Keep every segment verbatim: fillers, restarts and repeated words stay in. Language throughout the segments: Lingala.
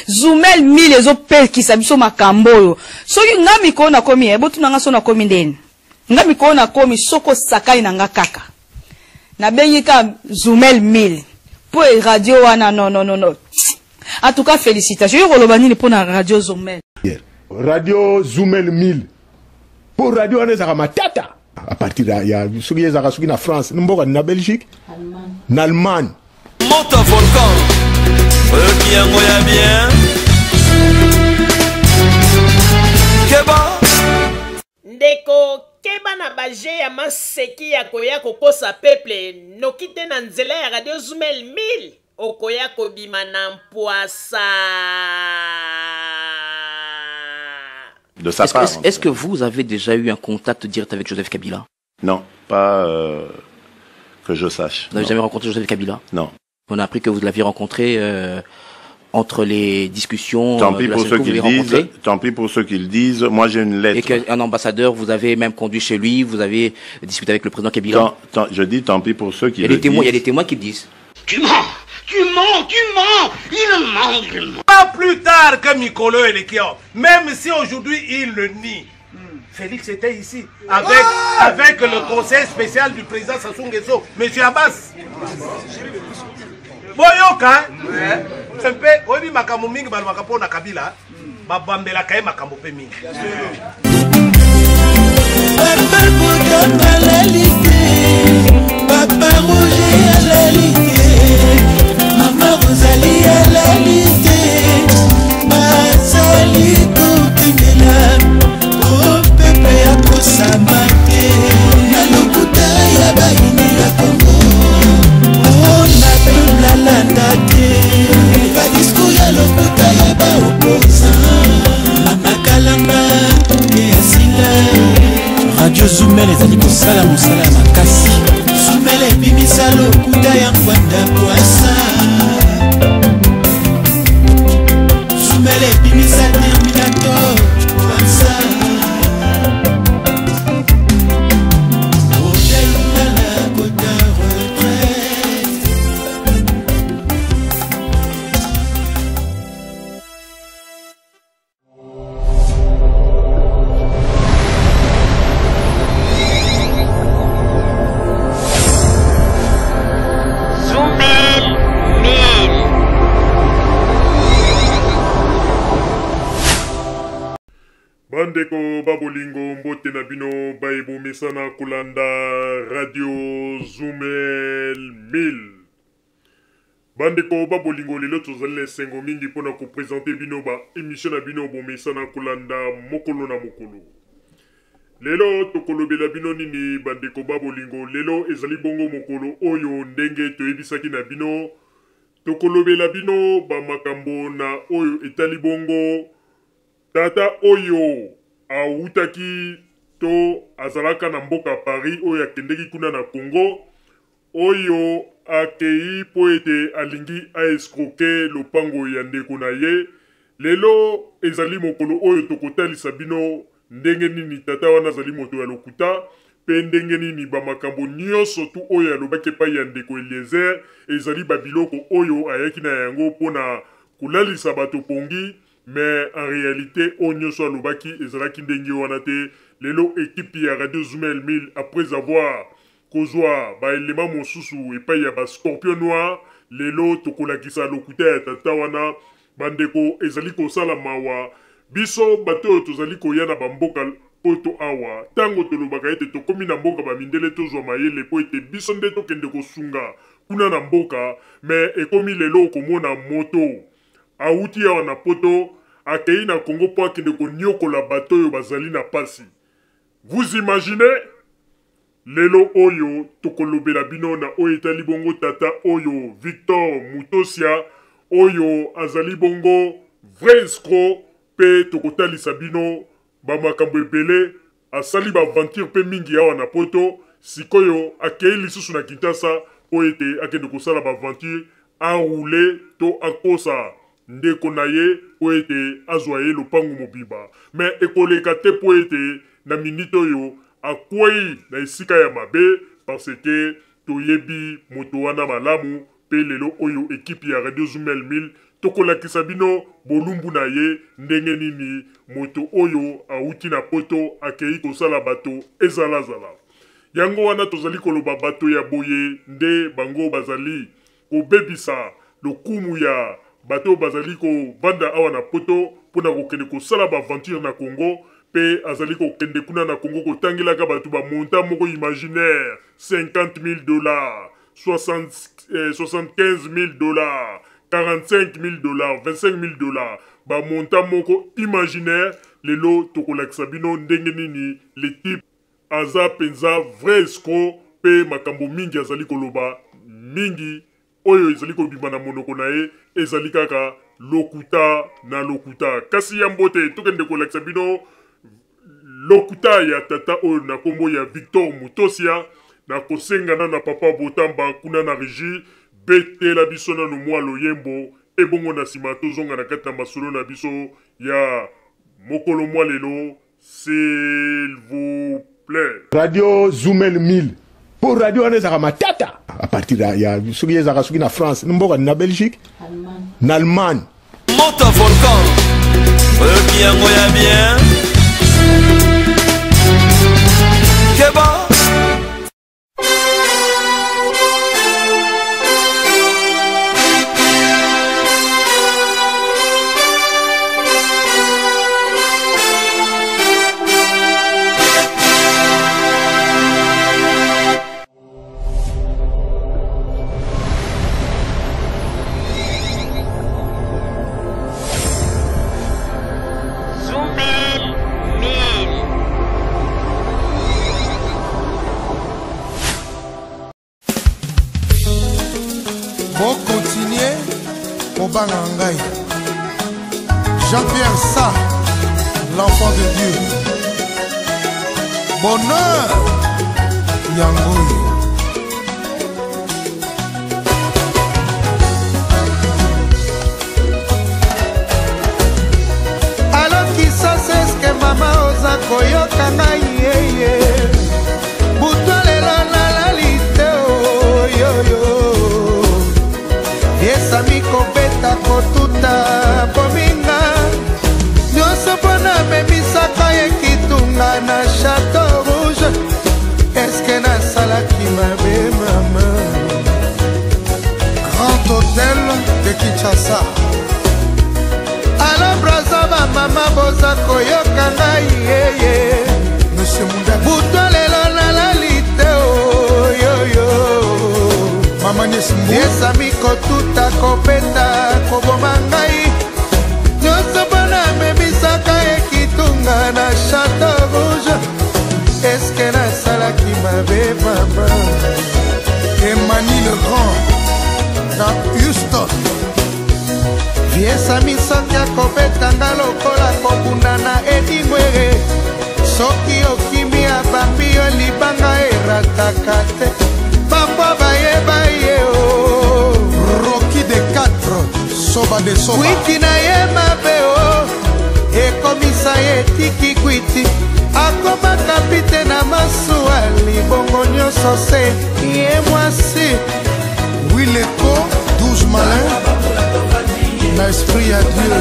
Zoumel mille ezope qui sabiso makambo. Soki nga mikolo na komi e botu nanga so na komi ndeni. Nga mikolo na komi soko sakai na nga kaka. Na bengi ka Zoumel mille. Pour radio wana non non non non. En tout cas félicitations. Yo kolobani pour na radio Zoumel. Radio Zoumel mille. Pour radio wana za matata. À partir de il y a soki za soki na France, n'imboka na Belgique, Allemagne. Na Allemagne. Monte un volcan. Bien, bien. Keba. Ndeko keba na baje ya maseki ya koya kokosa peuple nokite na nzela ya radio Zoumel mille okoya kobima na mpoasa. De sa Est-ce part. est, est que vous avez déjà eu un contact direct avec Joseph Kabila? Non, pas euh, que je sache. Vous n'avez jamais rencontré Joseph Kabila? Non. On a appris que vous l'aviez rencontré euh, entre les discussions. Tant pis de la pour ceux que qui vous le avez disent. rencontré. Tant pis pour ceux qui le disent. Moi, j'ai une lettre. Et qu'un ambassadeur, vous avez même conduit chez lui, vous avez discuté avec le président Kabila. Tant, tant, je dis tant pis pour ceux qui il y a le des témoins, disent. Il y a des témoins qui le disent. Tu mens, tu mens, tu mens, il ment, il ment. Pas plus tard que Mikolo et Lekio, même si aujourd'hui il le nie. Félix était ici avec, avec le conseil spécial du président Sassou Nguesso, M. Abbas. Boyoka, c'est peu, on dit makambo mingi bal makapo na Kabila, babambela kaye makambo pe mingi. Papa Boudon à la lité, Papa Roger à la lité, Maman Rosalie à la lité, Mazali Koutingela, oh Pepe à Kosamate, Nalokuta ya baini ya Congo, oh na la landa te, pas disco ya lokuta ya ba opposant, Mama Kalamba et Asila. Radio Zoumel ezali kosala mosala ya makasi. Zoumel ebimisa lokuta ya ngwanda poasa. Zoumel ebimisa terminator poasa. Hotel Ngala kota retraite. Bandeko babolingo mbote na bino baibo mesana kulanda radio Zoumel mille. Bandeko babolingo lelo tozali na sengo mingi pona ko présenter bino ba émission na bino bo mesana kulanda mokolo na mokolo. Lelo tokolobela bino nini bandeko babolingo lelo ezali bongo mokolo oyo ndenge toyebisaki na bino tokolobela bino ba makambo na oyo etali bongo tata oyo awutaki to azalaka na mboka Paris oyo akendeki kuna na Congo oyo akei po ete alingi aescroke lopango ya ndeko na ye lelo ezali mokolo oyo tokotalisa bino ndenge nini tata wana azali moto ya lokuta pe ndenge nini bamakambo nyonso tu oyo alobaki epai ya ndeko Eliezer ezali babiloko oyo ayaki na yango mpona kolalisa bato pongi. Mais en réalité, on y soit l'obaki et zalaki ndenge wana te lelo équipe ya Radio Zoumel mille après avoir kozwa ba élément mosusu et pas ya ba scorpion noir lelo tokolakisa lokuta ya tata wana bandeko ezali kosala mawa biso bato tozali koyana bamboka poto awa tango tolobaka ete tokomi na mboka bamindele tozwa mayele po ete biso nde tokende kosunga kuna na mboka mais ekomi lelo komona moto awuti awa na poto akei na Congo po akende konyokola bato oyo bazali na pasi. Vous imaginez? Lelo oyo tokolobela bino na oyo etali bongo tata oyo Victor Mutosia oyo azali bongo vrai escroc pe tokotalisa bino bamakambo ebele asali baventure pe mingi awa na poto sikoyo akei lisusu na Kinshasa po ete akende kosala baventure enroulé to akosa ndeko na ye po ete azwa ye lopango mobimba mais ekoleka te po ete na minute oyo akwei na esika ya mabe parce que toyebi moto wana malamu pe lelo oyo ekipe ya Radio Zoumel mille tokolakisa bino bolumbu na ye ndenge nini moto oyo auti na poto akei kosala bato ezalazala. Yango wana tozali koloba bato ya boye nde bango bazali kobebisa lokumu ya bato bazali ko banda awa na poto pona kokende kosala ba aventure na Congo pe azali kokende kuna na Congo kotangelaka bato ba monta moko imaginaire cinquante mille dollars soixante-quinze mille dollars quarante-cinq mille dollars vingt-cinq mille dollars ba monta moko imaginaire lelo tokolakisa bino ndenge nini le type aza penza vrai escroc pe makambo mingi azali koloba mingi oyo ezali kobima na monoko na ye ezali kaka lokuta na lokuta. Kasi ya mbote tokende kolakisa bino lokuta ya tata oyo na kombo ya Victor Mutosia na kosengana na papa Botamba kuna na régie betela biso na no mwa loyembo ebongo na sima tozonga na kati na masolo na biso ya mokolo mwa lelo s'il vous plaît. Radio Zoumel mille pour radio ane zaka matata à partir de ya suki zaka suki na France mboka na Belgique na Allemagne Monta volcan euh qui yango ya bien Keba Jean-Pierre Sa, l'enfant de Dieu. Bonheur, Yangoui. Alors qui ça c'est ce que maman osa koyoka ngai yeye. Butolelo na la lite oh yo yo. Esami kobeta kotuta bominga. Nyonso pona memisaka ye kitunga na Château Rouge. Est-ce que nasalaki mabe mama? Grand hôtel de Kinshasa. Alors braza ba mama boza koyoka ngai yeye. Monsieur Munda Butolelo na la lite oh yo yo. Mama Nesimbu Esami kotuta kopeta koboma ngai. Nyonso bona memisaka ye kitunga na Château Rouge. Est-ce que nasalaki mabe mama? Emmanuel le Grand dans Houston. Viesami soki akobetanga lokola kobunda na edingwere. Soki okimi abambi yo libanga erataka te. Papa bayeba ye o Rocky de quatre Soba de Soba Kwiti na ye mabe o ekomisa ye tiki kwiti. Akoma kapite na masuwa libongo nyonso se ye mwasi. Wileko douze malin na esprit ya Dieu.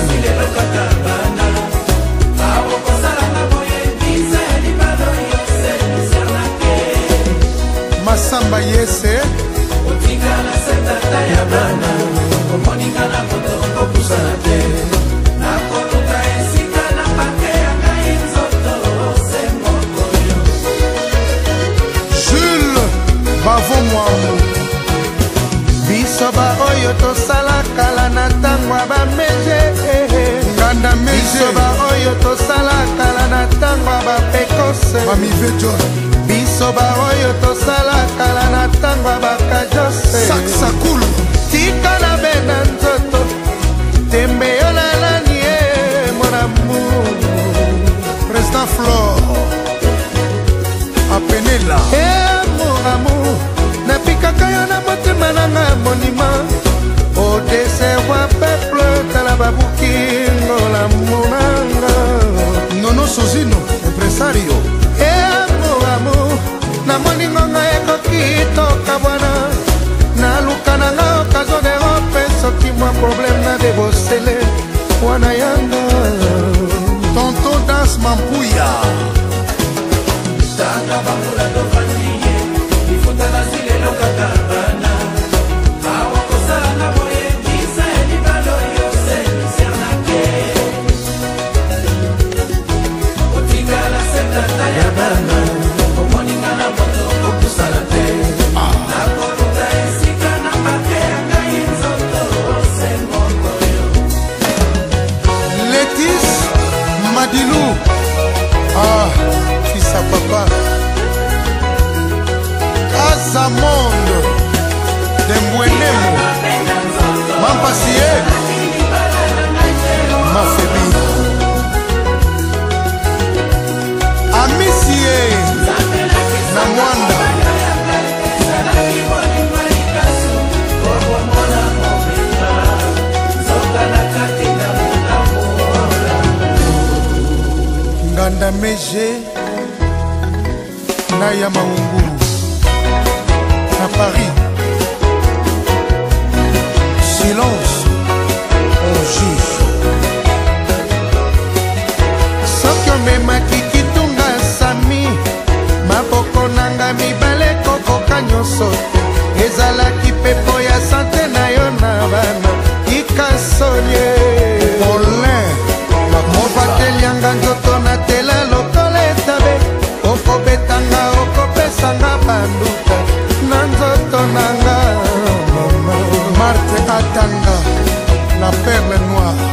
Masamba yese otikala setata ya bana omoninga na moto okusana te na koluka esika na pake ya ngai nzoto semokoyo. Jules Bavo Mwambo biso ba oyo tosala kala na ntango ya bameje kanda meje biso ba oyo tosala kala na ntango ya bapekose bamive John biso ba oyo tosala kala na ntango ya bakajose saksakulu tika na bena nzoto tembe yo lalani ye mon amour président Flore apenela e amour amour napikaka yo na motema nanga monima odeserwa peuple tala babukingo l'amour nanga nono sozino empresario e amour amour na moningo nga ekoki toka bwana na luka nanga okazo de rope soki mwa problème na debos Alléluia. Madilou, ah, fils à papa, Casamonde, Dembuenemo, Mampassier, Mafebi, Amissier, Namwanda, Nganda Meje Naya Maunguru à Paris. Silence, on juge. Sokyo memaki kitunga sami maboko nanga mibale kokoka nyonso ezalaki pepo ya sante na yo na bana ikasolie Olin mobatelianga nzoto na tela lokola etabe okobetanga okopesanga banduka na nzoto nanga Marte Atanga la perle noire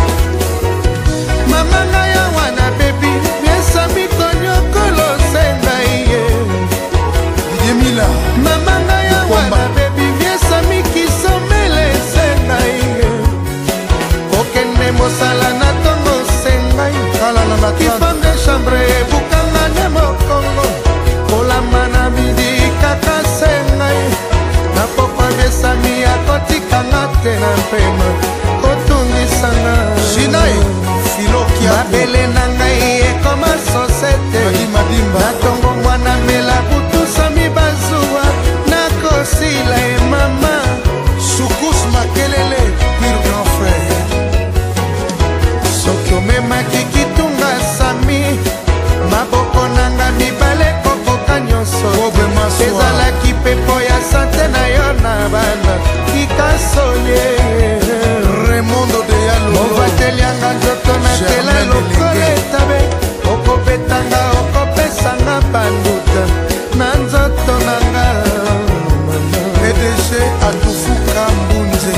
mama naya wana bebi miesa mikonyokolo senga iye Yemila mama naya wana bebi miesa mikisomele senga iye okende mosala na tongo senga kifande chambre bukanga ne mokongo kolamba na midi kaka senga na pokwa besami akotikanga te na mpema kotungisanga Shinai Filokia mabele na ngai ekoma sosete na tongo mwana mela butusami bazuwa nakosila e mama Sukus Makelele pire grand frère soki omemaki kitunga sami maboko nanga mibale kokoka nyonso ezalaki pepo ya sante na yo na bana kikasolie Remondo de Yalo movatelianga nzoto na tela lokola etabe okobetanga okopesanga banduta na nzoto nanga P D G Atufuka Mbunze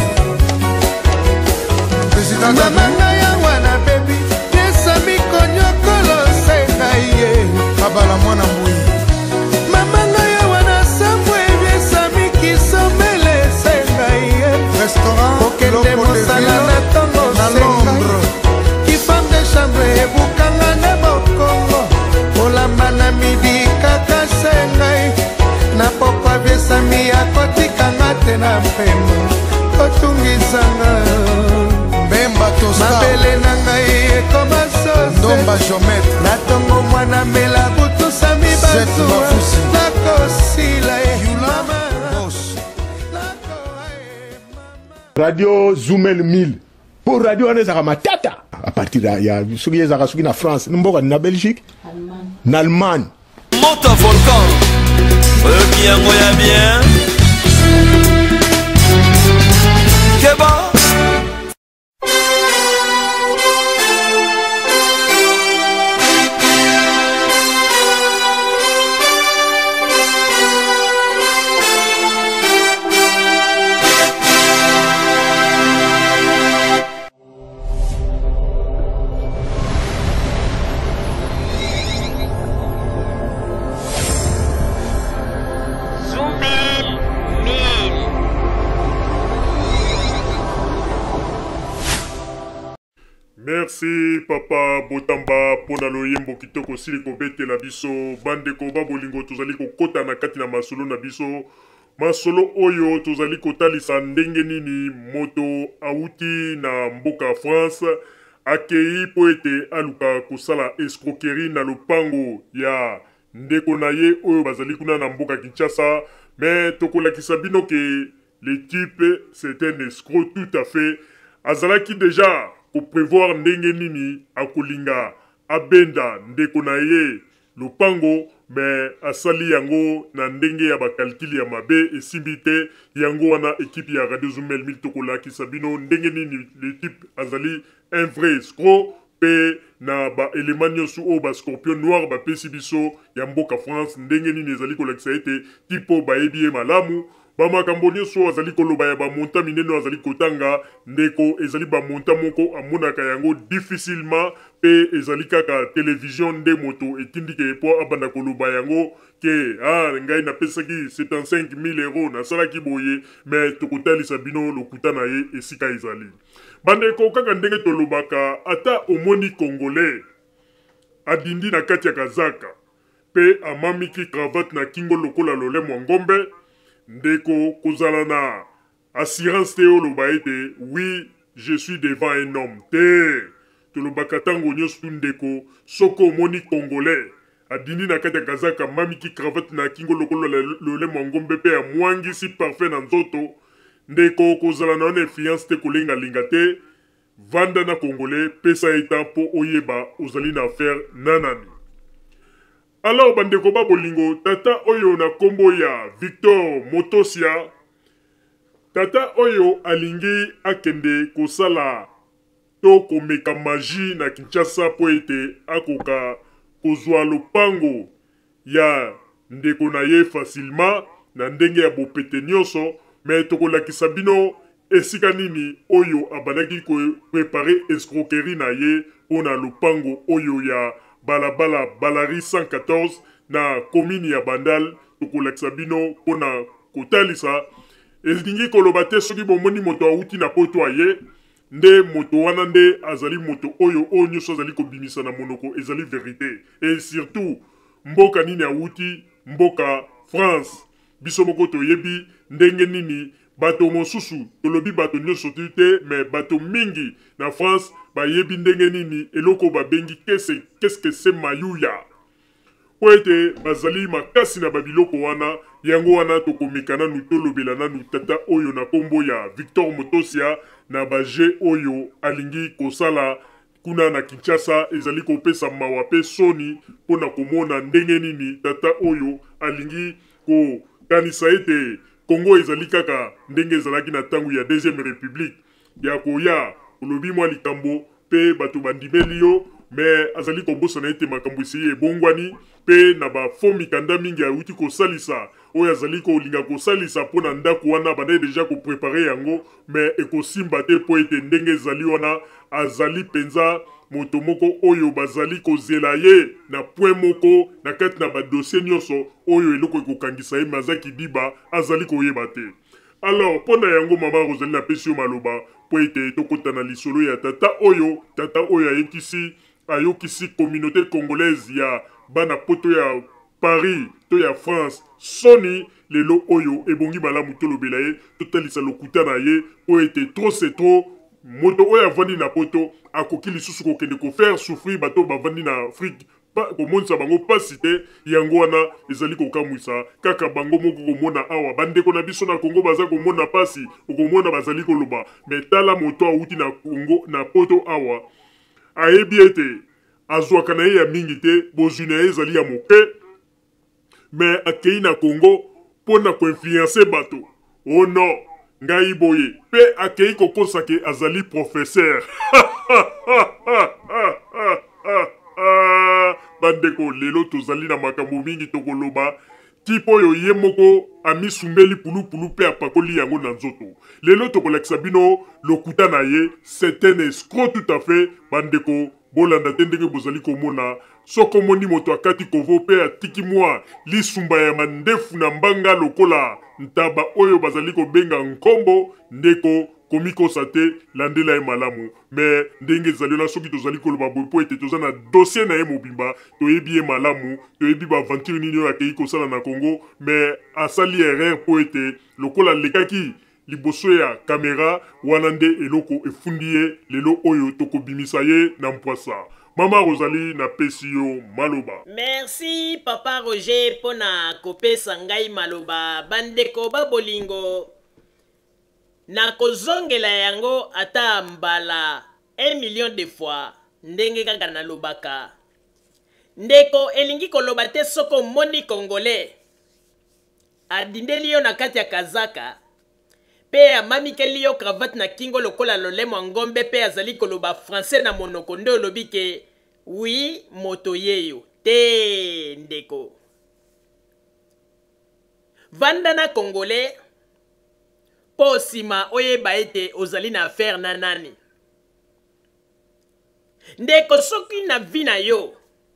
mama naya wana bebi yesa mikonyokolo senga iye kabala mwana mbui mama naya wana sambwe yesa mikisomele senga iye restaurant okende mosala na tongo senga kifande chambre ebukanga na bokongo olamba na midi kaka senga na pokwa besami akotikanga te na mpema otungisanga mabele na ngai ekoma sose na tongo mwana mela butusami bazuwa nakosila Radio Zoumel mille pour radio wana ezaka matata à partir ya soki ezaka soki na France mboka na Belgique na Allemagne Monta volcan oyo kiyango ya bien Keba Merci papa Botamba pona loyembo kitoko sili kobetela biso bandeko babolingo tozali kokota na kati na masolo na biso masolo oyo tozali kotalisa ndenge nini moto auti na mboka France akei po ete aluka kosala escroquerie na lopango ya ndeko na ye oyo bazali kuna na mboka Kinshasa mais tokolakisa bino ke le type c'est un escroc tout à fait azalaki déjà pour prévoir ndenge nini akolinga abenda ndeko na ye lopango me asali yango na ndenge ya bakalkili ya mabe esimbi te yango wana ekipe ya Radio Zumel mille tokolakisa bino ndenge nini l'équipe azali un vrai escroc pe na ba élément nyonso o ba scorpion noir bapesi biso ya mboka France ndenge nini ezali kolakisa ete tipo bayebi ye malamu bamakambo nyonso azali koloba ya bamonta mineno azali kotanga ndeko ezali bamonta moko amonaka yango difficilement pe ezali kaka télévision nde moto etindike po abanda koloba yango ke ah ngai napesaki soixante-quinze mille euros nasalaki boye me tokotalisa bino lokuta na ye esika ezali bandeko kaka ndenge tolobaka ata omoni congolais adindi na kati ya kazaka pe amamiki cravate na kingo lokola lolemo ya ngombe ndeko kozala na assurance te oloba ete oui je suis devant un homme te tolobaka ntango nyonso tu ndeko soko omoni congolais adindi na kati ya kazaka mamiki cravate na kingo lokola lolemo ya ngombe pe amwangisi parfait na nzoto ndeko kozala na wana influence te kolingalinga te vanda na congolais pesa eta mpo oyeba ozali na affaire nanani. Alors bandeko ba bolingo tata oyo na kombo ya Victor Motosia tata oyo alingi akende kosala to komeka magie na Kinshasa po ete akoka kozwa lopango ya ndeko na ye facilement na ndenge ya bopete nyonso me tokolakisa bino esika nini oyo abandaki koprepare escroquerie na ye mpona lopango oyo ya balabala balari cent quatorze na komini ya Bandal tokolakisa bino mpona kotalisa elingi koloba te soki bomoni moto awuti na poto aye nde moto wana nde azali moto oyo oyo nyonso azali kobimisa na monoko ezali verité et surtout mboka nini awuti mboka France biso moko toyebi ndenge nini bato mosusu tolobi bato nyonso te me bato mingi na France bayebi ndenge nini eloko babengi kese qu'est-ce que c'est mayuya po ete bazali makasi na babiloko wana yango wana tokomeka nanu tolobela nanu tata oyo na kombo ya Victor Motosia na baje oyo alingi kosala kuna na Kinshasa ezali kopesa mawa pe soni mpona komona ndenge nini tata oyo alingi kokanisa ete Congo ezali kaka ndenge ezalaki na tangu ya deuxième république ya koya olobi mwa likambo pe bato bandimeli yo me azali kobosana ete makambo esi ebongwani pe na bafo mikanda mingi awuti kosalisa oyo azali kolinga kosalisa mpona ndako wana banda deja koprepare yango me ekosimba te po ete ndenge ezali wana azali penza moto moko oyo bazali kozela ye na point moko na kati na badossier nyonso oyo eloko ekokangisa ye mazaki diba azali koyeba te. Alors mpona yango mama Rosalie napesi yo maloba po ete tokota na lisolo ya tata oyo tata oyo ayekisi ayokisi communauté congolaise ya bana poto ya Paris to ya France soni lelo oyo ebongi malamu tolobela ye totalisa lokuta na ye po ete trop c'est trop moto oyo avandi na poto akoki lisusu kokende kofaire souffrir bato bavandi na Afrique komonisa bango pasi te yango wana ezali kokamwisa kaka bango moko komona awa bandeko na biso na Congo baza komona pasi okomona bazali koloba me tala moto awuti na Congo na poto awa ayebi ete azwaka na ye ya mingi te bozwi na ye ezali ya moke me akei na Congo mpona koinfluence bato oh non ngai boye pe akei kokosake azali professeur bandeko lelo tozali na makambo mingi tokoloba tipo oyo ye moko amisumbeli pulupulu pe apakoli yango na nzoto lelo tokolakisa bino lokuta na ye c'est un escroc tout à fait bandeko bolanda te ndenge bozali komona soko moni moto akati kovo pe atiki mwa lisumba ya mandefu na mbanga lokola ntaba oyo bazali kobenga nkombo ndeko komikosa te landela ye malamu me ndenge ezali na soki tozali koloba boye po ete toza na dossier na ye mobimba toyebi ye malamu toyebi baaventure nini oyo akei kosala na Congo me asali erreur po ete lokola lekaki liboso ya kamera wana nde eloko efundi ye lelo oyo tokobimisa ye na mpwasa. Mama Rosalie na pesi yo maloba. Merci papa Roger pona kopesa ngai maloba bandeko ba bolingo na kozongela yango ata mbala un million de fois ndenge kaka na lobaka ndeko elingi koloba te soko moni congolais adindeli yo na kati ya kazaka pe amamikeli yo cravate na kingo lokola lolemo ngombe pe azali koloba français na monoko nde olobi ke oui moto yeyo te ndeko. Vanda na congolais po sima oyeba ete ozali na affaire na nani. Ndeko soki na vi na yo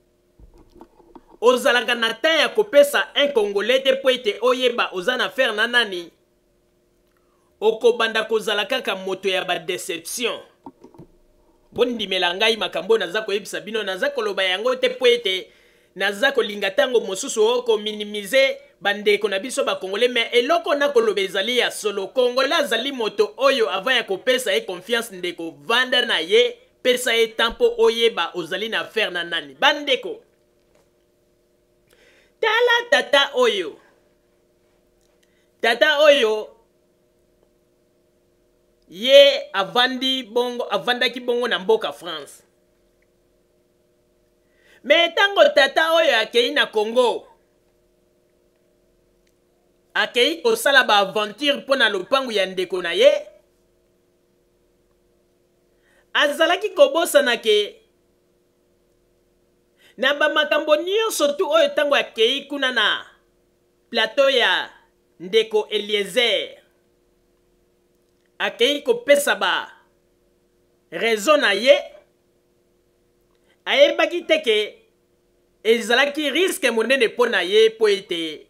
ozalaka na temps ya kopesa un congolais te po ete oyeba oza na affaire na nani, okobanda kozala kaka moto ya ba déception. Bondimela ngai makambo naza koyebisa bino naza koloba yango te po ete naza kolinga tango mosusu oko minimiser bandeko na biso ba congolais, mais eloko na koloba ezali ya solo. Congolais azali moto oyo avant ya kopesa ye confiance ndeko vanda na ye pesa ye tempo oyeba ozali na affaire na nani. Bandeko tala tata oyo tata oyo ye avandi bongo avandaki bongo na mboka France, me tango tata oyo akei na Congo akei kosala ba aventure mpo na lopangu ya ndeko na ye, azalaki kobosana ke na bamakambo nyonso tu oyo tango akei kuna na plateau ya ndeko Eliezer akei kopesa ba raison na ye, ayebaki te ke ezalaki risque monene mpo na ye po ete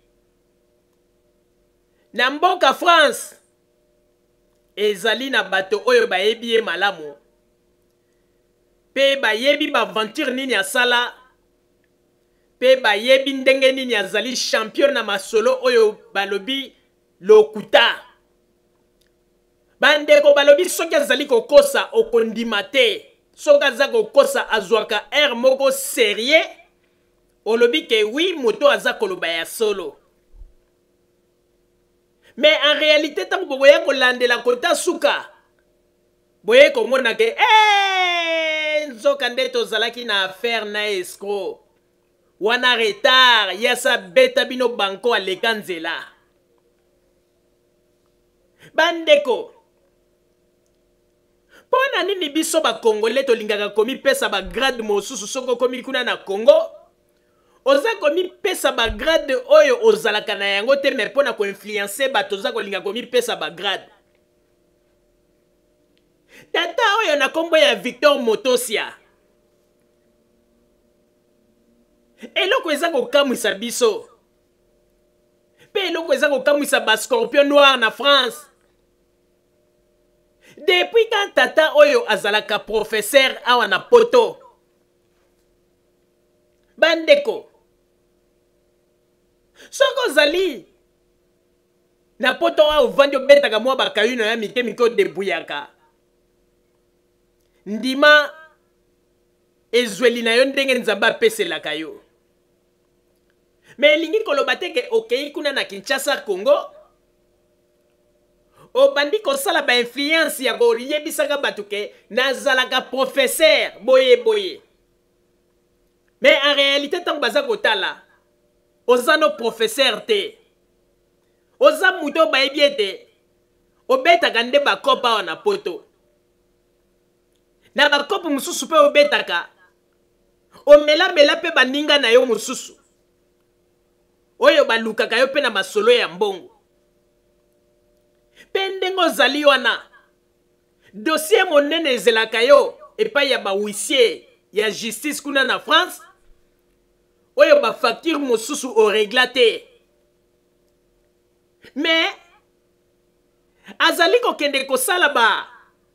na mboka France ezali na bato oyo bayebi ye malamu pe bayebi ba aventure nini asala pe bayebi ndenge nini azali champion na masolo oyo balobi lokuta. Bandeko balobi soki azali kokosa okondima te, soki aza kokosa azwaka air moko sérieux, olobi ke oui moto aza koloba ya solo. Mais en réalité tango boboya kolandela kota suka boye komona ke eh nzoka nde tozalaki na affaire na escroc wana retard yasa beta bino banko aleka nzela. Bandeko pona nini biso ba congolais tolingaka komi pesa ba grade mosusu soko komi kuna na Congo oza komi pesa ba grade oyo ozalaka na yango te, mais pona ko influencer bato oza kolinga komi pesa ba grade. Tata oyo na kombo ya Victor Motosia eloko eza kokamwisa biso pe eloko eza kokamwisa ba scorpion noir na France. Depuis quand tata oyo azalaka professeur awa na poto. Bandeko soko zali na poto awa uvandi obetaka mwa bakayuno ya mike mike odebuyaka ndima ezweli na yo ndenge nzamba apeselaka yo. Me elingi koloba te ke okei kuna na Kinshasa Congo obandi kosala ba influence ya koyebisaka bato ke nazalaka professeur boye boye. Mais en réalité tango baza kotala oza no professeur te, oza muto bayebi ete obetaka nde bakopa awa na poto na bakopa mosusu pe obetaka omelamela pe baninga na yo mosusu oyo balukaka yo pe na masolo ya mbongo. Pe ndenge ozali wana dossier monene ezelaka yo epai ya bahuissier ya justice kuna na France oyo ba facture mosusu oregla te. Mais azali kokende kosala ba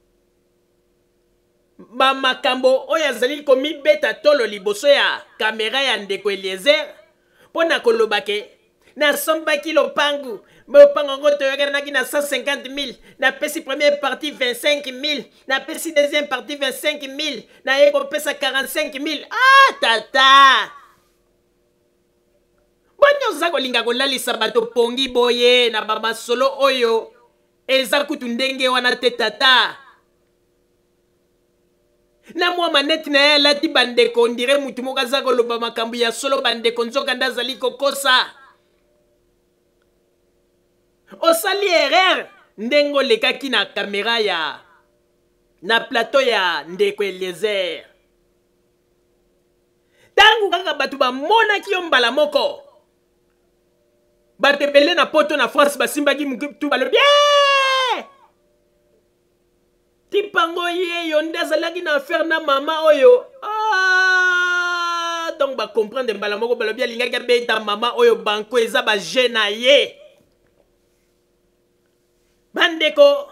ba makambo oyo azali komibeta tolo liboso ya kamera ya ndeko Eliezer pona koloba ke nasombaki lopangu lopango ngo toyokanaki na cent cinquante mille, na pesi première partie vingt-cinq mille, na pesi deuxième partie vingt-cinq mille, na ye kopesa quarante-cinq mille. Ah tata bonyo za kolinga kolalisa bato pongi boye na baba solo oyo eza kutu ndenge wana te tata. na mwa maneti na ya lati bandeko ondire mutu moko aza koloba makambo ya solo bandeko nzoka nde azali kokosa osali erreur ndenge olekaki na kamera ya na plateau ya ndeko Eliezer ntango kaka bato bamonaki yo mbala moko bato ebele na poto na France basimbaki mutu balobi tipango ye yo nde azalaki na affaire na mama oyo ah donc bacomprendre mbala moko balobi alingaki abeta mama oyo banko eza baje na ye bandeko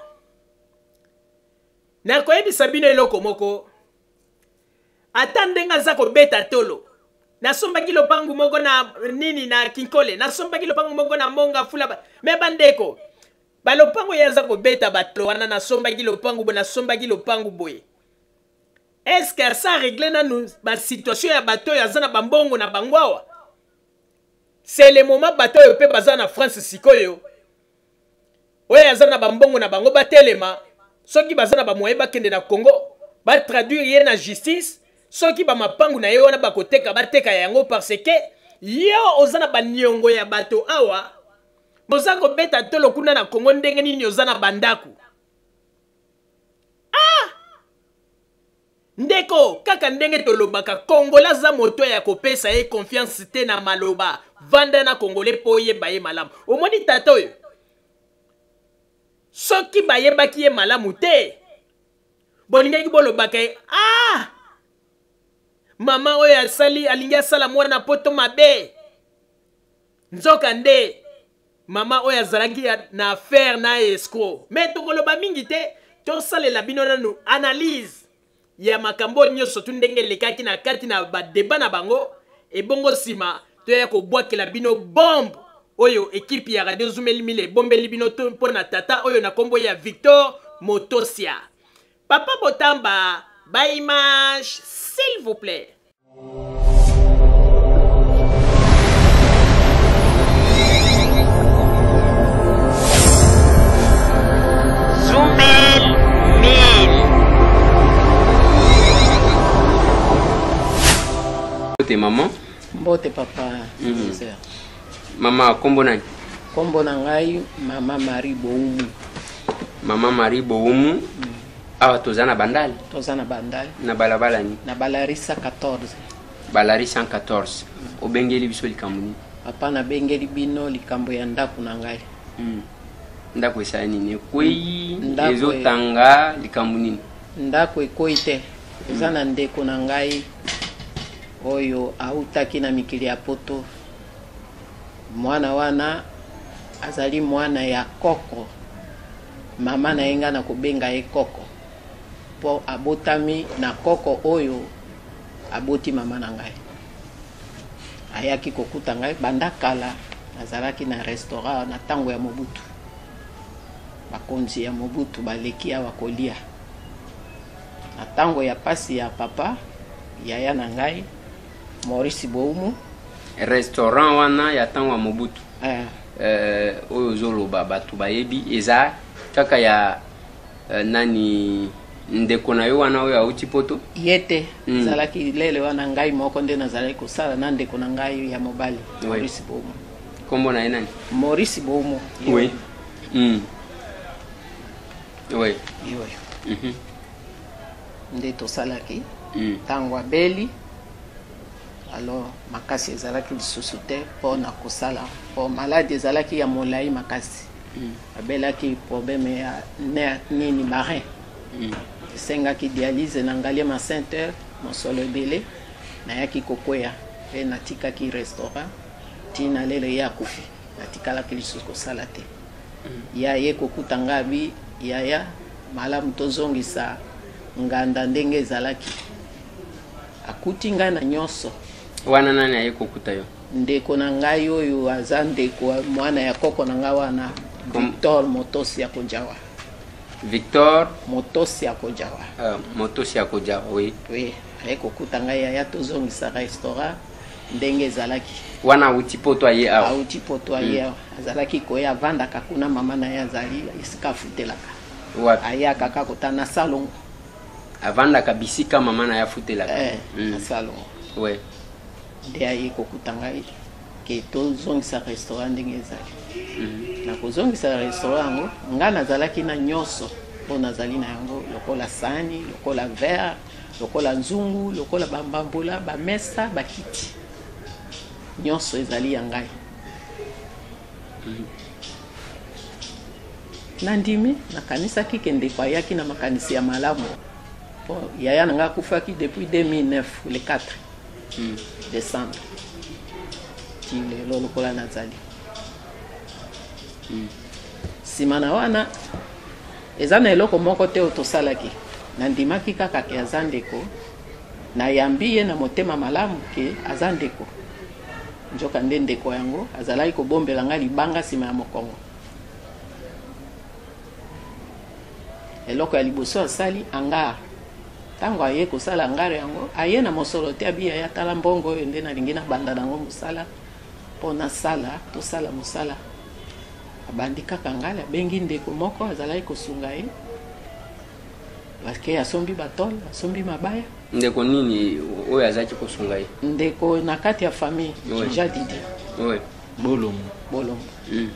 nakoyebisa bino eloko moko ata ndenge aza kobeta tolo nasombaki lopangu moko na nini na kinkole nasombaki lopangu moko na monga fula me bandeko balopango ye aza kobeta batlo wana nasombaki lopangu boye nasombaki lopangu boye eske asa regle nanu basituation ya bato oyo aza na bambongo na bango awa c'est le moment bato oyo mpe baza na France sikoyo oyo aza na bambongo na bango batelema soki baza na bamoye bakende na Congo batraduire ye na justice soki bamapangu na ye wana bakoteka bateka yango parce que yo oza na baniongo ya bato awa boza kobeta tolo kuna na Congo ndenge nini oza na bandaku ah ndeko kaka ndenge tolobaka Kongola za moto ya kopesa ye confiance te na maloba vanda na Congolais po yeba ye malamu omoni tata oyo soki bayebaki ye malamu te bolingaki bolobaka ye ah mama oyo asali alingi asala mwana poto mabe nzoka nde mama oyo azalaki na affaire na escroc mais tokoloba mingi te tosalela bino nanu analyse ya makambo nyonso tu ndenge elekaki na kati na badeba na bango ebongo nsima toya kobwakela bino bombe oyo ekipe ya Radio Zumel mille ebombeli bino to mpo na tata oyo na kombo ya Victor Motosia. Papa Botamba, ba image s'il vous plaît. Zumel mille. Mbote maman. Mbote papa. Mm. Mama kombo nani? Kombo na ngai mama Marie Boumu. Mama Marie Boumu. Mm. Awa tozana bandali. Tozana bandali. Na balabala ni? Na Balarisa quatorze. Balarisa quatorze. Mm. Obengeli biso likambo ni? Papa na bengeli bino likambo ya ndaku na ngai. Mm. Ndaku esa nini? Kwei ezo tanga likambo nini? Ndaku ekoi te. Ezana mm. ndeko na ngai oyo autaki na mikili ya poto. Mwana wana azali mwana ya koko mama na yenga na kubenga ye koko po abotami na koko oyo aboti mama na ngai ayaki kokuta ngai banda kala azalaki na restaurant na tango ya Mobutu bakonzi ya Mobutu baleki awa kolia na tango ya pasi ya papa yaya na ngai Maurice Boumu restaurant wana ya tango ya Mobutu eh euh oyo zoloba batu bayebi eza kaka ya uh, nani ndeko na yo wana oyo auti poto yete mm. zalaki lele wana ngai moko nde nazalaki kosala na ndeko na ngai ya mobali oui. Maurice Boumu kombo na nani? Maurice Boumu oui mm. oui yo mhm mm nde tosalaki mm. tango abeli alors makasi ezalaki lisusu te mpo na kosala po maladi ezalaki ya molai makasi mm. abelaki problème ya nerf nini barin mm. esengaki dialyse na ngaliema center mosolo ebele nayaki kokwea mpe natikaki restaurant ntina lelo ye akufi natikalaki lisusu kosala te mm. ya ye kokuta ngabi yaya malamu tozongisa nganda ndenge ezalaki akuti ngai na nyonso wana nani aye kokuta yo? Ndeko na ngai oyo aza ndeko mwana ya koko na ngai wana Victor Motosi ya Kojawa. Victor Motosi ya Kojawa. Uh, Motosi ya Kojawa, oui. Oui, aye kokuta ngai ya tozongisa restaurant ndenge ezalaki. Wana uti poto aye awa. Uti poto aye awa. Azalaki koya vanda kakuna mama na ya azali esika futelaka. Wapi? Aya kaka kotana salon. avanda kabisika mama na ya futela eh mm. Salon ouais de ayi kokutanga ke to zongisa restaurant ndenge ezali mm. na kozongisa restaurant ngo nga nazalaki na nyoso po nazali na yango lokola sani lokola verre lokola nzungu lokola bambambola bamesa bakiti nyoso ezali ya ngai mm. Nandimi nakanisaki kende kwa yaki na makanisi ya malamu po yaya nanga kufaki depuis deux mille neuf le quatre mm. décembre ti lelo lokola nazali mm. simana wana ezana eloko moko te otosalaki nandimaki kaka ke azandeko na yambiye na motema malamu ke azandeko njoka nde ndeko yango azalaki kobombela nga libanga sima ya mokongo eloko ya liboso asali anga tango aye kosala ngare yango aye na mosolo te abia ya tala mbongo oyo nde nalingi na banda nango mosala pona sala to sala mosala abandi kaka ngala bengi ndeko moko azalaki kosunga ye parce asombi batol asombi mabaya ndeko nini oyo azalaki kosunga ye ndeko na kati ya famille ja didi ouais bolomo bolomo mm.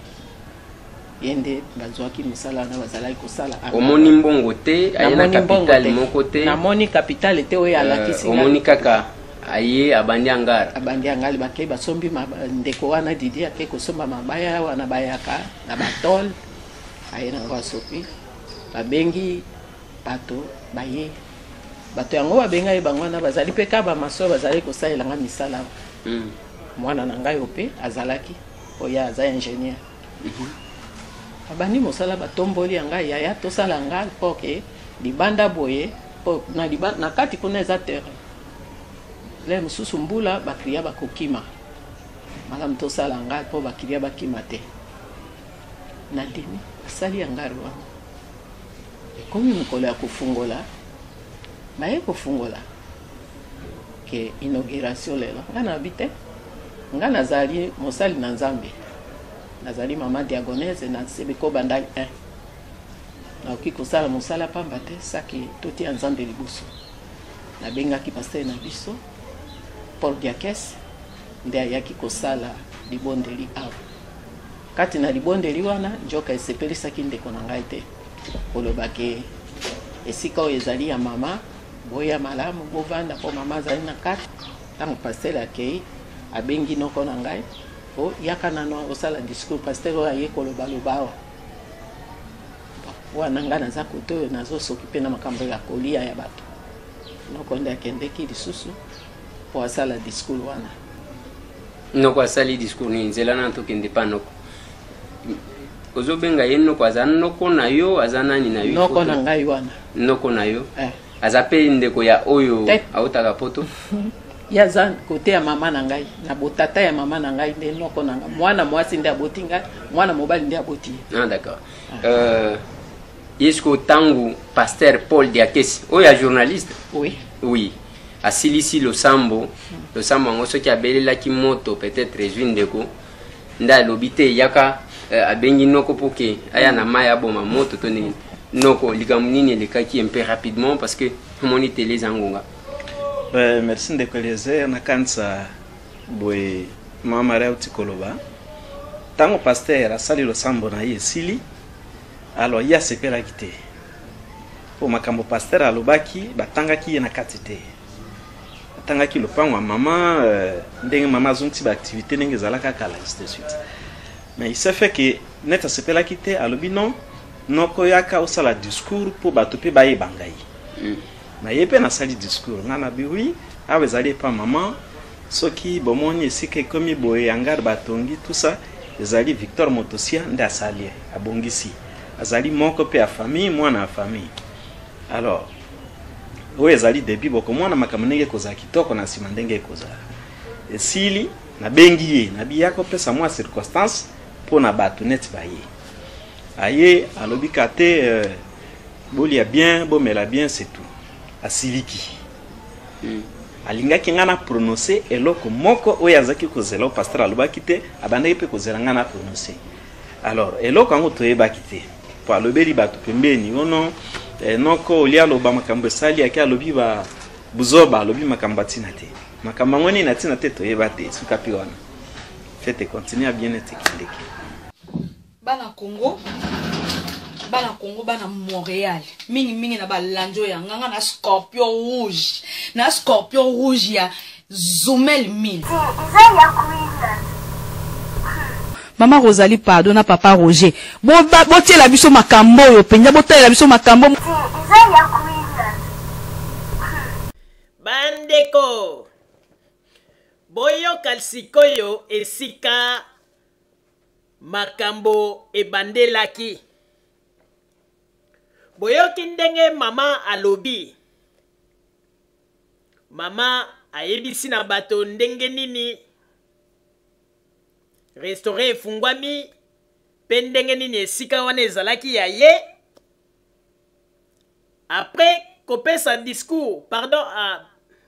yende bazwaki misala na bazalaki kosala omoni mbongo te ayena capital moko te namoni capital te oyo alakisi uh, omoni kaka aye abandi angara abandi angali bake basombi ndeko wana didi ake kosomba mabaya wana bayaka na batol ayena ngo asopi babengi bato baye bato yango babenga ye bango wana bazali pe kaba maso bazali kosalela nga misala mm. mwana na ngai ope azalaki oya aza ingénieur mm -hmm. abani mosala batomboli yanga yaya tosala nga poke libanda boye po na libanda na kati kuna eza terrain le mususu mbula bakria bakokima malamu tosala nga po bakria bakima te na dini asali yanga rwa ekomi mokolo ya kofungola baye kofungola ke inauguration lelo nga na bite nga nazali mosali na Nzambe nazali mama diagonese na sebeko bandali un na oki kosala mosala pamba te saki toti ya Nzambe liboso na bengaki pasteur na biso Paul Diakes nde ayaki kosala libondeli awa kati na libondeli wana njoka esepelisaki ndeko na ngai te kolobake esika oyo ezali ya mama boya malamu bovanda po mama azali na kati ntango pasteur akei abengi noko na ngai o yaka nano osala discours pasteur oyo aye kolobaloba awa wana nga naza kote oyo nazosokipe na makambo ya kolia ya bato noko nde akendeki lisusu po asala discours wana noko asali discours ni nzela na tokende pa noko ozobenga ye noko aza noko na yo aza nani na yo noko na ngai wana noko na yo eh. aza pe ndeko ya oyo autaka poto ya zan kote ya mama na ngai na botata ya mama na ngai nde noko na ngai mwana mwasi nde aboti ngai mwana mobali nde aboti ah d'accord ah. euh yesko tangu pasteur Paul Diakes oya journaliste oui oui asilisi lo sambo hmm. lo sambo ngo soki abelela ki moto peut-être ezwi ndeko nda lobite yaka uh, abengi noko poke aya na maya boma moto to nini noko likamnini lekaki un peu rapidement parce que moni télé zangonga. Euh, merci de Eliezer na kansa boy mama Maria Utikoloba tango pasteur asali lo sambo na yesili alors ya sepela kite po makambo pasteur alobaki batangaki ye na katite batangaki lo pangwa mama euh, ndenge mama zonti ba activité ndenge zalaka kala de suite mais il s'est fait que neta sepela kite alobi non noko yaka osala discours po batope baye bangai mm. na yepe na sali discours ngana bi oui awezali pa maman soki bomoni esike komi boye angar batongi tout ça ezali Victor Motosia nda asali abongisi azali moko pe a famille mwana a famille alors oyo ezali début boko mwana makamnenge koza kitoko na sima ndenge koza esili na bengi ye na biyako pesa mwa circonstance po na bato net baye aye alobi kate euh, bolia bien bomela bien c'est tout asiliki mm. alingaki ngana prononcer eloko moko oyo azaki kozela pasteur alobaki te abandaki pe kozela ngana prononcer alors eloko ngo toyebaki te po alobeli bato pembeni ono eh, noko olia loba makambo sali yake alobi ba buzoba alobi makambo tina te makambo ngoni na tina te toyeba te suka pi wana fete continue à bien être kindeki bana Congo bana Congo bana Montréal mingi mingi na balanjo ya nganga na Scorpion Rouge na Scorpion Rouge ya Zumel mille Maman Rosalie pardon papa Roger bo bo tie la biso makambo yo penya bo tie la biso makambo bandeko boyo kalsikoyo esika makambo ebandelaki boyo kindenge mama alobi mama ayebisi na bato ndenge nini restaurant efungwami pe ndenge nini esika wana ezalaki ya ye après kopesa discours pardon à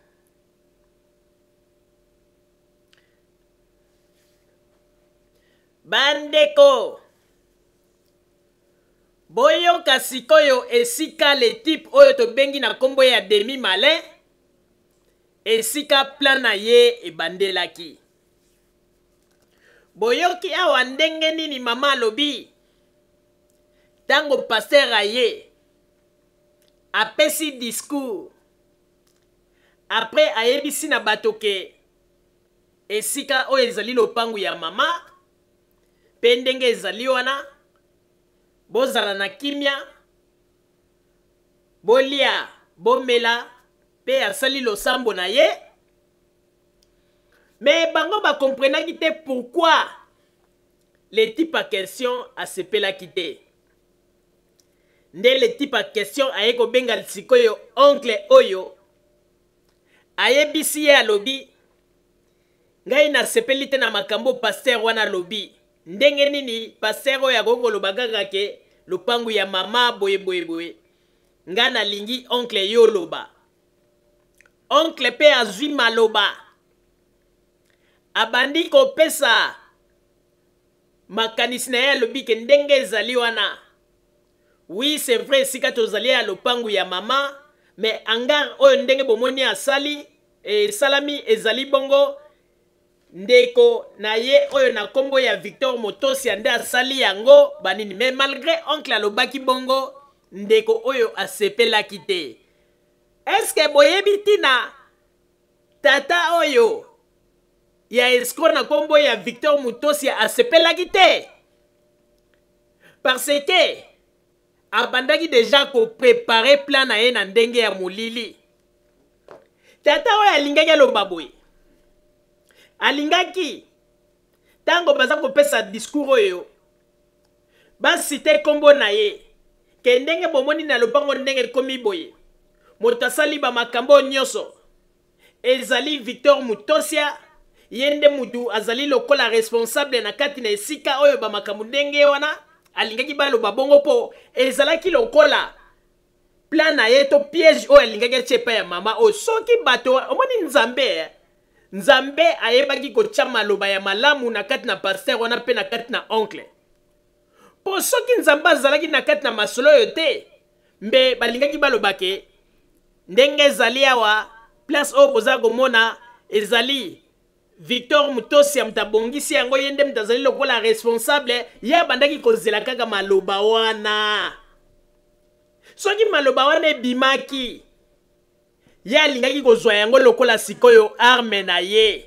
bandeko boyoka sikoyo esika le type oyo tobengi na kombo ya demi malin esika plan na ye ebandelaki boyoki awa ndenge nini mama alobi tango paster aye apesi discours après ayebisi na bato ke esika oyo ezali lopangu ya mama pe ndenge ezali wana bozala na kimia bolia bomela pe asali losambo na ye mais bango ba comprenaki te pourquoi le type à question asepelaki te nde le type à question aye kobenga sikoyo oncle oyo ayebisi ye alobi ngai nasepeli te na makambo paster wana alobi ndenge nini paster oyo akokoloba kaka ke lopangu ya mama boye boye boye nga nalingi oncle yo loba oncle pe azwi maloba abandi kopesa makanisi na ye alobi ke ndenge ezali wana oui c'est vrai sika tozali ya lopangu ya mama mais angar oyo ndenge bomoni asali e salami ezali bongo ndeko na ye oyo na kombo ya Victor Motosi ande asali yango banini mais malgré oncle alobaki bongo ndeko oyo asepelaki te est-ce que boyebi tina tata oyo ya escroc na kombo ya Victor Motosi asepelaki te parce que abandaki déjà ko préparer plan na ye na ndenge ya molili tata oyo alingaki aloba boye alingaki tango baza kopesa discours oyo basite kombo na ye ke ndenge bomoni na lopango ndenge komi boye moto asali bamakambo nyonso ezali Victor Motosia yende mutu azali lokola responsable na kati na esika oyo bamakambo ndenge wana alingaki baloba bongo po ezalaki lokola plan na ye to piège oyo alingaki chepa ya mama o soki bato omoni nzambe nzambe ayebaki kotia maloba ya malamu na kati na pasteur wana pe na kati na oncle po soki nzambe azalaki na kati na masolo oyo te mbe balingaki baloba ke ndenge ezali awa place oyo boza komona ezali Victor Motosi mtabongisi yango yende mtazali lokola responsable ya bandaki kozela kaka maloba wana soki maloba wana ebimaki ya alingaki kozwa yango lokola sikoyo arme na ye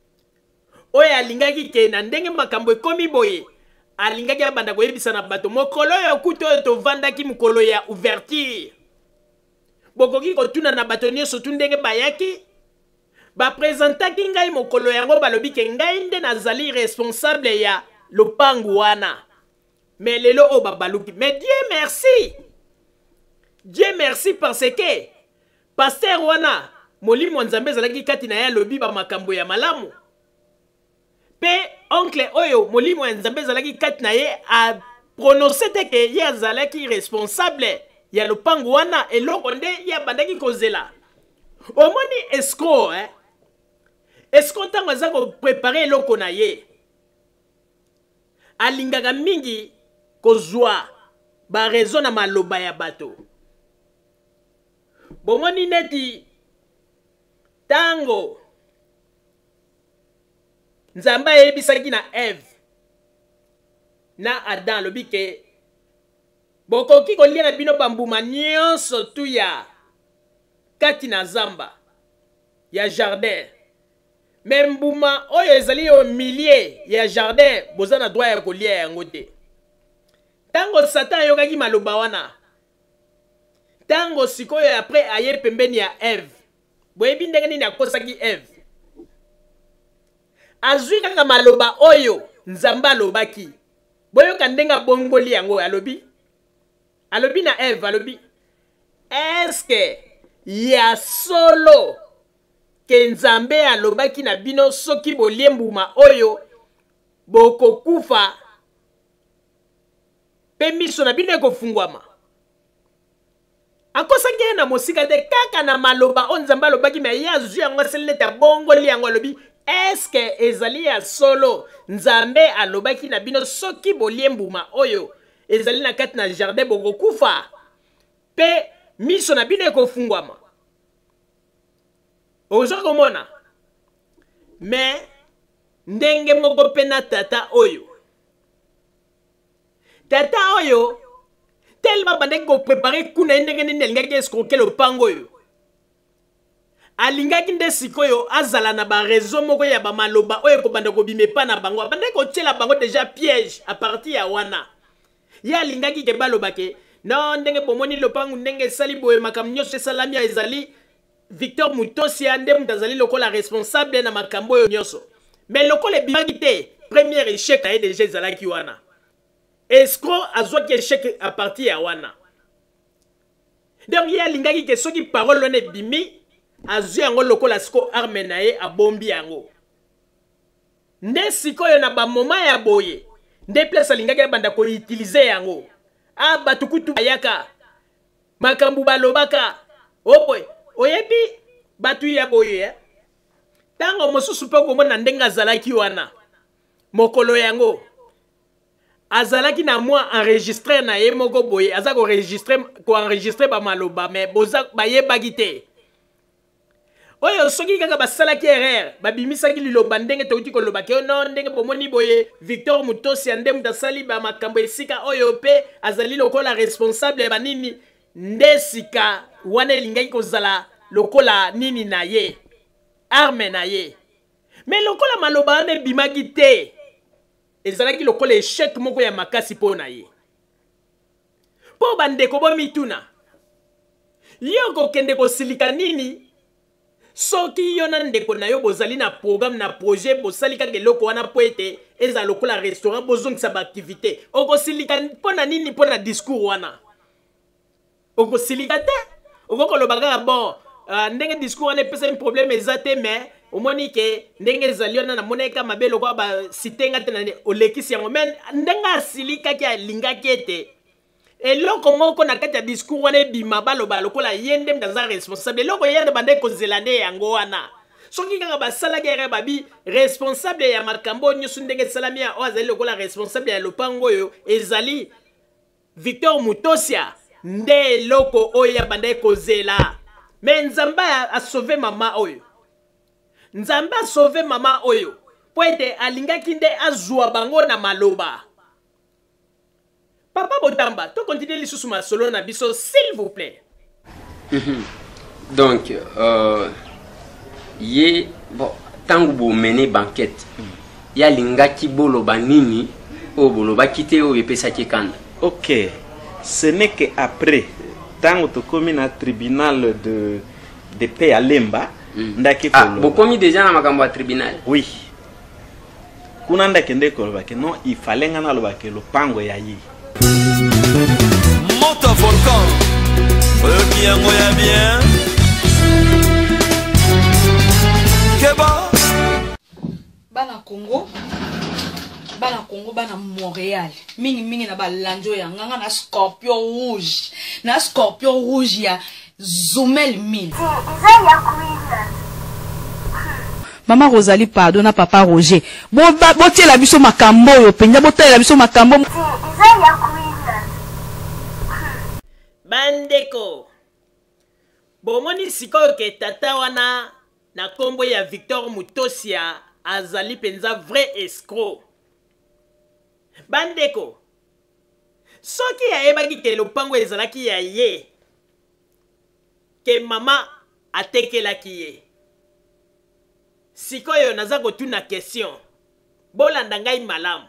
oyo alingaki ke na ndenge makambo ekomi boye alingaki abanda koyebisa na bato mokolo oyo kutu oyo tovandaki mokolo ya ouverture bokoki kotuna na bato nyonso tu ndenge bayaki baprezentaki ngai mokolo yango balobi ke ngai nde nazali responsable ya lopangu wana mais lelo oyo babaluki mais Dieu merci Dieu merci parce que pasteur wana molimo nzambe ezalaki kati na ye alobi bamakambo ya malamu pe oncle oyo molimo ya nzambe ezalaki kati na ye aprononce te ke ye azalaki responsable ya lopangu wana eloko nde ye abandaki kozela omoni escroc eh? Escroc ntango aza koprepare eloko na ye alingaka mingi kozwa barezo na maloba ya bato bomoni neti tango nzambe ayebisaki na Eve na Adam lobi ke bokoki kolia na bino bambuma nyonso tu ya kati na zamba ya jardin me mbuma oyo ezali yo millier ya jardin boza na droit ya kolia yango te. Tango Satan ayokaki maloba wana, tango sikoyo apres aye pembeni ya Eve, boyebi ndenge nini akosaki Eve, azwi kaka maloba oyo nzambe alobaki. Boyoka ndenge abongoli yango alobi, alobi na Eve alobi, eske ya solo ke nzambe alobaki na bino soki bolie mbuma oyo bokokufa pe miso na bino ekofungwama? Akosaki ye na mosika te kaka na maloba o nzambe alobaki, me ye azwi yango asali neti abongoli yango alobi, eske ezali ya solo nzambe alobaki na bino soki bolie mbuma oyo ezali na kati na jardin bokokufa pe miso na bino ekofungwama? Ozo komona me ndenge moko pe na tata oyo tata oyo tellement bandeki koprepare kuna ndenge nini alingaki escroquer lopango oyo, alingaki nde sikoyo azala na barezo moko ya bamaloba oyo kobanda kobima epa na bango, bandeki kotiela bango déjà piège à partir ya wana. Ye alingaki ke baloba ke non ndenge bomoni lopango ndenge esali boye makambo nyonso esalami ezali Victor Mutosia nde mutu azali lokola responsable na makambo oyo nyonso. Mais lokola ebimaki te, premier échec aye déjà ezalaki wana. Escroc azwaki échec à partir ya wana. Donc ye alingaki ke soki parole wana ebimi, azwi yango lokola siko arme na ye abombi yango. Nde sikoyo na bamoma ya boye, nde place alingaki banda ko utiliser yango. Ah batukutu bayaka, makambu balobaka, oh boy. Oyebi batu ya boye tango mosusu pe komona ndenge azalaki wana mokolo yango azalaki na mwa enregistrer na ye moko boye aza ko enregistrer ko enregistrer ba maloba me boza bayebaki te oyo soki kaka basalaki erreur babimisaki liloba ndenge tokiti koloba ke non ndenge bomoni boye Victor Mutosia nde mutu asali ba makambo esika oyo pe azali lokola responsable ya banini nde sika wana elingaki kozala lokola nini na ye arme na ye. Mais lokola maloba wana ebimaki te ezalaki lokola échec moko ya makasi mpo na ye. Po bandeko bomituna yo kokende kosilika nini soki yo na ndeko na yo bozali na programme na projet bosali kaka eloko wana po ete ezala lokola restaurant bozongisa baaktivité okosilika mpo na nini mpo na discours wana? Okosilika te okokoloba kaka bon ndenge discours wana epesami problème eza te mais omoni ke ndenge ezali wana namonaka mabe lokola basitenga te na olekisi yango me ndenge asilikaki alingaki ete eloko moko na kati ya discours wana ebima baloba lokola ye nde mutu aza responsable eloko ye nde bande kozela nde yango wana. Soki kaka basalaki ere babi responsable ya makambo nyonso ndenge esalami ya oyo azali lokola responsable ya lopango oyo ezali Victor Mutosia nde eloko oyo ya bande kozela. Mais nzambe a sauvé mama oyo, nzambe a sauvé mama oyo po ete alingaki nde azwa bango na maloba. Papa Botamba, to continue lisusu masolo na biso s'il vous plaît. Donc euh ye bon tangu bo mener banquette ya lingaki boloba nini o boloba kite o epesa kikanda. OK, ce n'est que après tango to komi na tribunal de de paix à Lemba ndaki ah bo komi déjà na makambo ya tribunal. Oui, kuna ndaki ndeko loba ke non il fallait ngana loba ke lopango ya yi Moto volcan oyo kiyango ya bien keba bana Congo bana Congo bana Montréal mingi mingi na balanjo ya nganga na scorpion rouge na scorpion rouge ya Zumel mille. Mama Rosalie pardon na papa Roger bo bo tie la biso makambo yo penya bo tie la biso makambo bandeko bomoni sikoyo ke tata wana na kombo ya Victor Mutosia azali penza vrai escroc. Bandeko, soki ayebaki ke lopango ezalaki ya ye, ke mama atekelaki ye, sikoyo naza kotuna question, bolanda ngai malamu.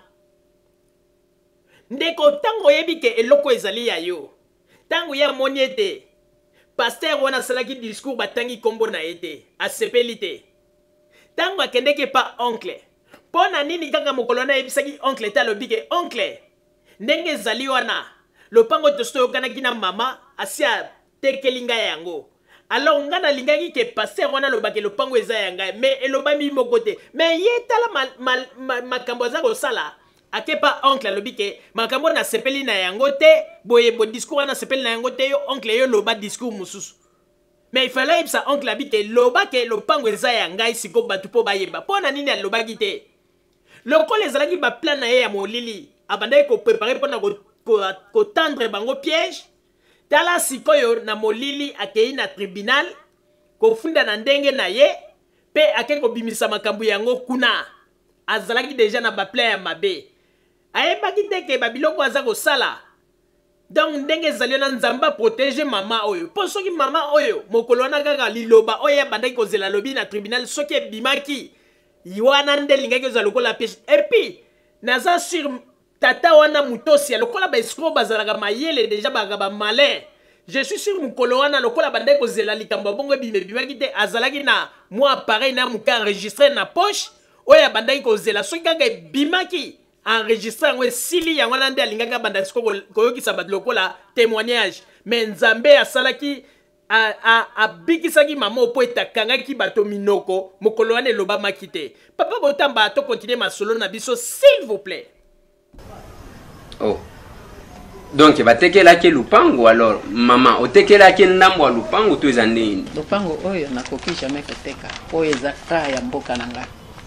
Ndeko tango yebi ke eloko ezali ya yo, tango ya moni ete pasteur wana salaki discours batangi kombo na ete asepeli te, tango akendeke pa oncle pona nini kaka mokolo na yebisaki oncle ta lobi ke oncle ndenge ezali wana lopango tosoyokanaki na mama asi atekeli ngai yango. Alors nga nalingaki ke pasteur wana lobaki lopango eza ya ngai, me elobami moko te, me ye tala makambo aza kosala akepa oncle alobi ke makambo na sepeli na yango te, boye bo discours na sepeli na yango te, yo oncle yo loba discours mususu. Mais il fallait que oncle abi ke loba ke lopango eza ya ngai siko batu po bayeba. Pona nini alobaki te? Lokole ezalaki ba plan na ye ya molili, abandaki ko préparer pona ko ko tendre bango piège. Tala sikoyo na molili akei na tribunal ko funda na ndenge na ye pe akeko bimisa makambu yango kuna. Azalaki déjà na ba plan ya mabe. Ayebaki te ke babiloko aza ko sala. Donc ndenge zali na nzamba protéger mama oyo. Po soki mama oyo mokolo na kaka liloba oyo bandaki kozela lobi na tribunal soki bimaki yiwana nde lingaki za lokola pêche. Et puis naza sur tata wana Mutosia lokola ba escroc bazalaka mayele déjà ba ba malin. Je suis sûr mokolo wana lokola bandaki kozela likambo bongo bime bimaki te azalaki na moi pareil na muka enregistré na poche oyo bandaki kozela soki kaka bimaki enregistré ngwe sili yango nande alinganga banda siko koyokisa bat lokola témoignage, mais nzambe asalaki a a abikisaki mama opo etakangaki bato minoko mokolo wana eloba makite. Papa Botamba to continuer masolo na biso s'il vous plaît. Oh. Donc batekela ke lupango alors mama otekela ke ndambo wa lupango to ezandeni. Lupango oyo nakoki jamais koteka. Oyo ezaka ya mboka nanga.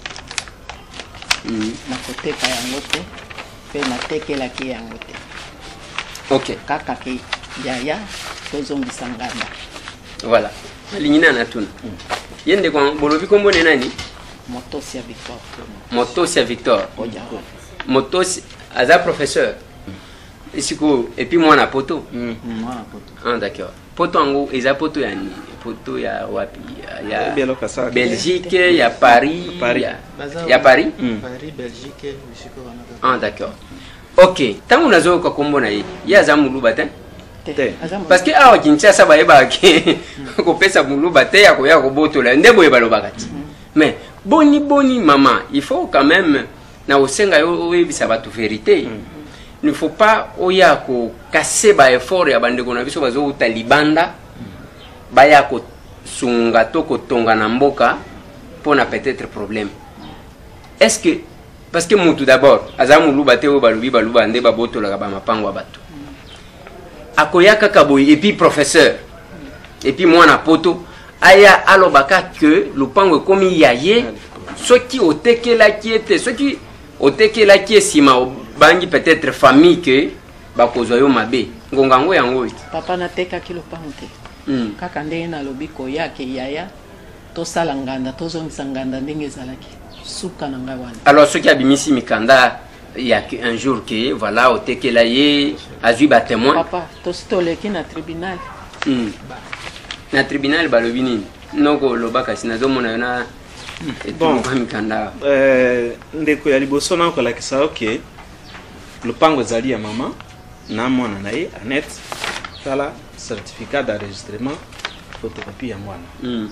Mm. Na koteka yango te pe na tekela ki yango te. OK. Kaka ki yaya tozongisa nganda. Voilà. Lingina na tuna. Mm. Yende kwa bolobi kombo ne nani? Mutosia Victor. Mutosia Victor. Oja. Mutosia aza professeur. Mm. Isiko et puis moi na poto. Mm. Moi na poto. Ah d'accord. Poto ango eza poto ya ni poto ya wapi ya Belgique, ya Paris, Paris. ya, ya Paris. Mm. Paris, Belgique, Mexico wana. Ah d'accord. OK. Tangu nazo kwa kombo na ye. Ya za muluba te. Parce que awa Kinshasa ba yeba ke ko pesa muluba te ya ko ya ko botola ndebo yeba lobakati. Mais boni boni maman, il faut quand même na osenga yo oyebisa batu vérité. Il ne faut pas oya ko casser ba effort ya bande ko na biso bazo utalibanda ba ya ko sunga to ko tonga na mboka pour na peut-être problème. Est-ce que parce que mutu d'abord azamu luba te o balubi baluba nde ba botola ba mapango bato. Akoya kakaboy et puis professeur et puis moi na poto aya alobaka que lupango komi yaye ce qui otekela qui était ce qui otekela qui sima bangi peut-être famille que bakozwa yo mabe ngongango yango iti papa na teka kilo pante mm. kaka ndenge na lobiko yake yaya to sala nganda to zongisa nganda ndenge zalaki suka na ngai wana. Alors ce qui a bimisi mikanda il y a un jour que voilà otekela ye azui ba témoin papa to stoleki na tribunal mm. na tribunal balobi nini noko lobaka sinazo mona na bon mikanda euh ndeko ya liboso na ko la kisa OK lupango zali ya mama na mwana na ye anet tala certificat d'enregistrement photocopie ya mwana mm.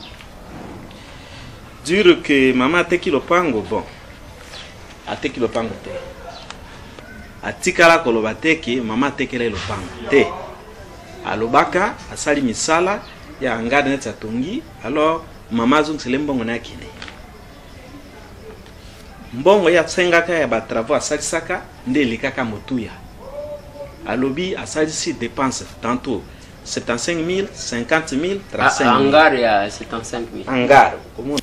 dire que mama teki lupango bon ateki lupango te atikala koloba teki mama tekele lupango te alobaka asali misala ya ngada net atongi alors mama zungsele mbongo na kine mbongo ya sengaka ya ba travaux asalisaka ndeli kaka motuya alobi asalisi dépense tantôt soixante-quinze mille cinquante mille trente-cinq mille hangar ya soixante-quinze mille hangar comment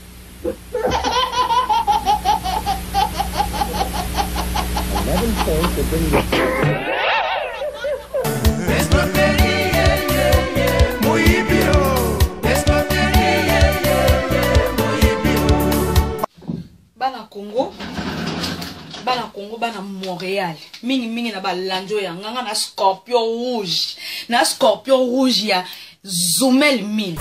Congo. Bana Congo bana Montréal. Mingi mingi na ba lanjo ya nganga na Scorpion rouge. Na Scorpion rouge ya Zoumel mille.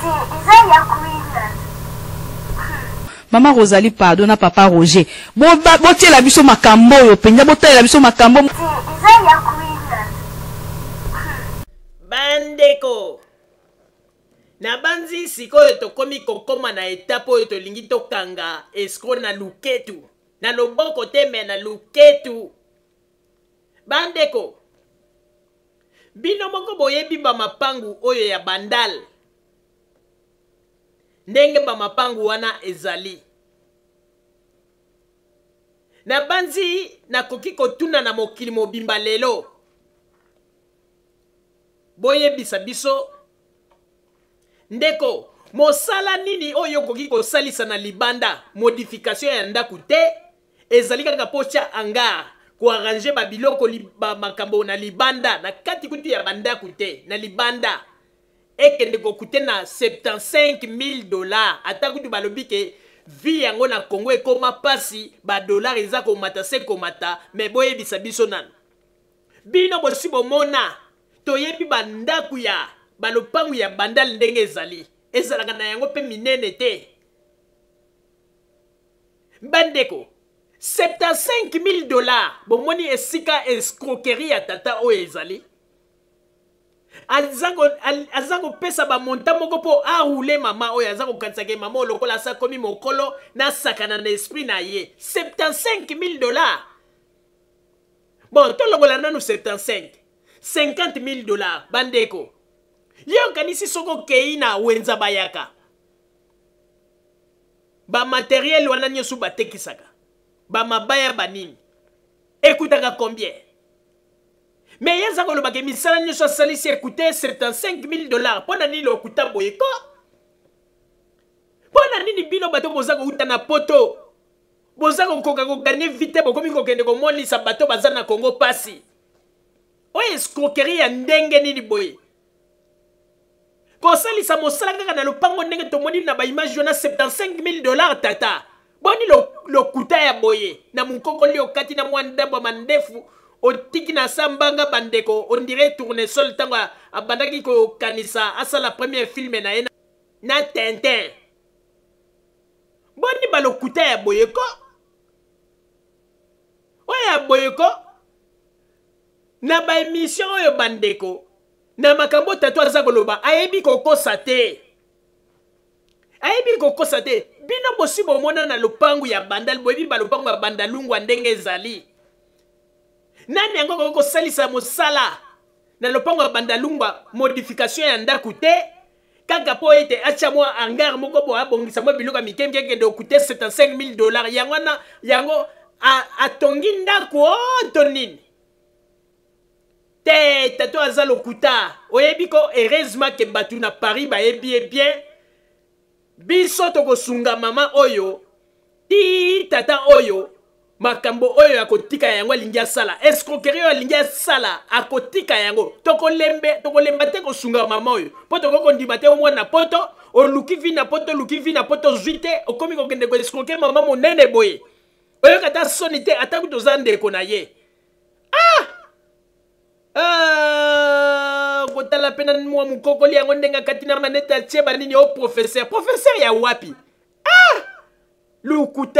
Maman Rosalie pardonne papa Roger. Bon ba botie la biso makambo yo penya botie la biso makambo. Bandeko. Na banzi sikoyo tokomi kokoma na etape oyo tolingi tokanga escro na luketu. Na loboko te me na luketu. Bandeko. Bino moko boyebi ba mapangu oyo ya bandal. Ndenge ba mapangu wana ezali. Na banzi na koki kotuna na mokili mobimba lelo. Boyebisa biso. Ndeko, mosala nini oyo koki kosalisa na libanda modification ya ndaku te ezali kaka pocha anga ko arranger ba biloko li, ba makambo na libanda na kati kutu ya bandaku te na libanda ekende kokute na soixante-quinze mille dollars ata kutu balobi ke vi yango na Congo ekoma pasi ba dollars eza komata se komata me boyebisa biso nanu bino bosi bomona toyebi bandaku ya balopangu ya bandal ndenge ezali ezalaka na yango pe minene te bandeko soixante-quinze mille dollars bomoni esika escroquerie ya tata oyo ezali aza kopesa bamonta moko mpo aroule mama oyo aza kokanisaka mama oyo lokola asa komi mokolo nasakana na esprit na ye soixante-quinze mille dollars bon tolongola nanu soixante-quinze cinquante mille dollars bandeko yo kanisi soko kei na wenza bayaka ba matériel wana nyosu batekisaka ba mabaya banini ekutaka combien mais yaza ko lobake misala nyosu asalisi ekute soixante-quinze mille dollars pona nini lokuta boyeko pona nini bino bato boza ko uta na poto boza ko koka ko gagner vite bokomi ko kende ko molisa bato baza na Congo pasi oye escroquerie ya ndenge nini boye kosalisa mosala kaka na lopango ndenge tomoni na ba image jona soixante-quinze mille dollars tata boni lo lokuta ya boye na munkokoli okati na mwandamba mandefu otiki na sambanga bandeko on dirait tournesol tango abandaki ko kanisa asa la première film na ena na Tintin boni ba lokuta ya boye ko oya boye ko na ba émission oyo bandeko na makambo tatu aza koloba ayebi kokosa te ayebi kokosa te bino bosi bomona na lopangu ya bandal boyebi ba lopangu ya bandalungu ndenge ezali nani yango kosalisa mosala na lopangu ya bandalungu modification ya ndaku te kaka po ete acha mwa hangar moko bo abongisa mwa biloko mikemke kende okute soixante-quinze mille dollars yango na yango atongi ndaku oto nini te tato aza lokuta oyebi ko heureusement ke batu na Paris bayebi e bien biso tokosunga mama oyo ti tata oyo makambo oyo akotika yango alingi asala escroquerie oyo alingi asala akotika yango tokolembe tokolemba te kosunga mama oyo po tokokondima te omwana poto oluki vi na poto oluki vi na poto zwi te okomi kokende koescroquer mama monene boye oyoka ta soni te ata kutu oza ndeko na ye ah Ah, kotala pena mwa mukokoli yango ndenga katina maneta atie banini o professeur professeur ya wapi ah lukuta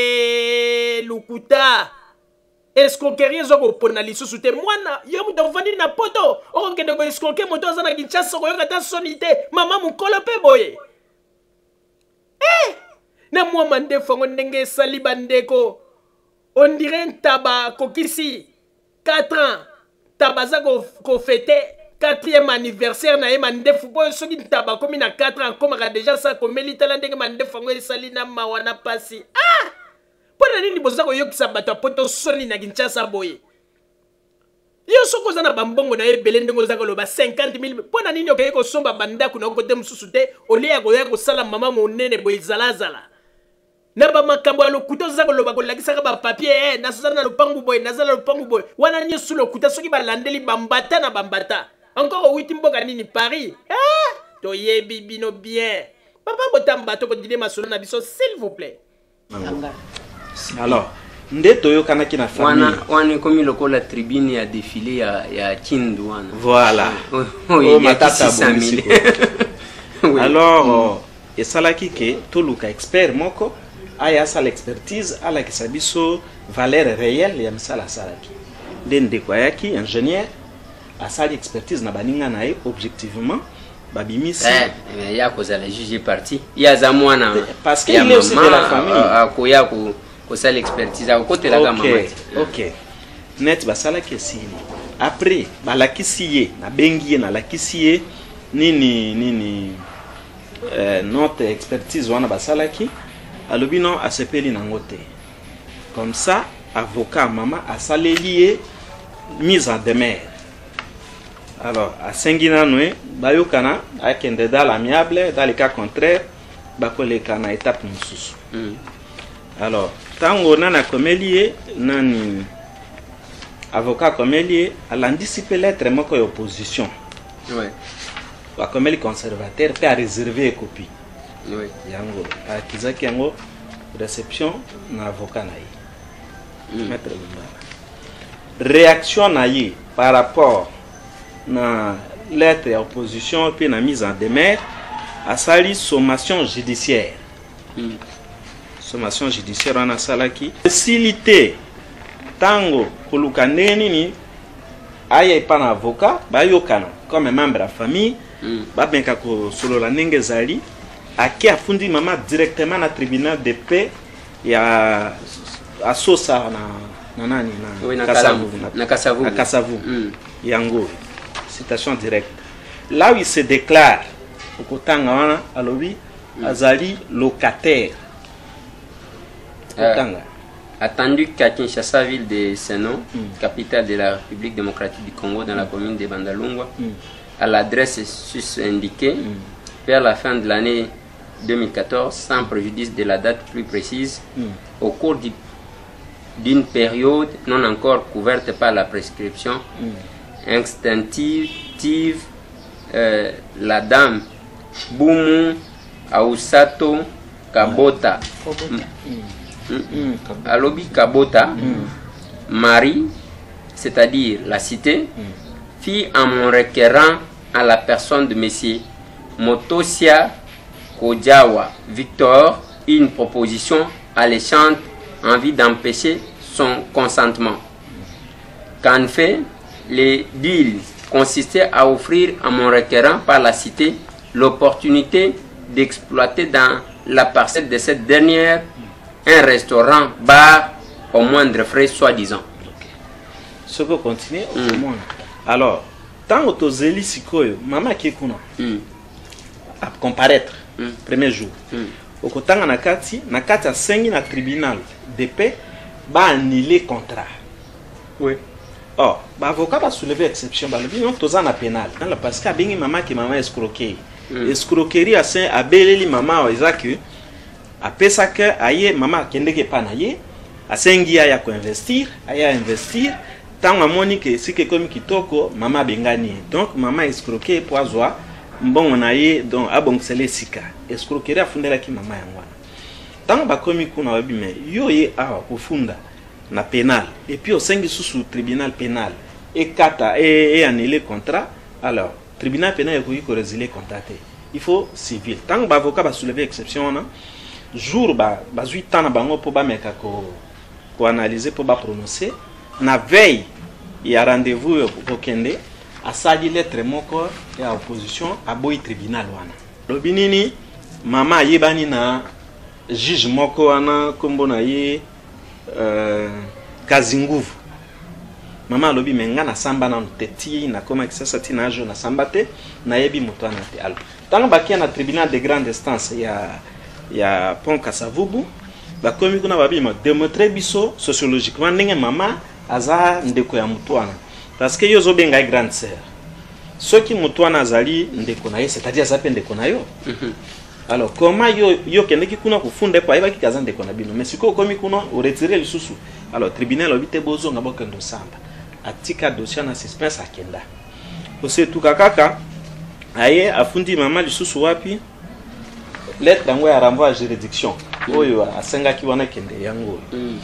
lukuta escroquerie zo ko pona lisusu te mwana yo muto vandi na poto o kende ko escroquer moto azana Kinshasa ko yokata sonite mama mukolo pe boye eh na mwa mande fongo ndenge sali bandeko on dirait taba kokisi quatre ans tabaza ko, ko fêté quatrième anniversaire na ye mandefu po soki taba komi na quatre ans komaka déjà sa komeli tala ndenge mandefu ngo esali na mawa na pasi ah pona nini boza ko yokisa bato poto soni na Kinshasa boye yo soko za na bambongo na ye bele ndenge za ko loba cinquante mille pona nini okeye ko somba bandaku na kote mususu te olia ko ya ko sala mama monene boye zalazala na ba makambo ya lokuta za koloba kolakisaka ba papier eh nasala na lopangu boy nazala lopangu boy wana nyesu lokuta soki balandeli bambata na bambata encore huit mboka nini Paris ah to yebi bino bien papa botamba to ko dile masolo na biso s'il vous plaît anga alors nde toyokanaki na famille wana wana komi lokola tribune ya défilé ya ya Kindu wana voilà oh matata bonisi alors esalaki ke toluka expert moko aya asala expertise alakisa biso valeur réelle ya misala asalaki nde ndeko ayaki ingénieur asali expertise na baninga na ye objectivement babimisi eh ya kozala juge parti ya za mwana parce qu'il est aussi de la famille akoya ko kosala expertise akotela kama mama ok net basalaki esili après balakisi ye na bengi ye na lakisi ye nini nini euh, notre expertise wana basalaki alobi non asepeli nango te comme ça avocat mama asaleli ye mise en demeure. Alors à Senginanoé bayokana akende dans l'amiable, dans les cas contraires bakoleka na étape mususu. Mm. Alors tango nana komelie nani avocat komelie alanticiper lettre moko ya opposition. Ouais. Wa komeli conservateur peut réserver copie. Oui. Yango akizaki yango réception na avocat na yi. Mm. Maître Lumbala. Réaction na yi par rapport na lettre ya opposition puis na mise en demeure a sali sommation judiciaire. Mm. Sommation judiciaire wana salaki facilité tango koluka ndeni ni aya pa na avocat bayokana comme membre de famille mm. ba benka ko solo la ndenge zali aki afundi mama directement na tribunal de paix ya asosa na na nani na oui, na Kasavu na Kasavu na Kasavu mm. yango citation directe là où il se déclare au kotanga wana alobi mm. azali locataire euh, attendu qu'à Kinshasa, ville de Seno, mm. capitale de la République démocratique du Congo, dans mm. la commune de Bandalungwa, mm. à l'adresse sus-indiquée, mm. vers la fin de l'année deux mille quatorze, sans préjudice de la date plus précise, mm. au cours d'une période non encore couverte par la prescription mm. instinctive, euh, la dame Boumou Aousato Kabota, mm. Mm. Alobi Kabota, mm. Marie, c'est-à-dire la cité, mm. fit en mon requérant à la personne de Monsieur Motosia Kodjawa Victor une proposition alléchante en vue d'empêcher son consentement. Qu'en fait, les deals consistaient à offrir à mon requérant par la cité l'opportunité d'exploiter dans la parcelle de cette dernière un restaurant, bar, au moindre frais, soi-disant. Ce que continue, mm. alors, tant que tu zéli sikoyo, maman qui est mm. à comparaître, mm. premier jour. Mm. Au côté de Nakati, Nakati a cinq na tribunal de paix, va annuler contrat. Oui. Or, l'avocat va soulever exception, bah le bilan tous en a pénal. Parce que bien maman qui maman escroquerie, mm. escroquerie à saint à beleli maman Isaac. Après ça que aye maman kendeke panaye asengi aya ko investir aya investir tant amoni que si que comme kitoko maman bengani donc maman escroquer poizwa mbongo na ye donc abongsele sika escroquerie afundela ki maman yangwana tant ba komi kuna wabi me yo ye awa kufunda na pénal et puis au sengi sous tribunal pénal et kata et, et annuler contrat alors tribunal pénal ko yiko résilier contrat il faut civil tant ba avocat ba soulever exception na jour ba bazui tana bango po ba meka ko ko analyser po ba prononcer na veille ya rendez-vous ko kende asali lettre moko ya opposition a boy tribunal wana lobi nini mama yebani na juge moko wana kombo na ye euh Kazinguvu mama lobi menga na samba na teti na koma kisasa tina jo na sambate na yebi mutwana te al tanga bakia na tribunal de grande instance ya ya pont Kasavubu ba komi kuna babi ma démontrer biso sociologiquement ndenge mama aza ndeko ya mutwana parce que yo zo benga grande sœur soki mutwana azali ndeko na ye c'est-à-dire azape ndeko na yo mm -hmm. alors comment yo yo kendeki kuna kufunda kwa ibaki kaza ndeko na bino mais siko komi kuna o retirer lisusu alors tribunal obite bozo ngabo kendo samba atika dossier na suspense akenda ose tukakaka aye afundi mama lisusu wapi lettre yango ya renvoi à juridiction oyo asengaki wana kende yango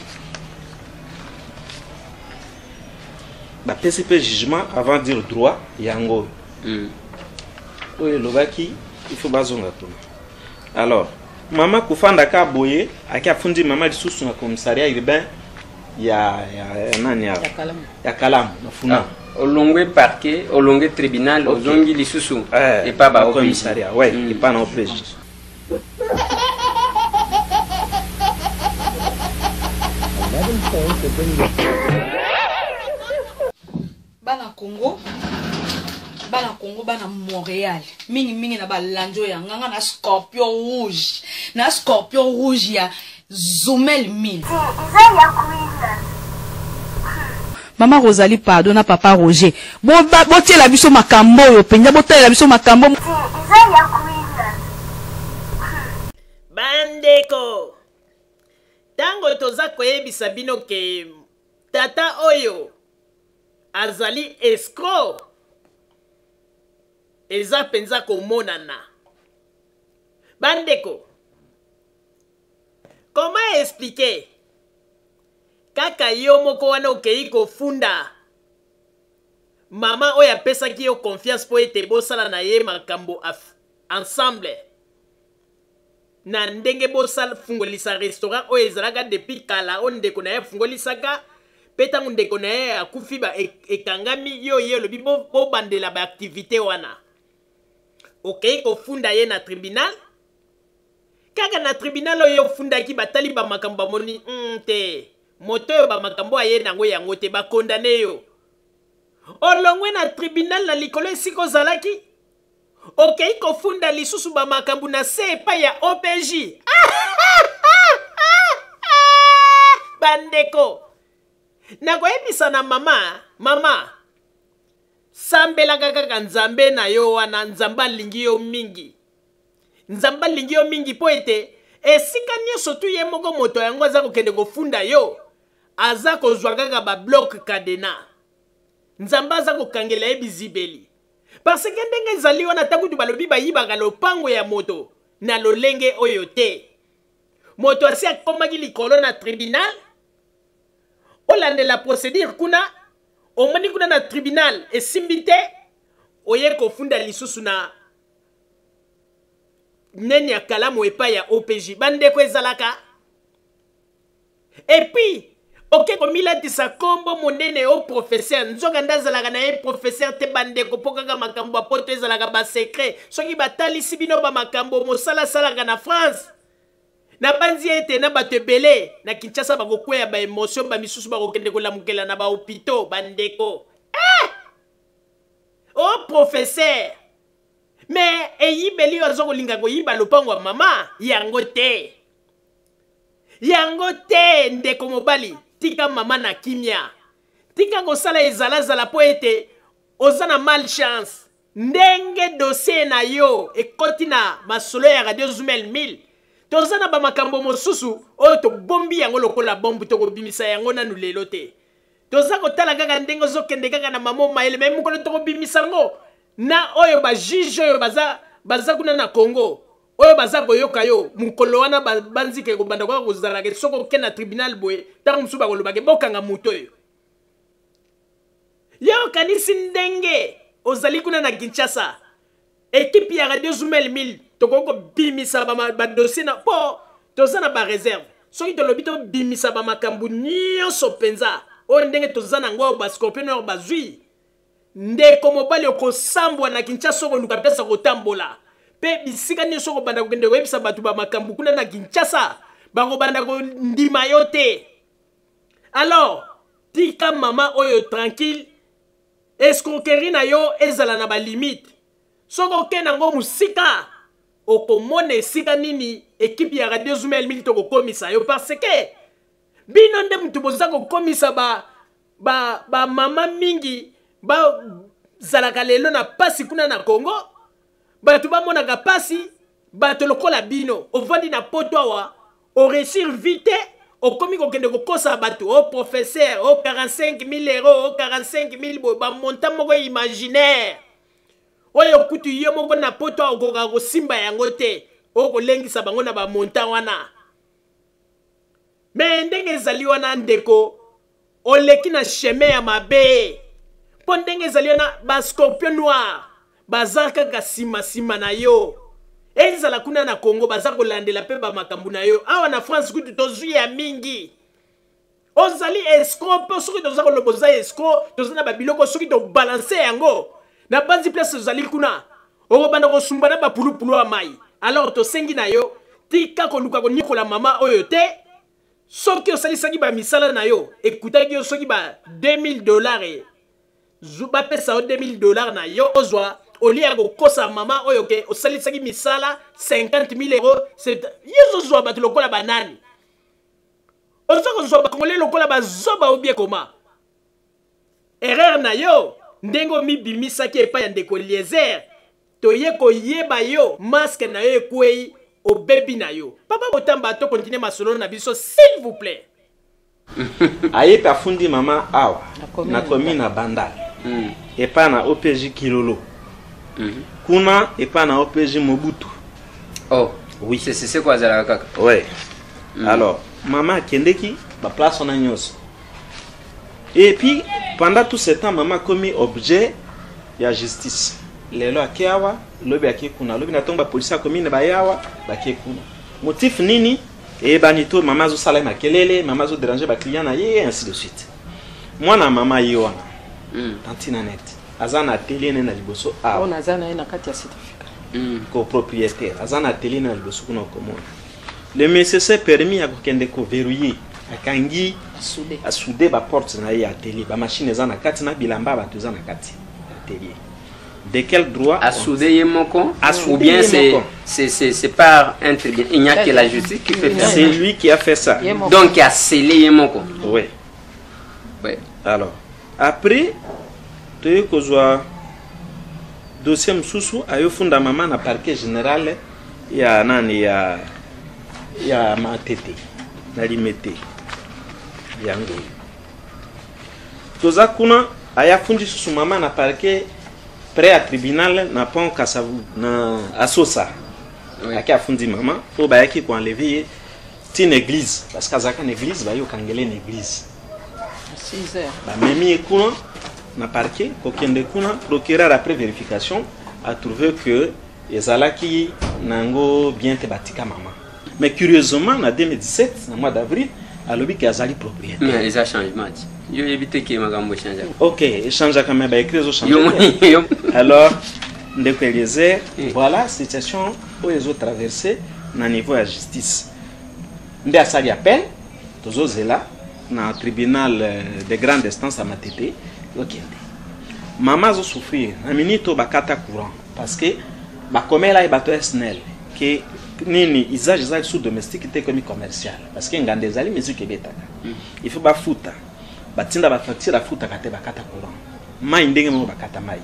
bapesi mpe jugement avant dire droit yango oyo elobaki il faut bazonga kuna. Alors mama kufandaka boye aki afundi mama lisusu na commissariat urbain ya ya nani ya ya Kalamu nafuna olongwe parquet olongwe tribunal ozongi lisusu et pas ba commissariat ouais et pas na O P J. Bana Congo bana Congo bana Montréal mingi mingi na balanjo ya nganga na scorpion rouge na scorpion rouge ya Zumel mille. Mama Rosalie pardon na papa Roger bo bo tiela biso makambo yo penya bo tiela biso makambo bandeko tango toza koyebisa bino ke tata oyo azali escroc eza penza komonana. Bandeko, comment expliquer kaka yo moko wana okei kofunda mama oyo apesaki yo confiance po ete bosala na ye makambo ensemble na ndenge bosala fungolisa restaurant oyo ezalaka depuis kala o ndeko na ye fungolisaka pe ntango ndeko na ye akufi ba ekangami yo ye olobi bobandela baaktivité wana okei kofunda ye na tribunal kaka na tribunal oyo ofundaki batali bamakambo bamoni mm, te moto oyo bamakambo aye nango yango te bakondane yo olongwe na tribunal na likolo esika ozalaki okei kofunda lisusu bamakambo na se epai ya O P J. Bandeko nakoyebisa na mama mama sambelaka kaka nzambe na yo wana nzambe alingi yo mingi nzambe alingi yo mingi po ete esika nyonso tu ye moko moto yango aza kokende kofunda yo aza kozwa kaka bablok kadena nzambe aza kokangela ye bizibeli parce ke ndenge ezali wana takutu balobi bayibaka lopango ya moto na lolenge oyo te moto asi akomaki likolo na tribunal olandela procédure kuna omoni kuna na tribunal esimbi te oye kofunda lisusu na neni ya Kalamu epai ya O P J. Bandeko ezalaka epi oke komilatisa kombo monene o professeur nzoka ndazalaka na ye professeur te bandeko mpo kaka makambo ya poto ezalaka basekret soki batalisi bino bamakambo mosala salaka na France na banzi ete na bato ebele na Kinshasa bakokweya baémotion bamisusu bakokende kolamukela na bahopito bandeko eh! O professeur mais eyibeli yo aza kolinga koyiba lopango ya mama yango te yango te ndeko mobali tika mama na kimia tika kosala ezalazala po ete oza na malchance ndenge dossier na yo ekoti na masolo ya radio Zumel mille toza na bamakambo mosusu oyo tobombi yango lokola bombu tokobimisa yango nanu lelo te toza kotala kaka ndenge ozokende kaka na mamo mayele me mokolo tokobimisa yango na oyo bajuge oyo baza baza kuna na Congo oyo baza koyoka yo mukolo wana banzike kobanda kwa kozalaka soko okende na tribunal boye ntango mosusu bakolobake bokanga moto oyo yo kanisi ndenge ozali kuna na Kinshasa ekipe ya radio Zumel mille tokoko bimisa badossier na po toza na bareserve soki tolobi tobimisa bamakambo nyonso mpenza oyo ndenge toza nango bascorpion oyo bazwi ndeko mobali okosambwa na Kinshasa okoluka mpesa kotambola pe bisika nyonso okobanda kokende koyebisa bato bamakambo kuna na Kinshasa bakobanda kondima yo te. Alors tika mama oyo tranquille escroquerie na yo ezala na balimite soko okende nango musika okomona esika nini ekipe ya radio Zumel mille tokokomisa yo parce que bino nde mutu boza kokomisa ba ba ba mama mingi ba zalaka lelo na pasi kuna na Congo bato bamonaka pasi bato lokola bino ovandi na poto awa o réussir vite okomi kokende kokosa bato o professeur o quarante-cinq mille euros o quarante-cinq mille bo ba montant moko imaginaire oyo kutu yo moko na poto okoka kosimba yango te okolengisa bango na ba montant wana Mais ndenge ezali wana ndeko oleki na chemin ya mabe. Po ndenge ezali wana ba scorpion noir baza kaka sima sima na yo. Ezala kuna na Congo baza kolandela pe ba makambu na yo. Awa na France kutu tozwi ya mingi. Ozali escroc pe soki toza koloboza escroc toza na babiloko soki to balancer yango. Na banzi place ozali kuna. Oko banda ko sumba na ba pulupulu ya mai. Alors to sengi na yo tika koluka ko nikola mama oyo te. Soki osali saki ba misala na yo ekutaki yo soki ba deux mille dollars. Zuba pesa o deux mille dollars na yo ozwa olia ko kosa mama oyo ke osali saki misala cinquante mille euros c'est yezo zwa batu lokola banani. Ozo ko zwa ba kongole lokola ba zoba ou bien comment. Erreur na yo ndengo mi bimisa ki epa ya ndeko Eliezer toye ko yeba yo masque na yo ekwei o baby na yo. Papa Botamba to continue masolo na biso s'il vous plaît. Aye pa fundi mama awa na commune na Bandal. Mm. Epa na O P J Kilolo. Mm. Kuna epa na O P J Mobutu. Oh, oui, c'est c'est quoi ça la kaka? Ouais. Mm. Alors, maman kendeki ba place on a nyos. Et puis pendant tout ce temps maman commis objet ya justice. Lelo akiawa, lobi akikuna, lobi natomba polisi commune ba yawa, ba kekuna. Motif nini? Et banito maman zo sala makelele, maman zo déranger ba client na ye et ainsi de suite. Moi na maman yiwana. Mm. Tantina net. Azana télé na liboso a. On azana na kati ya certificat. Mm. Copropriétaire. Azana télé na liboso kuna commune. Le nécessaire permis à kokende ko verrouiller. Akangi soudé. A soudé ba porte na ya télé. Ba machine ezana kati na bilamba ba tuzana kati. Atelier. De quel droit à souder Yemoko ou bien c'est c'est c'est c'est par un tribunal, il n'y a que la justice qui peut faire. C'est lui qui a fait ça. Donc il a scellé Yemoko. Oui. Oui. Alors après tu es kozwa dossier msusu ayo funda mama na parquet général ya nani ya ya matete na limete yango. Toza kuna aya fundi susu mama na parquet près à tribunal na pont Kasavu na asosa. Oui. Aki afundi mama po ba yaki ko enlever tin église parce que azaka église ba yo kangele une église. six heures. Ba memi kuna na parquet ko kende kuna procureur après vérification a trouvé que ezalaki nango bien te batika mama. Mais curieusement en deux mille dix-sept en mois d'avril alobi ki azali propriétaire. Mais les a changement. Yo éviter que magambo change. OK, échange quand même ba écrit zo change. Alors ndeko Eliezer, voilà situation où ils ont traversé na niveau de justice. Nde asali appel tozo zela na tribunal de grande instance à Matete. OK. Maman zo souffrir. Na minito bakata courant parce que ba komela e bato S N L que nini usage za sous domestique te comme commercial parce que ngande zali musique ebetaka. Il faut ba futa. Batinda ba facture futa kate bakata courant. Mai ndenge mo bakata mai.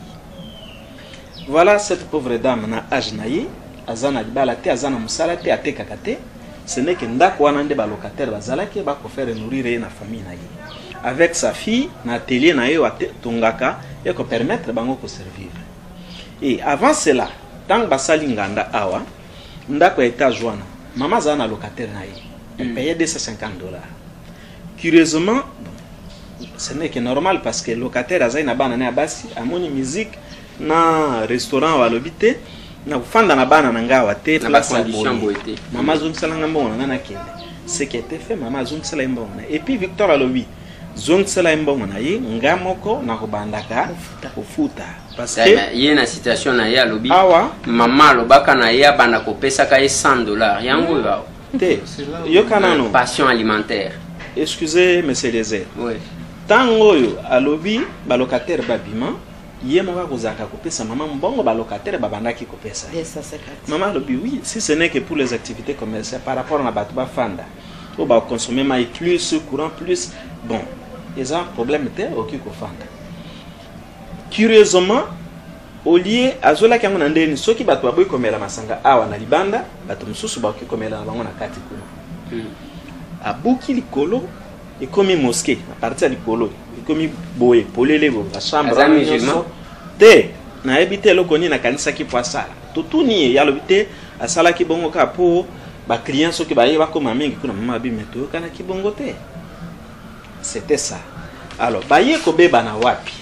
Voilà cette pauvre dame na âge naïe, azana libala te azana musala te ateka kate, ce n'est que ndako wana nde ba locataire bazala ke ba ko faire nourrir na famille naïe. Avec sa fille na atelier na yo tongaka et ko permettre bango ko servir. Et avant cela, tant basali nganda awa, ndako étage wana, maman zana locataire naïe, elle payait deux cent cinquante dollars. Curieusement, ce n'est que normal parce que locataire azai na bana na basi amoni musique na restaurant wa lobité na fanda na bana na ngawa te place à boye mama zone sala ngambona na nakende ce qui était fait mama zone sala mbona et puis Victor alobi zone sala mbona na ye ngamoko na kobandaka kofuta parce que y a une situation na ya lobi awa mama lobaka na ya banda kopesa ka cent dollars yango ba te yo kanano passion alimentaire. Excusez monsieur Eliezer. Oui. Tango yo alobi ba locataire babima yemo va kozaka kopesa maman mbongo ba locataire babandaki kopesa. Maman alobi oui, si ce n'est que pour les activités commerciales par rapport à batu ba fanda. O ba consommer mai plus, courant plus. Bon, ils ont problème te okiko fanda. Curieusement, au lieu azola kango na ndeni soki batu ba boy komela masanga awa na libanda, batu mususu ba okiko komela bango na kati kuna. Mm. Abuki likolo et comme mosquée à partir du colo et comme boye polele bo la chambre musulman te na ebite lo koni na kanisa ki poisa tutuni ya lobite asala ki bongo ka po ba client soki ba yeba ko mamingi kuna mama bimeto kana kibongote. C'était ça. Alors ba ye ko beba na wapi?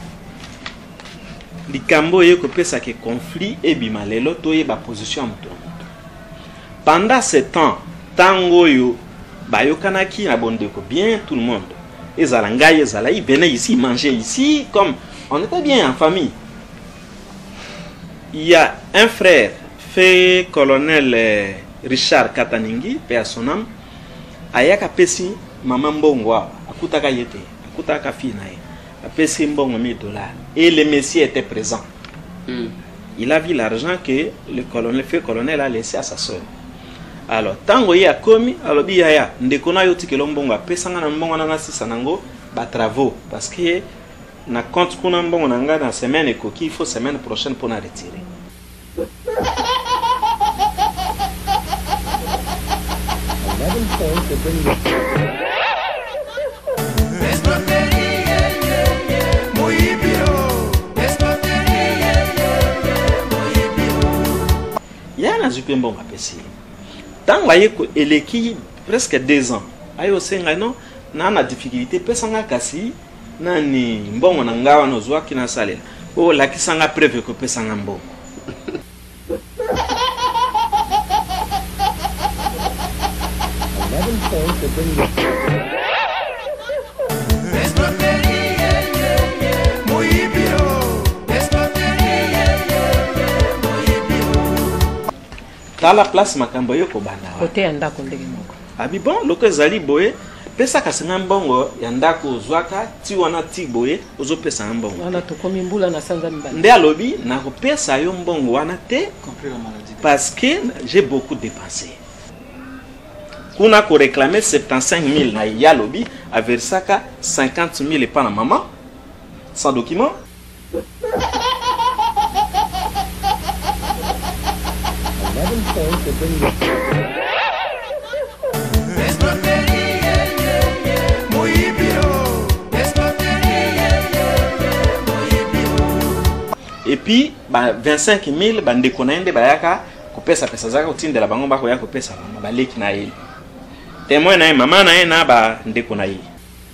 Likambo ye ko pesa ke conflit e bimalelo to ye ba position mto. Pendant ce temps, tango yo ba yo kanaki na bondeko bien tout le monde. Ezala ngai ezala i venait ici manger ici comme on était bien en famille. Il y a un frère, fait colonel euh, Richard Kataningi, paix à son âme, ayaka pesi maman mbongo akutaka yete, akutaka fina ye, apesi mbongo mille dollars. Et le messie était présent. Mm. Il a vu l'argent que le colonel, fait colonel a laissé à sa soeur. Alors, tango ye a commis, alors bi ya ndekona yo tikelo mbongo apesanga na mbongo na sisa nango ba travaux parce que na compte kuna mbongo nanga na semaine ekoki il faut semaine prochaine pour na retirer. Yana zupe mbongo apesi. Tango aye ko eleki presque deux ans. Ayo senga non na na difficulté pesanga kasi nani mbongo na ngawa no zwa kina salela. O la kisanga preuve ko pesanga mbongo. Dans la place makambo yo ko banda côté anda ko ndenge moko abi bon loko ezali boye pesa kasenga mbongo ya ndako zwaka ti wana ti boye ozo pesa mbongo wana to komi mbula na sanza mbala nde alobi na ko pesa yo mbongo wana te parce que j'ai beaucoup dépensé kuna ko réclamer soixante-quinze mille na ya lobi a versaka cinquante mille pa na maman sans document. Et puis bah vingt-cinq mille bande konende bayaka ko pesa pesa zaka utinde la bango bako yako pesa mama baleki na yeye témoin na mama na ye na ba ndeko na ye.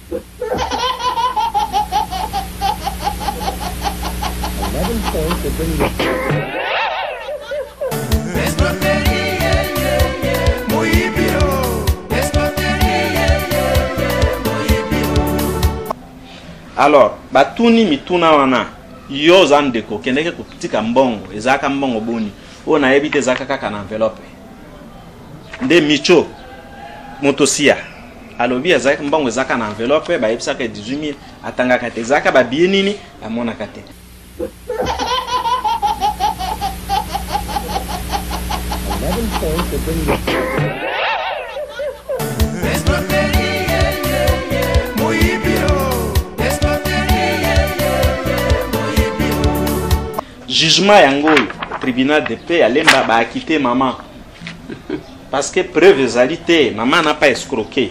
Alors batuni mituna wana yo zandeko kendeke kutika mbongo ezaka mbongo boni ona yebite zaka kaka na enveloppe nde micho motosia alobi ezaka mbongo ezaka na enveloppe ba yebisa ka dix-huit mille atanga kate zaka ba bien nini amona kate. Jugement yango tribunal de paix alemba ba quitter maman parce que preuve ezalité maman n'a pas escroqué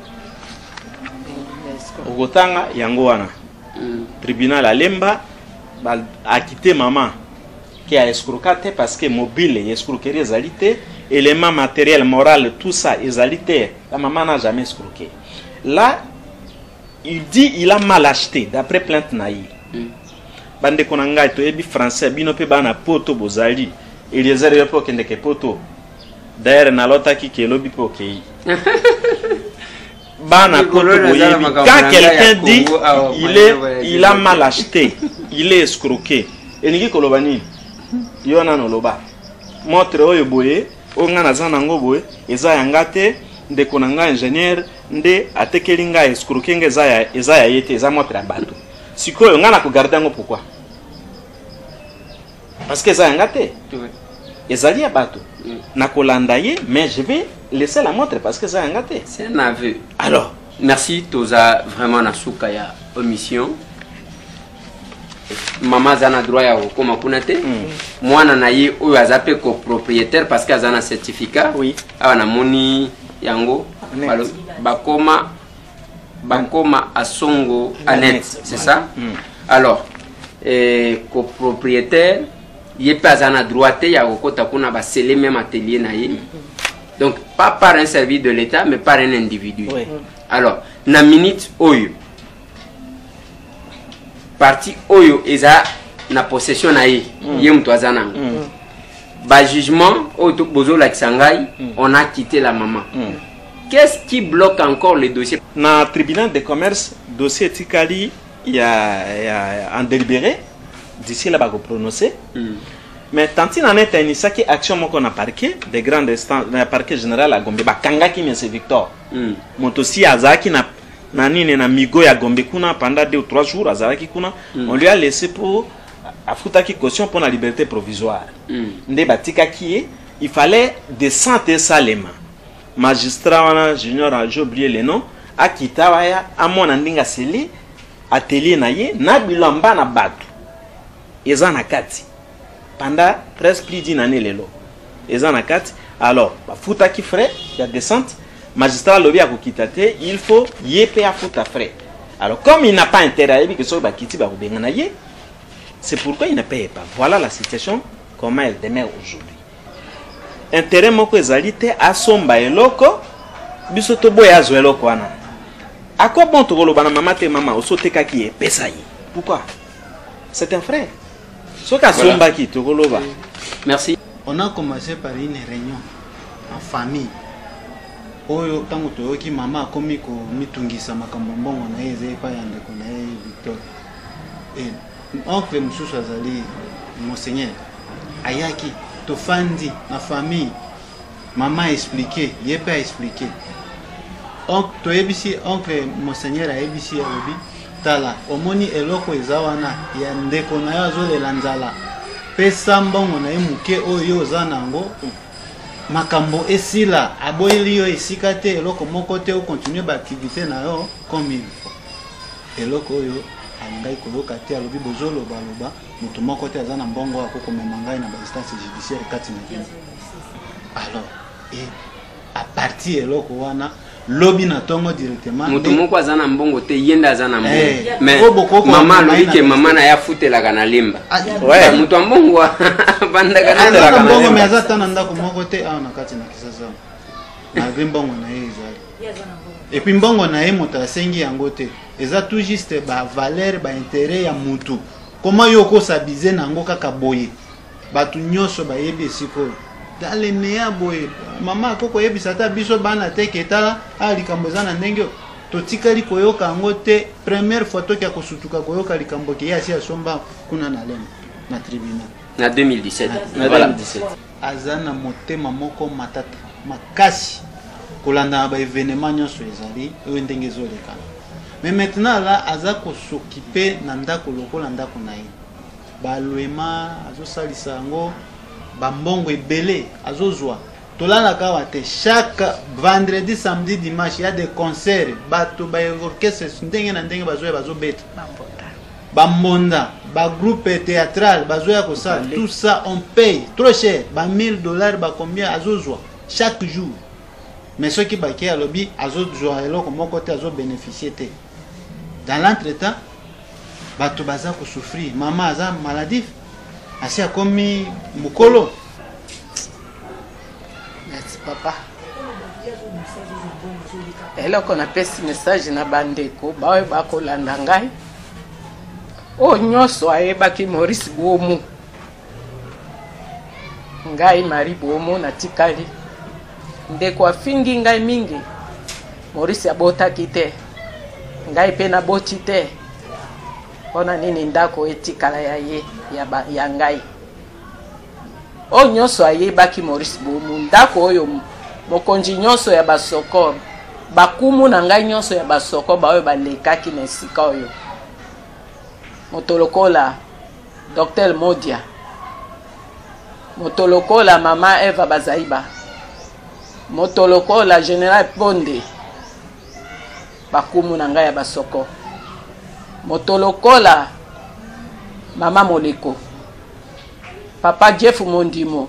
ogotanga yango wana tribunal alemba ba a quitté maman qui a escroqué parce que mobile escroquerie ezalité élément matériel moral tout ça ezalité la maman n'a jamais escroqué là il dit il a mal acheté d'après plainte naïe. Bande konanga to ebi français bino pe bana poto bozali Eliezer yo po kende ke poto d'ailleurs na lota ki ke lobi po ke bana poto boyebi quand quelqu'un dit il est il a mal acheté il est escroqué eniki kolobani yo na no loba montre oyo boye o ngana zana ngo boye eza yanga te nde konanga ingénieur nde atekeli nga escroquer ngeza ya eza ya yete eza montre ya bato sikoyo ngana ko garder ngo pourquoi parce que ça engate ezali abato na kolanda ye mais je vais laisser la montre parce que ça engate c'est un aveu. Alors merci toza vraiment na suka ya omission maman zana droit ya koma kunate mwana na ye oyo azape ko propriétaire parce que azana certificat oui awana moni yango bakoma bakoma asongo annexe c'est ça. Mm. Alors eh copropriétaire ye pas ana droit ya kokota kuna ba sceller même atelier na ye Donc, pas par un service de l'État, mais par un individu. Oui. Alors, na minute oyo, parti oyo, eza na possession na ye, ye mtoaza nango. Ba jugement, oyo bozo la kisangai, on a quitté la maman. Qu'est-ce qui bloque encore le dossier? Dans le tribunal de commerce, dossier Tikali, il y a un délibéré, d'ici là, il va prononcer. Mais tant qu'il en est un qui action qu'on a parqué, des grandes instances, le parquet général à Gombe, bah Kanga qui c'est Victor. Montosi Azaki na nani na migo ya Gombe kuna pendant deux ou trois jours Azaki kuna, on lui a laissé pour afuta qui caution pour la liberté provisoire. Nde batika qui il fallait descendre ça les mains. Magistrat junior, j'ai oublié le nom, a quitté à mon andinga seli atelier naye na bilamba na batu eza na kati pendant presque plus d'une année lelo eza na kati. Alors bafuta ki frais ya descente, magistrat lobi a kokitate, il faut yépe a futa frais. Alors comme il n'a pas intérêt que so ba kiti ba rubenga na ye, c'est pourquoi il ne paye pas. Voilà la situation comment elle demeure aujourd'hui. Intérêt moko ezali te asomba eloko biso to boya zo eloko wana. À quoi bon to koloba na mama te mama osoteka ki epesa yi? Pourquoi? C'est un frère. Soka somba ki to koloba. Merci. On a commencé par une réunion en famille. Oyo tango toyoki mama akomi ko mitungisa makambo mbongo na ye ezali pa yande ko na ye Victor. Et oncle mususu azali monseigneur ayaki tofandi na famille maman a expliqué yepe a expliqué oncle toyebisi oncle monseigneur a yebisi alobi tala omoni eloko eza wana ya ndeko na yo azolela nzala pesa mbongo na ye muke oyo oza nango makambo esila aboyeli yo esika te eloko moko te okontinue baaktivité na yo comme il faut eloko oyo alingai koloka te alobi bozoloba loba mutu moko te aza na mbongo akokomema ngai na bainstance judiciaire kati na bino. Alors et à partir eloko wana lobi na tongo directement mutu moko aza na mbongo te yenda aza na mbongo mais mama alobi ke mama na ya futelaka na lemba ouais mutu mbongo bandaka na futelaka na mbongo mais aza tana ndako moko te awa na kati na kisasa na mbongo na ye ezali et puis mbongo na ye moto asengi yango te eza tout juste ba valeur ba intérêt ya mutu comment yo ko sabize nango kaka boye batu nyoso ba yebi siko dale meya boye mama koko yebi sata biso bana te ketala ali kamboza na ndenge to tikali koyoka ngo te première photo kia kosutuka koyoka likambo ke yasi asomba kuna na lema na tribunal na deux mille dix-sept na voilà deux mille dix-sept azana motema moko matata makasi kolanda ba événement nyoso ezali o ndenge zoleka. Mais maintenant là azako s'occuper na ndako lokola ndako na ye balwema azosalisa ngo bambongo ebele azozwa tolalaka wate chaque vendredi samedi dimanche il y a des concerts bato ba orchestre ndenge na ndenge bazoya bazobeta bambonda ba groupe théâtral bazoya kosala tout ça on paye trop cher ba mille dollars ba combien azozwa chaque jour. Mais ceux qui baki à lobby azozwa eloko moko te azo bénéficier te. Dans l'entretemps, bato baza ko souffrir, maman aza maladif, asi akomi mukolo. Merci papa. Eloko na pesi message na bandeko bawe bakolanda ngai. O nyoso ayebaki Maurice Bomu. Ngai Marie Bomu na tikali. Ndeko afingi ngai mingi. Maurice abotaki te. Ngai pe na boti te pona nini ndako etikala ya ye ya, ba, ya ngai o nyonso ayebaki Maurice Bomu ndako oyo mokonzi nyonso ya basoko bakumu na ngai nyonso ya basoko baoyo balekaki na esika oyo motolokola Docteur Modia motolokola mama Eva Bazaiba motolokola Général Ponde bakumu na ngai ya basoko motolokola mama Moleko papa Jeff Mondimo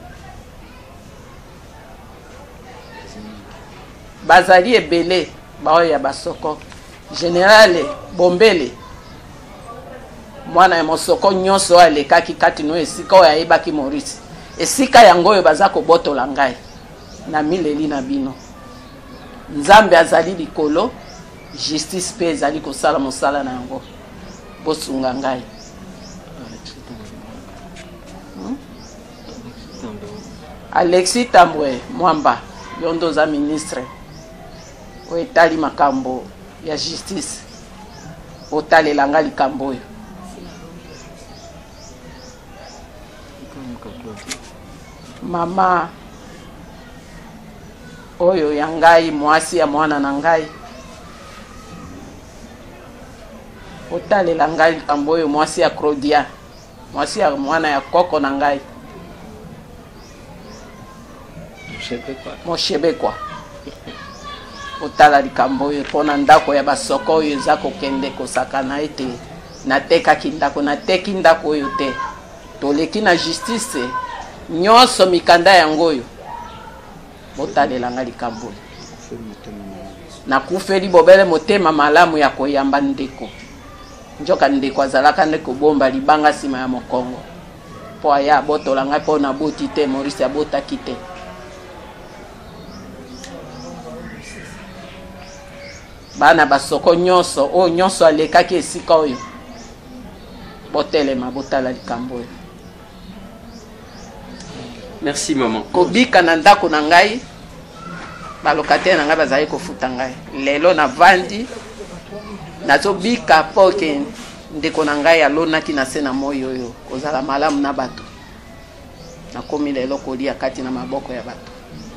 bazali ebele baoyo ya basoko Général Bombele mwana ya mosoko nyonso alekaki kati no esika oyo ayebaki Maurice esika yango oyo baza kobotola ngai na mileli na bino nzambe azali likolo justice pe ezali kosala mosala na yango bosunga ngai hmm? Alexis Tambwe Mwamba yondo za ministre oetali makambo ya justice otalela nga likambo oyo mama oyo ya ngai mwasi ya mwana na ngai otalela ngai likambo oyo mwasi ya Claudia mwasi ya mwana ya koko na ngai moshebekwa otala likambo oyo mpona ndako ya basoko oyo eza kokende kosakana ete natekaki ndako nateki ndako oyo te toleki na justice nyonso mikanda yango oyo botalela nga likambo oyo nakufeli bobele motema malamu ya koyamba ndeko njoka ndeko azalaka nde kobomba libanga nsima ya mokongo mpo aya abotola ngai mpo naboti te Maurice abotaki te bana basoko nyonso oyo nyonso alekaki esika oyo botelema botala likambo oyo merci maman kobika na ndako na ngai balokataire na ngai bazali kofuta ngai lelo navandi nazobika mpo ke ndeko na ngai alonaki na se na moi oyo kozala malamu na bato nakomi lelo kolia kati na maboko ya bato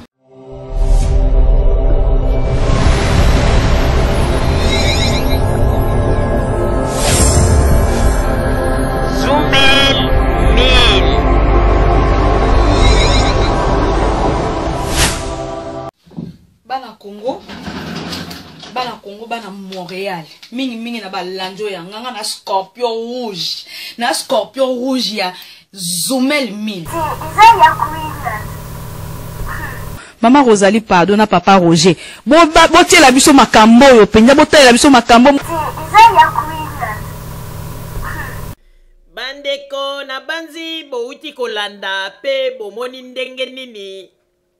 Bana Congo, bana Congo, bana Montréal. Mingi mingi na balanjo ya nganga na scorpion rouge, na scorpion rouge ya Zoumel mille. Mama Rosalie pardon na papa Roger. Bo bo tie la biso makambo yo penya bo tie la biso makambo. Bandeko na banzi bo uti kolanda pe bo moni ndenge nini.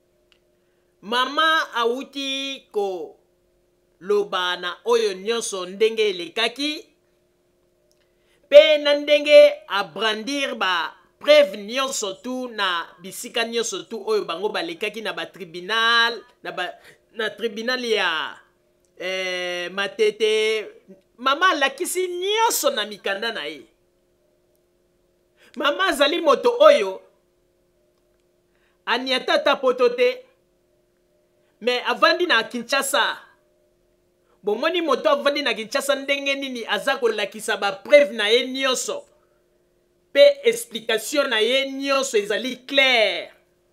Mama auti ko loba na oyo nyonso ndenge elekaki pe na ndenge abrandir ba preuve nyonso tu na bisika nyonso tu oyo bango balekaki na ba tribunal na ba na tribunal ya eh, Matete. Mama lakisi nyonso na mikanda na ye. Mama azali moto oyo aniata ta potote. Mais avandi na Kinshasa bomoni moto avandi na Kinshasa ndenge nini aza kolakisa ba preuve na ye nyonso pe explication na ye nyonso ezali clair.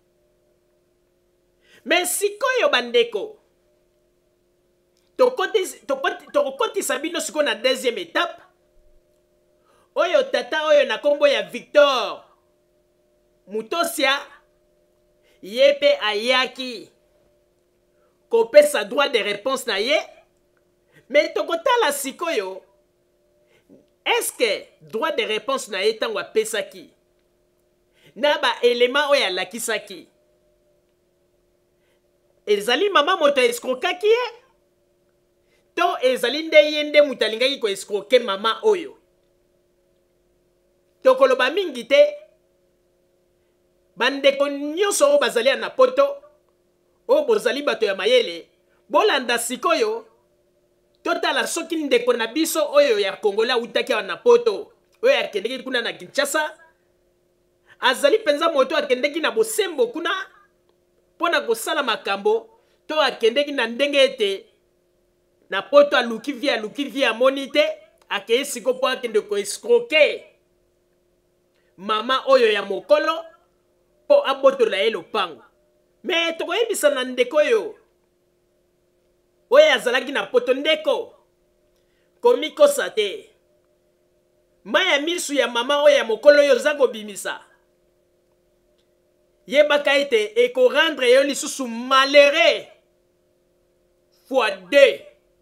Mais sikoyo bandeko tokotisa bino siko na deuxième étape oyo tata oyo na kombo ya Victor Mutosia ye pe ayaki kopesa droit de réponse na ye. Mais tokotala sikoyo est-ce que droit de réponse na ye tango apesaki na ba élément oyo alakisaki ezali mama moto eskrokaki ye to ezali nde ye nde moto alingaki ko escroquer mama oyo. Tokoloba mingi te bandeko nyonso oyo bazali na poto o bozali bato ya mayele bolanda sikoyo totala soki ndeko na biso oyo ya Kongola utaki na poto oyo akendeki kuna na Kinshasa azali penza moto akendeki na bosembo kuna pona kosala makambo to akendeki na ndenge ete na poto aluki via aluki via monite akeye siko po akende ko escroquer mama oyo ya mokolo po abotola ye lopango. Mais tokoyebisa na ndeko yo oyo azalaki na poto ndeko komikosa te maya misu ya mama oyo ya mokolo oyo oza kobimisa yebaka ete ekorendre yo lisusu malheureux fois deux.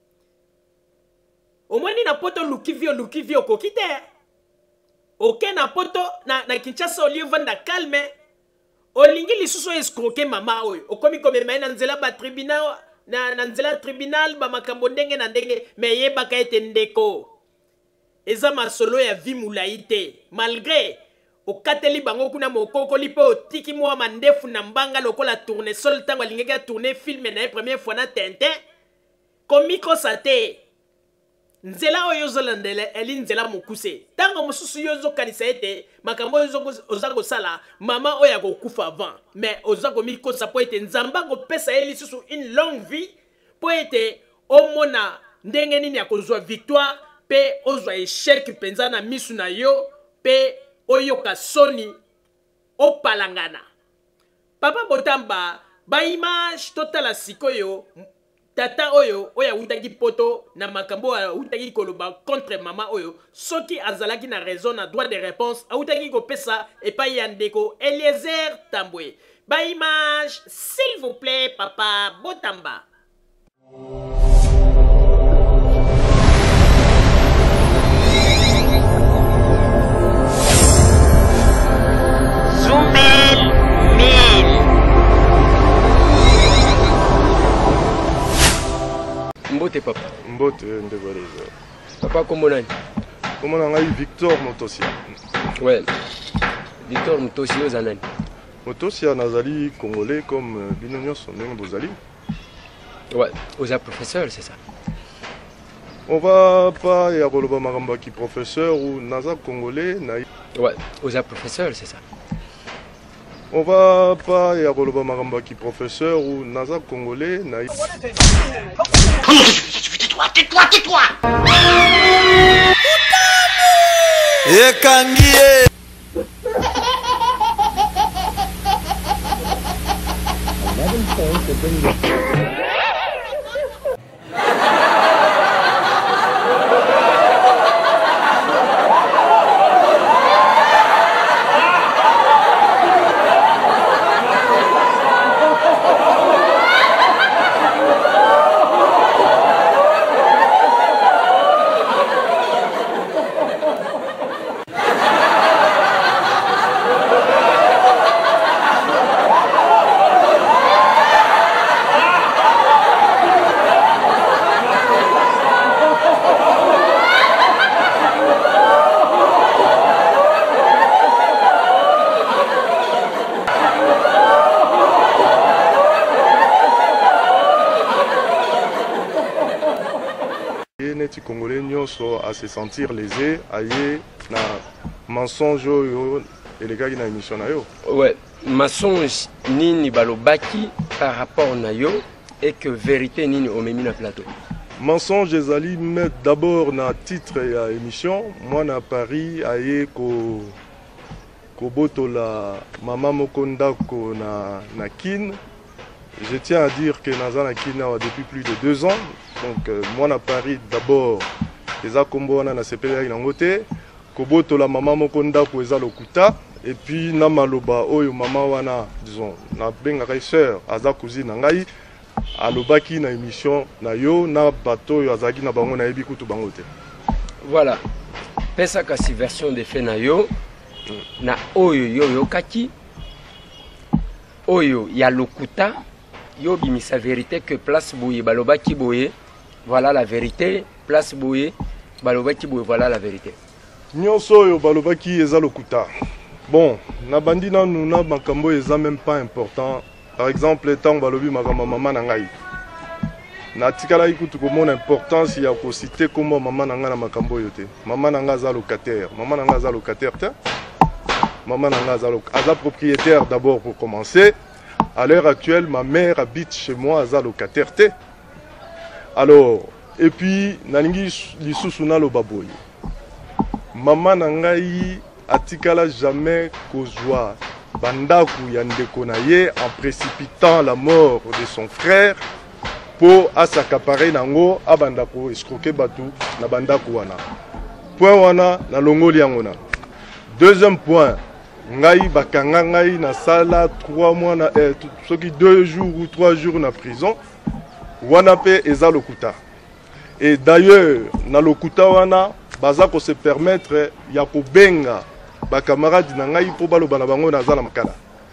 Omoni na poto lukivio lukivio okoki te oke na poto na, na Kinshasa olie vanda calme olingi lisusu escroquer mama oyo okomi komema na nzela ba tribunal na, na nzela tribunal ba makambo ndenge na ndenge me yebaka ete ndeko eza masolo ya vie mulayi te malgré okateli bango kuna mokokoli mpe otiki mwa mandefu na mbanga lokola tournesol ntango alingaki atourne filme na ye première fois na Tintin komikosa te nzela oyo ozolandela eli nzela mokuse ntango mosusu yo ozokanisa ete makambo oyo oza kosala mama oyo akokufa avant mais oza komikosa mpo ete nzambe akopesa ye lisusu une longue vie mpo ete omona ndenge nini akozwa victoire mpe ozwa échec mpenza na misu na yo mpe oyoka soni opalangana papa Botamba baimage totala sikoyo tata oyo oyo awutaki poto na makambo awutaki koloba contre mama oyo soki azalaki na raison na droit de réponse awutaki kopesa epai ya ndeko Eliezer Tambwe baimage s'il vous plaît papa Botamba. Mbote papa. Mbote ndegoreza. Papa comment nani? Comment on a eu Victor Motosia. Ouais. Victor Motosia zanani. Motosia nazali congolais comme binonyo son nom bozali. Ouais, aux professeurs, c'est ça. On va pas y avoir maramba qui professeur ou naza congolais na. Ouais, aux professeurs, c'est ça. On va pas y avoir maramba qui professeur ou naza congolais na. Tais-toi, tais-toi, tais-toi. Et Kangie. Congolais nyonso à se sentir lésé aye na mensonge et les gars qui na émission na yo. Ouais, mensonge nini balobaki par rapport na yo et que vérité nini omemi na plateau. Mensonge ezali mettre d'abord na titre ya émission moi na Paris aye ko ko botola mama mokondako na na kin. Je tiens à dire que naza na kin depuis plus de deux ans. Donc euh, moi à Paris d'abord les akombona na sepela na ngote koboto la maman mokonda ko eza lokuta et puis na maloba oyo mama wana disons na benga sœur aza cousine ngai alobaki na émission na yo na bato yo azaki na bango na yebi kutu bango te. Voilà. Pesa kasi version de fait na yo na oyo yo yokaki oyo ya lokuta yo bimisa vérité que place boye balobaki boye. Voilà la vérité, place Bouye, balobaki Bouye, voilà la vérité. Nyonso yo balobaki eza lokuta. Bon, na bandi na nuna makambo eza même pas important. Par exemple, tant balobi makamba mama na ngai. Na tikala ikutu ko mon importance ya ko citer comme mama na nga na makambo yote. Mama na nga za locataire, mama na nga za locataire te. Mama na nga za aza propriétaire d'abord pour commencer. À l'heure actuelle, ma mère habite chez moi za locataire te. Alors, et puis, nalingi lisusu na lobaboy. Maman nangai atikala jamais kozwa bandaku ya ndeko na ye en précipitant la mort de son frère pour asakaparer nango abandako escroquer batu na bandaku wana. Point wana na longoli yango na. Deuxième point, ngai bakanga ngai na sala trois mois na eh, soki deux jours ou trois jours na prison. Wana pe eza lokuta. Et d'ailleurs, na lokuta wana, baza ko se permettre ya ko benga ba camarade na ngai po baloba na bango na zala makala.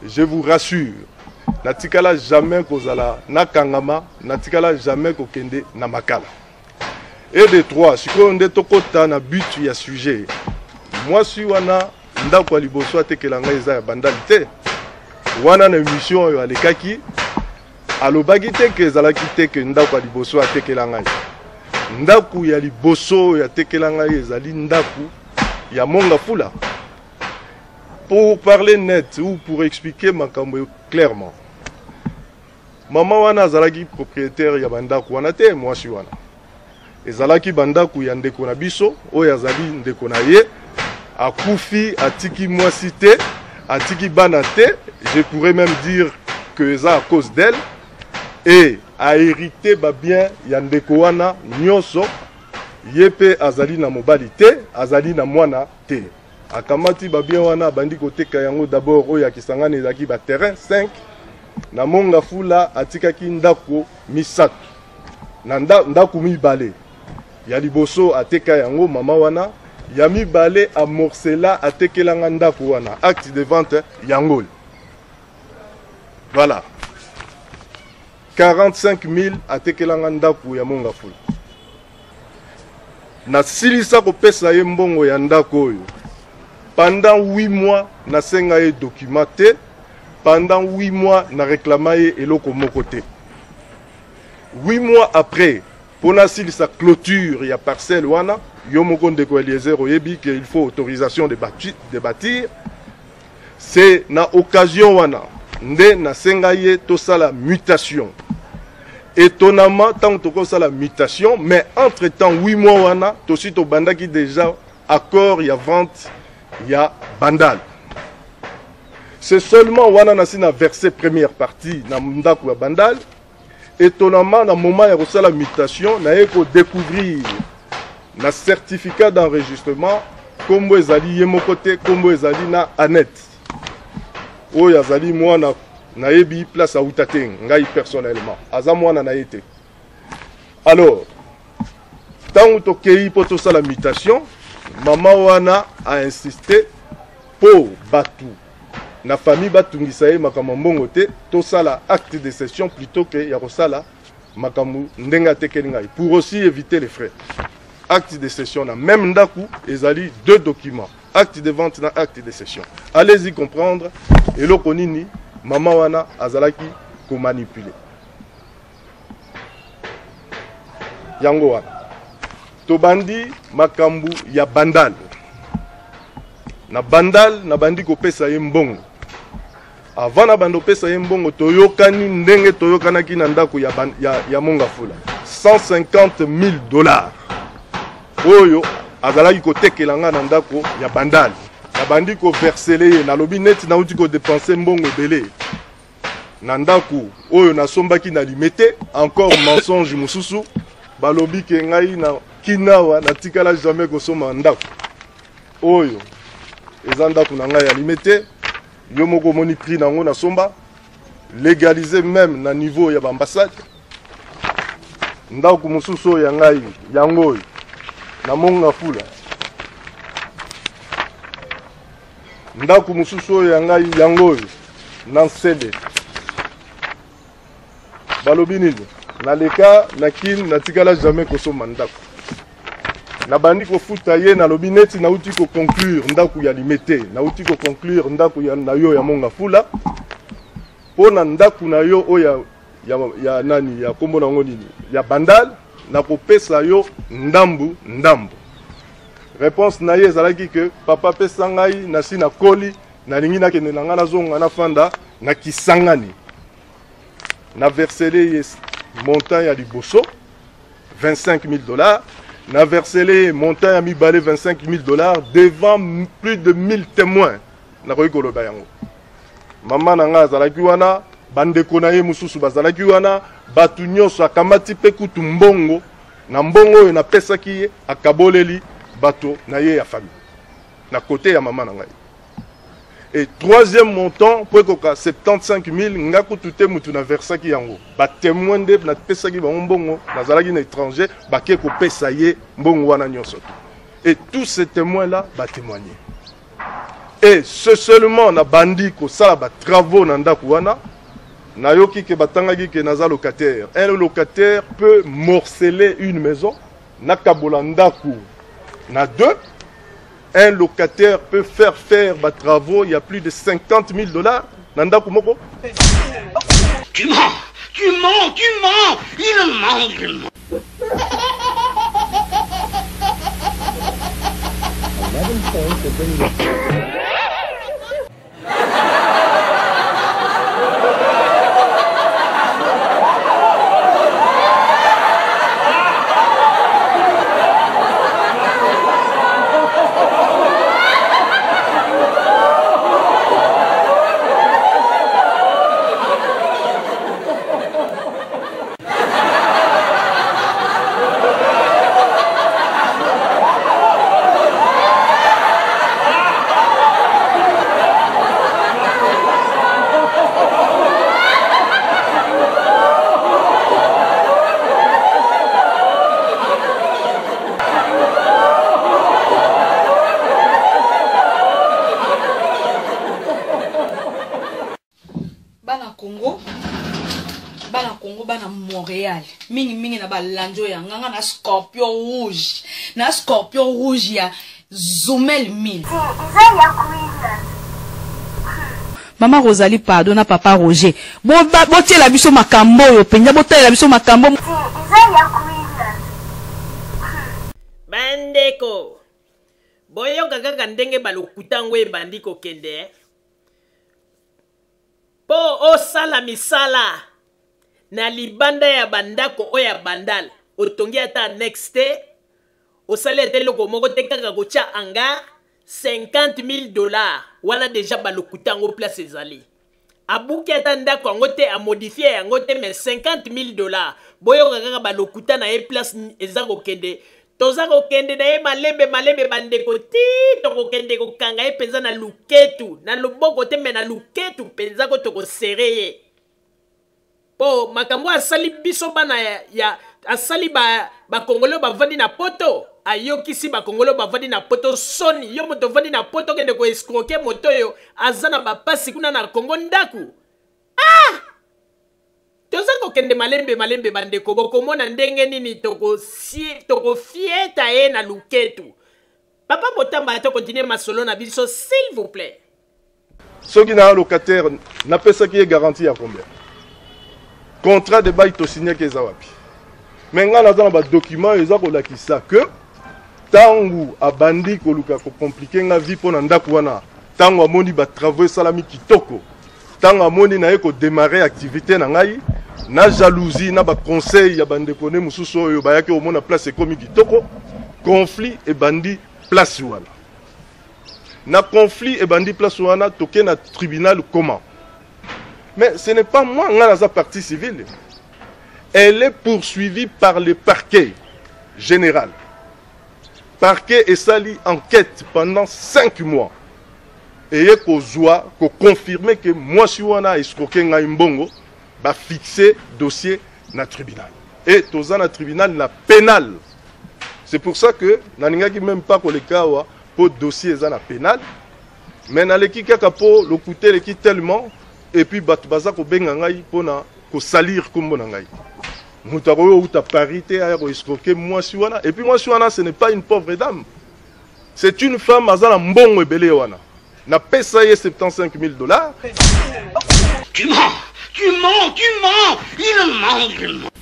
je vous rassure, natikala jamais kozala na kangama, natikala jamais kokende na makala. Et de trois, si on est au côté na but ya sujet, moi si wana ndako liboso atekelanga eza ya bandalité, wana na émission yo alekaki alobaki te ke ezalaki te ke ndako liboso atekelanga. Ndaku ya liboso ya tekelanga ezali ndaku ya monga fula. Pour parler net ou pour expliquer makambo clairement, maman wana azalaki propriétaire ya bandaku wana te, moi si wana ezalaki bandaku ya ndeko na biso oyo azali ndeko na ye akufi atiki mwasi te atiki bana te, je pourrais même dire que ça à cause d'elle, et a hérité ba bien ya ndeko wana nyonso yepe azali na mobali te azali na mwana te. Akamati ba bien wana bandi koteka yango d'abord oyo akisangana ezaki ba terrain cinq na monga fula atikaki ndako misato na ndako mibale ya liboso ateka yango mama wana ya mibale amorcela atekelanga ndako wana acte de vente yango. Voilà, quarante-cinq mille atekelanga ndako ya monga fula. Na silisa kopesa ye mbongo ya ndako oyo pendant huit mois na senga ye documenté, pendant huit mois na réclama ye eloko moko te. huit mois après, pour na silisa clôture ya parcelle wana yo moko ndeko Eliezer oyebi que il faut autorisation de bâtir, de bâtir. C'est na occasion wana nde na senga ye tosala mutation. Étonnamment, tant que ça la mutation, mais entre temps, huit mois, wana, tosi to banda qui déjà accord, il y a vente, il y a bandal. C'est seulement wana na sina versé première partie na mdaku ya bandal. Étonnamment, na moment ya la mutation, na eko découvrir na certificat d'enregistrement, comme ezali yemo côté, comme ezali na anet. O yazali moi na naebi place à Outateng, ngai personnellement. Azamwana na été. Alors, tant que kei poto sa la mutation, maman wana a insisté pour batu. Na famille batungisa ye makambo mbongo te, to sala acte de cession plutôt que ya kosala makambo ndenga tekeli ngai pour aussi éviter les frais. Acte de cession na même ndaku ezali deux documents. Acte de vente na acte de cession. Allez-y comprendre et lo konini maman wana azalaki ko manipuler. Yango wana. Tobandi makambu ya bandal. Na bandal na bandi ko pesa ye mbongo. Avant na bando pesa ye mbongo toyokani ndenge toyokanaki na ndako ya, ya, ya monga fula. cent cinquante mille dollars. Oyo azalaki ko tekelanga na ndako ya bandal. Na bandi ko versele na lobi neti na uti ko dépenser mbongo belé. Na ndako oyo na sombaki na limité, encore mensonge mususu, balobi ke ngai na kinawa na tikala jamais ko soma ndako. Oyo eza ndako na ngai ya limité, yo moko moni prix nango na somba, légalisé même na niveau ya ambassade. Ndako mususu ya ngai yango na monga fula. Ndako mususu ya ngai yango na nsele. Balobi nini na leka na kin na tikala jamais ko soma ndako. Na bandi ko futa ye na lobi neti na uti ko conclure ndako ya limité, na uti ko conclure ndako ya na yo ya monga fula. Pona ndako na yo oya ya, ya nani ya kombo na ngo nini ya bandal na ko pesa yo ndambu ndambu. Réponse na ye ezalaki que papa pesa ngai na si na koli na lingi na kende na nga na zonga na fanda na kisangani. Na versele ye montant ya liboso vingt-cinq mille dollars. Na versele montant ya mibale vingt-cinq mille dollars devant plus de mille témoins. Na koyi koloba yango. Mama na nga azalaki wana bandeko na ye mususu bazalaki wana batu nyonso akamati pe kutu mbongo na mbongo oyo na pesaki ye akaboleli bato na ye ya famille na côté ya maman na ngai. Et troisième montant pour koka soixante-quinze mille ngaku tuté mutu na versaki yango ba témoin de na pesaki ba mbongo nazalaki na étranger ba ke ko pesa ye mbongo wana nyonso. Et tous ces témoins là ba témoigner. Et ce seulement na bandi ko sala ba travaux na ndako wana na yoki ke batangaki ke naza locataire. Un locataire peut morceler une maison na kabola ndako na deux. Un locataire peut faire faire des travaux, il y a plus de cinquante mille dollars. Nanda Kumoko. Tu mens, tu mens, tu mens, il ment, il ment. Montréal mingi mingi na balanjo ya nganga na scorpion rouge na scorpion rouge ya Zoumel mille. Mama Rosalie pardon na papa Roger bo bo tie la biso makambo yo penya bo tie la biso makambo bandeko boyo kaka ndenge balokutango e bandiko kende po osala misala na libanda ya bandako oya bandal otongi ata next day osali ete loko moko te kaka kotia anga cinquante mille dollars wana deja balokutango place ezali abuki ata ndako yango te amodifie yango te mais cinquante mille dollars boyoka kaka balokuta na ye place eza kokende toza kokende na ye malembe malembe bandeko ti tokokende kokanga ye mpenza na luketu na loboko te me na luketu mpenza ko tokosere ye po makambo asali biso bana ya, ya asali ba bakongolo bavandi na poto ayokisi bakongolo bavandi na poto soni yo moto vandi na poto kende ko escroquer moto yo azana bapasi kuna na Kongo ndaku ah toza kokende malembe malembe bandeko bokomona ndenge nini toko si toko fieta ye na luketu papa Botamba to continuer masolo na biso s'il vous plaît ceux qui n'ont locataire n'a pas ça qui est garanti à combien contrat de bail to signé que zawapi maintenant dans ba document ils ont kolakisa que tangu abandi koluka ko compliquer nga vie pona ndaku wana tangu amoni ba travaux salami kitoko tangu amoni na yeko démarrer activité na ngai na jalousie na ba conseil ya bande koné mususu oyo ba yake omona place ekomi kitoko conflit et bandi place wana na conflit et bandi place wana toke na tribunal comment. Mais ce n'est pas moi, la partie civile. Elle est poursuivie par le parquet général. Parquet et sali enquête pendant cinq mois. Et il faut confirmer que moi, si on a escroqué un mbongo, va fixer dossier dans le tribunal. Et dans le tribunal, la pénal. C'est pour ça que, je ne même pas que le cas pour dossier dans la pénal. Mais dans l'équipe, le coûté l'équipe tellement. Et puis batu baza ko benga ngai pona ko salir kombo na ngai mutaro yo uta parité aya ko escroquer moi si wana et puis moi si wana ce n'est pas une pauvre dame c'est une femme azala mbongo ebele wana na pesa ye soixante-quinze mille dollars. Tu mens, tu mens, tu mens, il ment, il ment.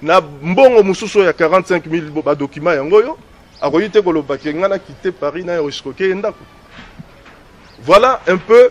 na mbongo mususu ya quarante-cinq mille ba document yango yo akoyite ko lobaki ngana quitter Paris na risquer ndako. Voilà un peu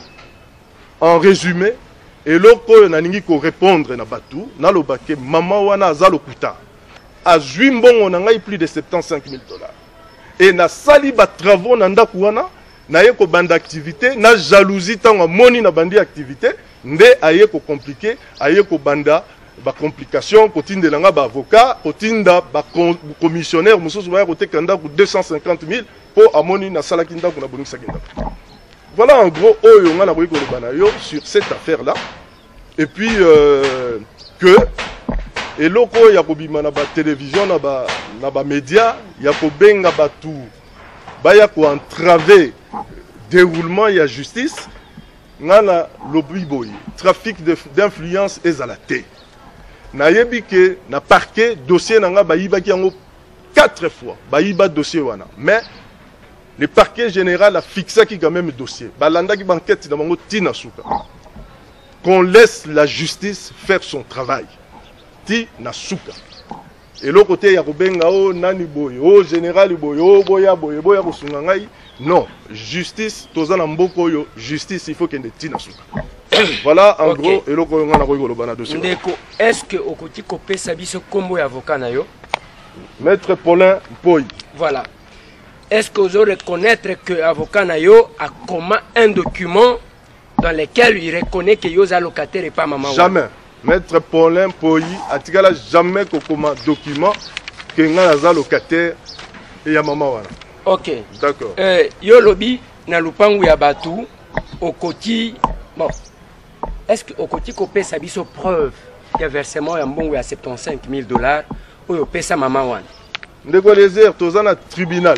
en résumé et loko na ningi ko répondre na batu na lobaki maman wana azalo kuta azwi mbongo na ngai plus de soixante-quinze mille dollars et na sali ba travaux na ndako wana na ye ko banda activité na jalousie tango moni na bandi activité nde aye ko compliqué aye ko banda ba complication kotindela nga ba avocat kotinda ba commissionnaire mususu ba kote kanda ku deux cent cinquante mille pour amoni na sala kinda kuna bonisa kinda. Voilà en gros oyo nga na boyi ko lobana yo sur cette affaire là et puis euh, que et loko ya ko bima na ba télévision na ba na ba média ya ko benga batu ba ya ko entraver déroulement ya justice ngana lobi boy trafic d'influence ezalate na yebi ke na parquet dossier nanga bayiba ki yango quatre fois bayiba dossier wana mais le parquet général a fixé qui quand même dossier balanda ki banquette na bango tina suka qu'on laisse la justice faire son travail ti na suka et l'autre côté ya kobenga o nani boy o général boy o boya boy boya kosunga ngai non justice tozana mboko yo justice il faut qu'elle tina suka. Voilà en okay. Gros et l'autre on a koyiko lobana dossier. Ndeko est-ce que okoti kopesa biso kombo ya avocat na yo Maître Paulin Mpoyi. Voilà. Est-ce que vous allez reconnaître que avocat na yo a comment un document dans lequel il reconnaît que yo locataire et pas maman? Jamais. Maître Paulin Mpoyi a tigala jamais que comment document que nga locataire et ya maman wana. OK. D'accord. Euh yo lobi na lupangu ya batu okoti bon. Est-ce que okoti kopé sa biso preuve qu'il y a versement ya mbongo ya soixante-quinze mille dollars ou pesa maman wana? Ndeko les tozana tribunal.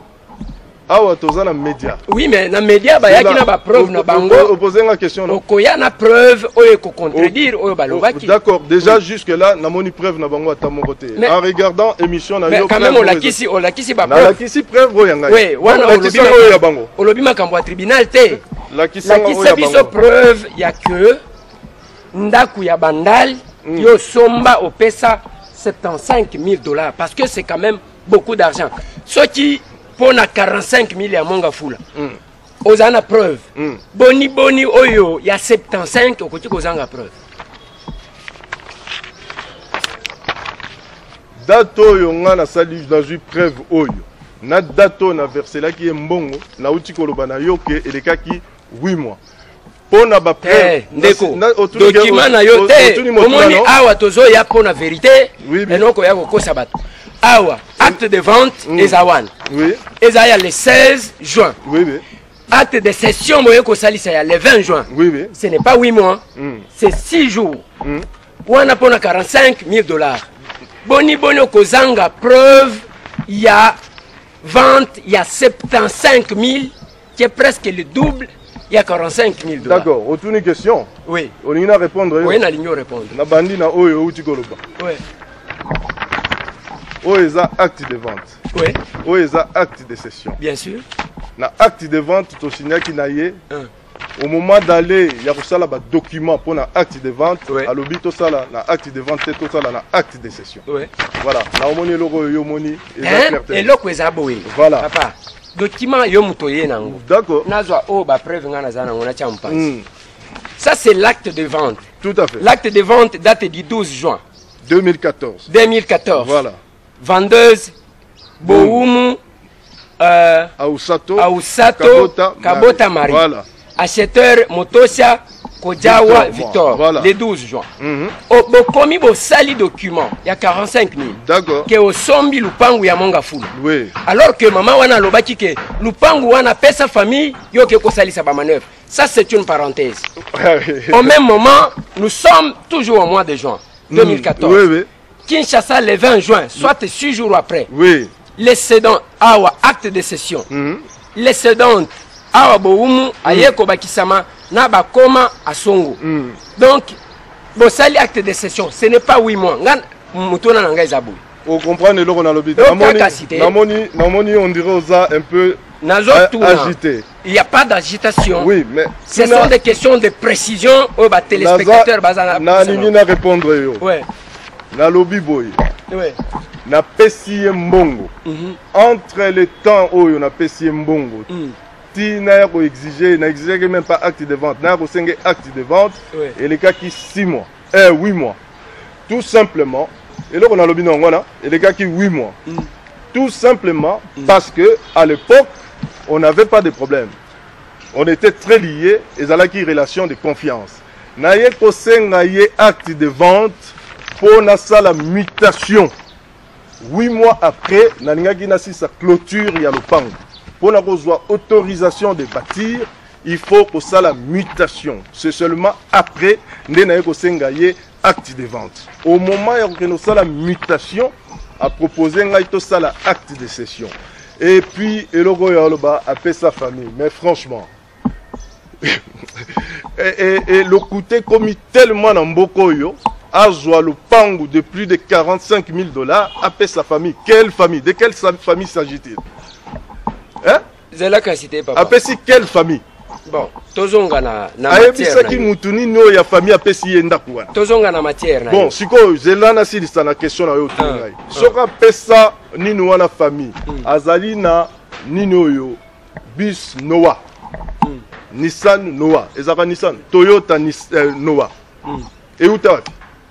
Awa tozana média. Oui mais na média ba yaki na ba preuve na bango. Opposer la question. Okoya na preuve oyo ko contredire oyo balobaki. D'accord, déjà jusque là na moni preuve na bango ata mon côté. En regardant émission na yo. Mais quand même on la kisi on la kisi ba preuve. Na la kisi preuve oyo ngai. Oui, wana olobi oyo ya bango. Olobi makambo ya tribunal te. La kisi oyo ya bango. La kisi preuve ya que ndaku ya bandal yo somba opesa soixante-quinze mille dollars parce que c'est quand même beaucoup d'argent. Ce qui pour na quarante-cinq mille ya monga fula. Mm. Ozana preuve. Mm. Boni boni oyo ya soixante-quinze okoti kozanga preuve. Dato oyo nga na sali na ju preuve oyo. Na dato na versé la ki mbongo na uti koloba na yoke elekaki huit mois. Pona ba preuve ndeko document na yo te omoni awa tozo ya pona vérité enoko ya kokosa bato awa acte de vente mm. Ezawan oui Ezaya le seize juin oui oui acte de cession moye ko salisa ya le vingt juin oui oui ce n'est pas huit mois mm. c'est six jours mm. wana pona quarante-cinq mille dollars boni boni ko zanga preuve il y a vente il y a soixante-quinze mille qui est presque le double. Il y a quarante-cinq mille dollars. D'accord. Autour d'une question. Oui. On y a répondre. Oui, on a ligné répondre. Na bandi na oyo uti koloba. Oui. Oyo za acte de vente. Oui. Oyo za acte de cession. Bien sûr. Na acte de vente to signer ki na ye. Au moment d'aller, il y a ça là ba document pour na acte de vente. Oui. À l'obi to ça là na acte de vente to ça là na acte de cession. Oui. Voilà. Na omoni logo yo moni et loko ezaboyi. Voilà. Papa. Document yo mutoye nango. D'accord. Nazwa o ba preuve ngana zana ngona champa. Mm. Ça c'est l'acte de vente. Tout à fait. L'acte de vente date du douze juin deux mille quatorze. deux mille quatorze. Voilà. Vendeuse Boumu euh Ausato Ausato Kabota, Kabota Marie. Voilà. Acheteur Motosia Kojawa Victor, Victor, voilà. Le douze juin. Mm-hmm. Au bokomi bo sali document, il y a quarante-cinq mille. D'accord. Que au sombi lupangu ya monga fulu. Oui. Alors que maman wana lobaki que lupangu wana pesa famille yo ke ko sali sa ba manœuvre. Ça c'est une parenthèse. Au même moment, nous sommes toujours au mois de juin deux mille quatorze. Oui, oui. Kinshasa le vingt juin, soit six jours après. Oui. Les cédants awa acte de cession. Mm-hmm. Les cédants awa boumu ayeko bakisama na bakoma asongo. Mm. Donc bosali acte de cession, ce n'est pas huit mois. Ngan mutona na ngai zabu. Vous comprenez le on a l'obité. Namoni namoni on dirait aux un peu agité. Il n'y a pas d'agitation. Oui, mais ce sont des questions de précision aux téléspectateurs bazana. Na nini na répondre yo. Ouais. na lobby boy. Ouais. Na pesi mbongo. Entre les temps oyo na pesi mbongo. Si na ko exiger, na exiger même pas acte de vente, na ko senge acte de vente et les cas qui six mois, eh huit mois. Tout simplement, et là on a lobby non voilà, et les cas qui huit mois. Tout simplement parce que à l'époque, on n'avait pas de problème. On était très liés et ça a qui relation de confiance. Na ye ko senga ye acte de vente pour na la mutation. Huit mois après, na ninga na si sa clôture ya lopango. Pour avoir autorisation de bâtir, il faut que ça la mutation. C'est seulement après que nous avons acte de vente. Au moment où nous avons la mutation, à proposer un acte de cession. Et puis, il a appelé sa famille. Mais franchement, et, et, et le coûté comme tellement dans Bokoyo, a joué le pango de plus de quarante-cinq mille dollars, appelé sa famille. Quelle famille? De quelle famille s'agit-il? Hein? C'est là que c'était papa. Apesi quelle famille? Bon, tozonga na na matière. matière. Ayebisa ki mutuni no ya famille apesi yenda kwa. Tozonga na matière na. Bon, siko zelana silisa na question na yo tungai. Soka pesa nini wana famille. Azali na nini oyo bus Noah. Nissan Noah. Ezaka Nissan Toyota Nis, euh, Noah. Et uta wapi?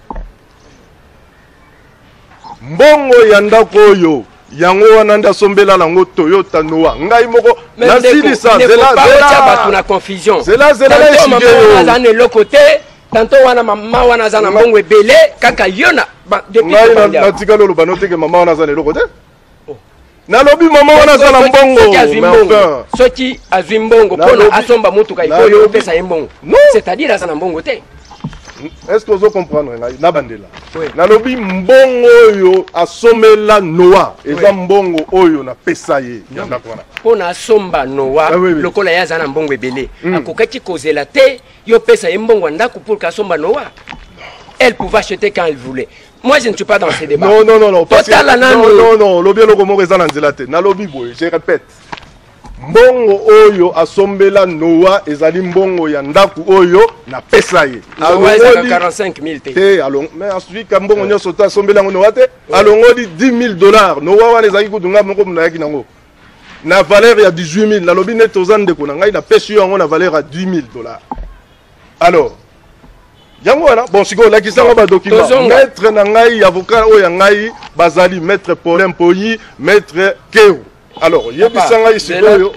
Mbongo ya ndako oyo yango wana nda sombela nango Toyota Noah ngai moko nasilisa zela zela batu na confusion zela zela la shige na ne le côté tanto wana mama wana za na mbongo ebele kaka yona depuis ngai na tika lolo banote ke mama wana za ne le côté na lobi mama wana za na mbongo soki azwi mbongo pona asomba mutu kai koyo pesa mbongo c'est-à-dire azana mbongo te. Est-ce que vous comprenez na bandela na lobi mbongo oyo asomela Noah eza mbongo oyo na pesa ye yanda kwana pona asomba Noah lokola ya zana mbongo ebele akokaki kozela te yo pesa ye mbongo ndako pour kasomba Noah. Elle pouvait acheter quand elle voulait. Moi je ne suis pas dans ces débats. Non non non non Total que, non non non lobi loko moko eza na nzela te na lobi boye je répète mbongo oyo asombela Noah ezali mbongo ya ndaku oyo na pesa ye alongoli quarante-cinq mille te te along mais ensuite ka mbongo nyoso ta asombela Noah te alongoli dix mille dollars Noah wana ezali kudunga moko munayaki nango na valeur ya dix-huit mille na lobi ne tozande ko na ngai na pesa yango na valeur ya dix mille dollars. Alors yango wana bon siko la kisanga ba document maître na ngai avocat oyo ngai bazali maître Paulin Poyi maître Keu. Alors, il y a des gens ici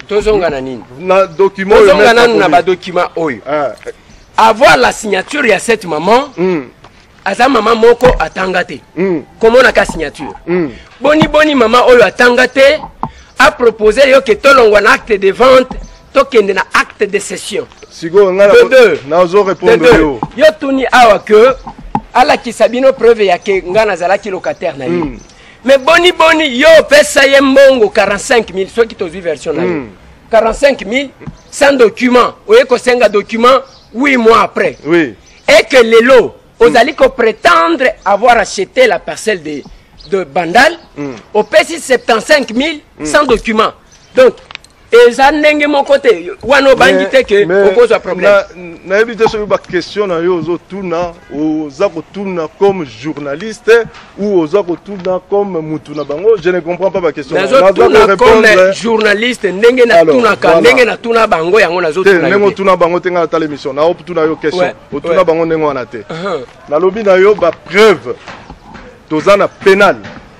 na document na ba document oyo. Avoir la signature ya cette maman. Asa maman moko atangate. Comment na ka signature? Boni boni maman oyo atangate a proposé yo que tolongwa na acte de vente, to kende na acte de cession. Sigo ngala na zo répondre yo. Yo tuni awa que ala kisabino preuve ya que ngana zala ki locataire na yo. Mais boni boni yo pesa ye mbongo quarante-cinq mille ceux qui t'ont vu version là mm. quarante-cinq mille sans document oye ko senga document huit mois après oui et que les lots aux allez ko prétendre avoir acheté la parcelle de de Bandal mm. au pesi soixante-quinze mille mm. sans document donc et ça ndenge mon côté wano bangite que pose un problème na éviter sur ba question na yo zo tuna o za ko tuna comme journaliste ou o za ko tuna comme mutu na bango je ne comprends pas ma question na zo tuna comme journaliste ndenge na tuna ka ndenge na tuna bango yango na zo tuna ndenge tuna bango tenga ta l'émission na op tuna yo question o tuna bango ndenge wana te na lobi na yo ba preuve tozana pénal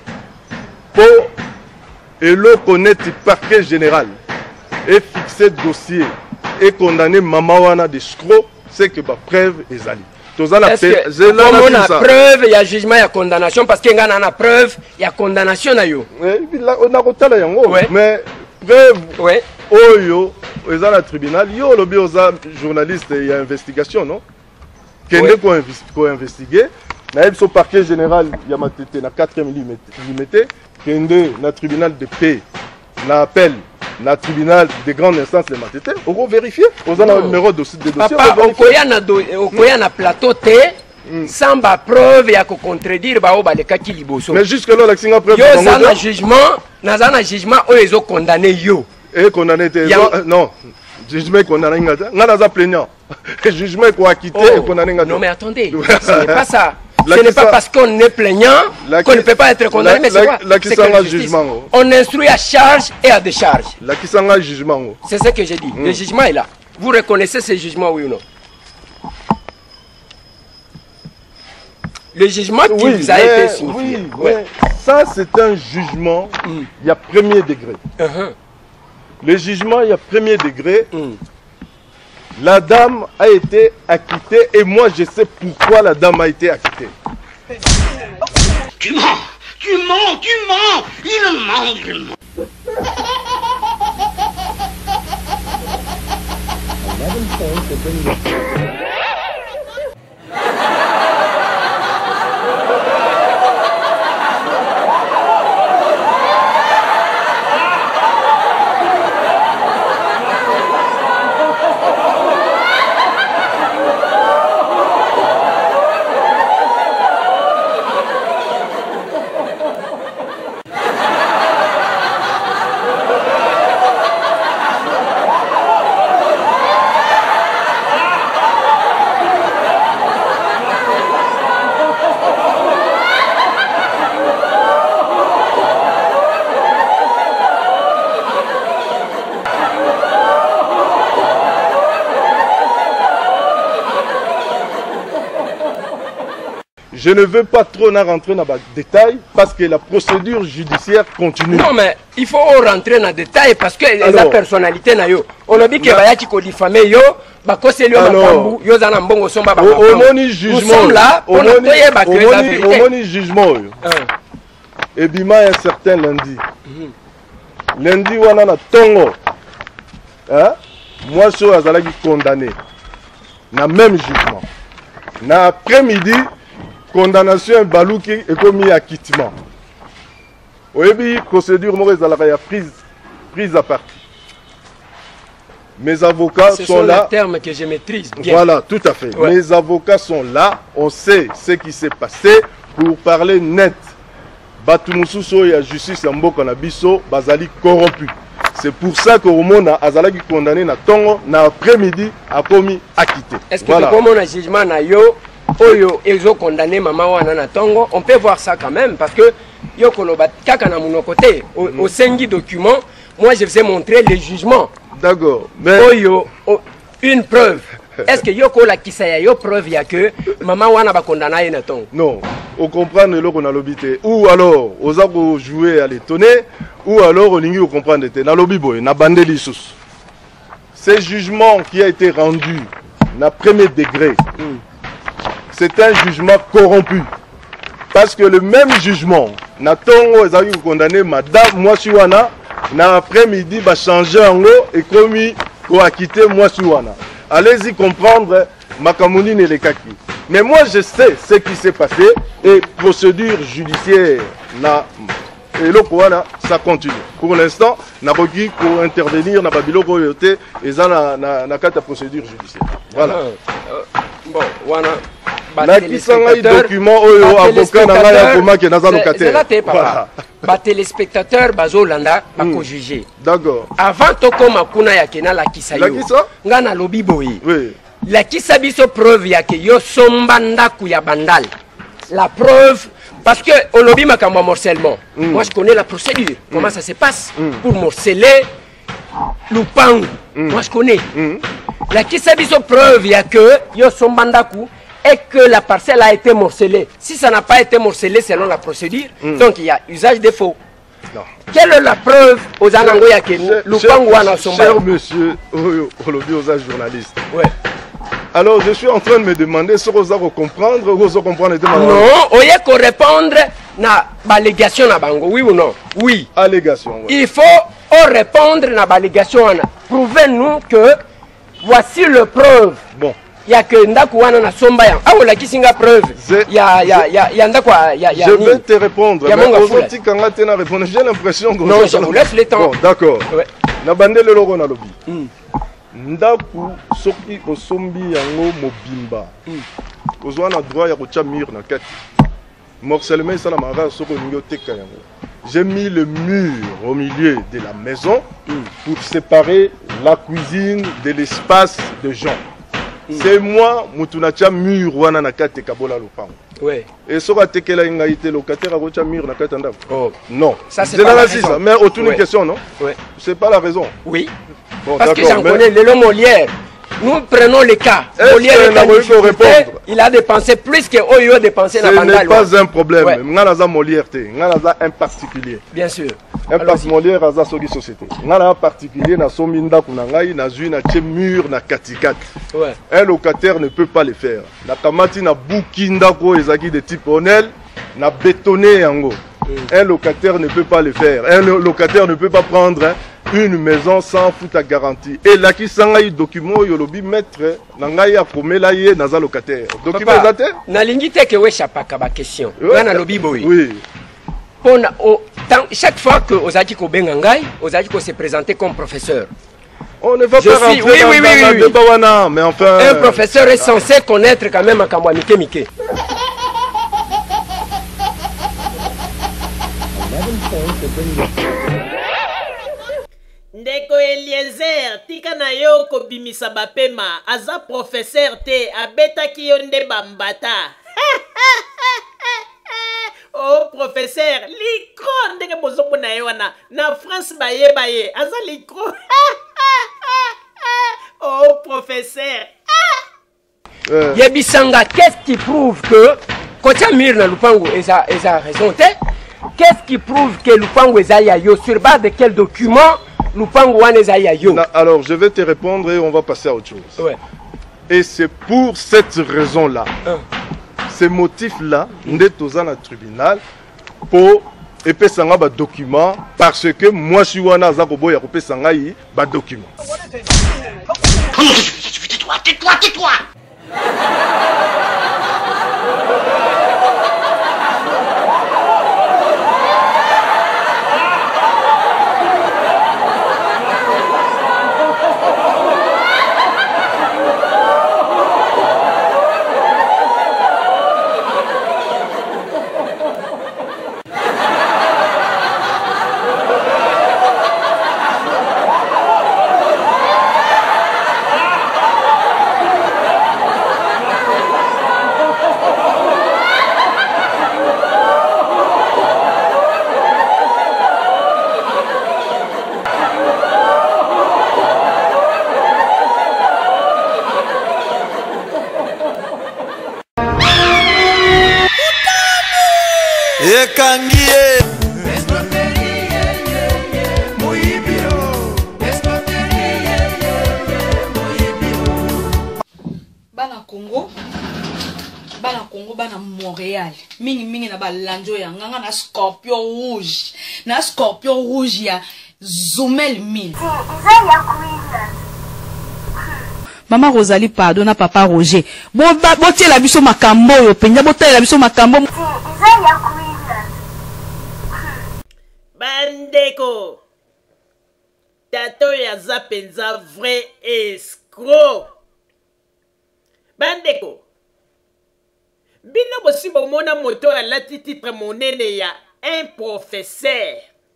po et le connaître parquet général et fixer dossier et condamner maman wana de escroc, c'est que ma preuve est allée. Est-ce que comme on a preuve, il y a jugement, il y a condamnation parce qu'il y a une preuve, il y a condamnation na yo. On a retenu yango, mais preuve oyo ils ont le tribunal, yo lobi oza journaliste, il y a investigation non? Kende ko investiguer, na yebso parquet général il y a matete na quatrième limité, kende na tribunal de paix, na appel na tribunal de grande instance de Matete, on va vérifier. On a le numéro de dossier. Papa, on koya na plateau T sans ba preuve ya ko contredire ba o ba le kaki liboso. Mais jusque là la preuve. Yo ça na jugement, na za na jugement o ezo condamné yo. Et condamné te non. Jugement condamné ngata. Ngana za plaignant. Jugement ko acquitté et condamné ngata. Non mais attendez, ce n'est pas ça. Ce n'est pas parce qu'on est plaignant qu'on ne peut pas être condamné, mais c'est quoi? La qui s'en jugement. On instruit à charge et à décharge. La qui s'en jugement. C'est ce que j'ai dit. Le jugement est là. Vous reconnaissez ce jugement, oui ou non? Le jugement qui oui, vous a mais, été signifié. Oui, ouais. Ça, c'est un jugement, mm. il y a premier degré. Uh-huh. Le jugement, il y a premier degré. Mm. La dame a été acquittée et moi, je sais pourquoi la dame a été acquittée. Tu mens, tu mens, tu mens, il ment, il ment. Je ne veux pas trop rentrer dans les détails parce que la procédure judiciaire continue. Non, mais il faut rentrer dans les détails parce que la personnalité na yo. On a dit que Bayaki ko diffamé yo, bako c'est le makambu, yo zana mbongo somba ba. Au moni jugement. Nous sommes là pour nous toyer ba que la vérité. Au moni jugement. Et bima un certain lundi. Lundi wana na tongo. Hein? Moi je suis condamné. Na même jugement. Na après-midi condamnation balouki et commis acquittement. Oui, procédure mauvaise à la prise, prise à partie. Mes avocats Ce sont, sont là. Les termes que je maîtrise bien. Voilà, tout à fait. Ouais. Mes avocats sont là. On sait ce qui s'est passé pour parler net. Batumususo et la justice en Mboka na biso bazali corrompu. C'est pour ça que Romona Azalaki condamné na tongo na après-midi a commis acquitté. Est-ce que voilà. Comme on a jugement na yo Oyo, ils ont condamné maman wana na tongo, on peut voir ça quand même parce que yo koloba kaka na mon côté au, mm. au cinq document, moi je vous ai montré le jugement. D'accord. Mais Oyo, oh, une preuve. Est-ce que yo kola kisaya yo preuve ya que maman wana ba condamné na tongo? Non, on comprend le qu'on a l'obité. Ou alors, aux arbres jouer à l'étonner, ou alors on lingi comprendre te na lobi boy, na bandeli sous. Ce jugement qui a été rendu na premier degré. Mm. C'est un jugement corrompu. Parce que le même jugement, Natongo est condamné madame Mwasiwana, na après-midi va changer en haut et commis pour acquitter Mwasiwana. Allez-y comprendre Makamouni et les Kaki. Mais moi je sais ce qui s'est passé et procédure judiciaire na et le Kouana, ça continue. Pour l'instant, n'a pas pour intervenir na Babilo Koyote et ça na na na carte procédure judiciaire. Voilà. Euh, bon, voilà. La qui s'en a document oyo avocat na ya koma ke naza locataire. C'est là t'es papa. Ba téléspectateur bazo landa ba ko juger. D'accord. Avant to koma kuna ya kena la kisayo. La kisa? Nga na lobi boyi. Oui. La kisa biso preuve ya ke yo somba ndaku ya bandal. La preuve parce que au lobby makambo morcellement. Mm. Moi je connais la procédure. Mm. Comment ça se passe mm. pour morceler Lupango. Mm. Moi je connais. Mm. La kisa biso preuve ya que yo somba ndaku et que la parcelle a été morcelée. Si ça n'a pas été morcelé selon la procédure, mm. donc il y a usage de faux. Non. Quelle est la preuve aux Anangoya que Lupango a cher monsieur, aujourd'hui aux journalistes. Ouais. Alors je suis en train de me demander si vous allez comprendre ou vous allez comprendre. Non, on y a qu'on répondre na allégation na bango, oui ou non? Oui. Allégation. Ouais. Il faut répondre na allégation. Prouvez-nous que voici le preuve. Bon. Il y a que ndaku wana na somba ya ah wala kisinga preuve il y a il y a il y a, y a ndaku il y a, y a je vais te répondre mais aujourd'hui quand tu as répondu j'ai l'impression que non je vous laisse le temps. Bon d'accord ouais. Na bandele loko na lobi mm. Ndaku soki osombi yango mobimba mm. Ozwana droit ya kocha mur na kati morcellement ça la mara soko ningo teka yango. J'ai mis le mur au milieu de la maison mm. pour séparer la cuisine de l'espace de gens. c'est moi mutuna cha mur wana na kate kabola lopango. Ouais. Et sera tekela ingaité locataire a cha mur na kate ndam. Oh. Non. Ça c'est pas la raison. Mais autour une ouais. question non? Ouais. C'est pas la raison. Oui. Bon, parce que j'en mais... connais le Molière. Nous prenons le cas. Molière il a dépensé plus que Oyo a dépensé dans la Ce n'est pas un problème. Ouais. Nganaza Molière te, nganaza un particulier. Bien sûr. Un particulier Molière aza soki société. Ngana un particulier na sominda kunangai na zui na che mur na katikat. Ouais. Un locataire ne peut pas le faire. Na kamati na bukinda ko ezaki de type Onel na bétonné yango. Un locataire ne peut pas le faire. Un locataire ne peut pas prendre hein, une maison sans foutre à garantie. Et là qui s'engaille document yolobi maître nangai a komela ye naza locataire. Document ezate? Na lingite ke we chapaka ba question. Ngana lobi boy. Oui. Pour chaque fois que Ozaki ko benga ngai, Ozaki ko se présenter comme professeur. On ne va je pas suis... rentrer oui, dans, oui, dans oui, la oui. débat, mais enfin... Un professeur est censé connaître quand même Akamwa Mike Mike. Ndeko Eliezer tika na yo kobimisa bapema aza professeur te abetaki yo nde bambata. Oh professeur likro ndenge bozomona ye wana na France bayeba ye aza likro. Oh professeur. Euh. Yebisanga, qu'est-ce qui prouve que Kocha Mir na Lupango eza eza raison te? Qu'est-ce qui prouve que Lupango eza yo sur base de quel document Lupango wana eza yo? Alors je vais te répondre et on va passer à autre chose. Ouais. Et c'est pour cette raison-là. Hein. Ces motifs-là, nous sommes dans le tribunal pour epesanga ba document parce que moi je suis wana za kobo ya kopesanga yi ba document. Tais-toi, tais-toi, tais-toi. Ekangie Bana Congo Bana Congo bana Montréal mingi mingi na balanjo ya nganga na scorpion rouge na scorpion rouge ya Zumel mille. Maman Rosalie pardon na papa Roger. Bon ba botie la biso makambo yo penya botie la biso makambo. Bandeko. Tato ya zapenza vrai escroc. Bandeko. Bino bosi bomona moto ya lati titre monene ya un professeur.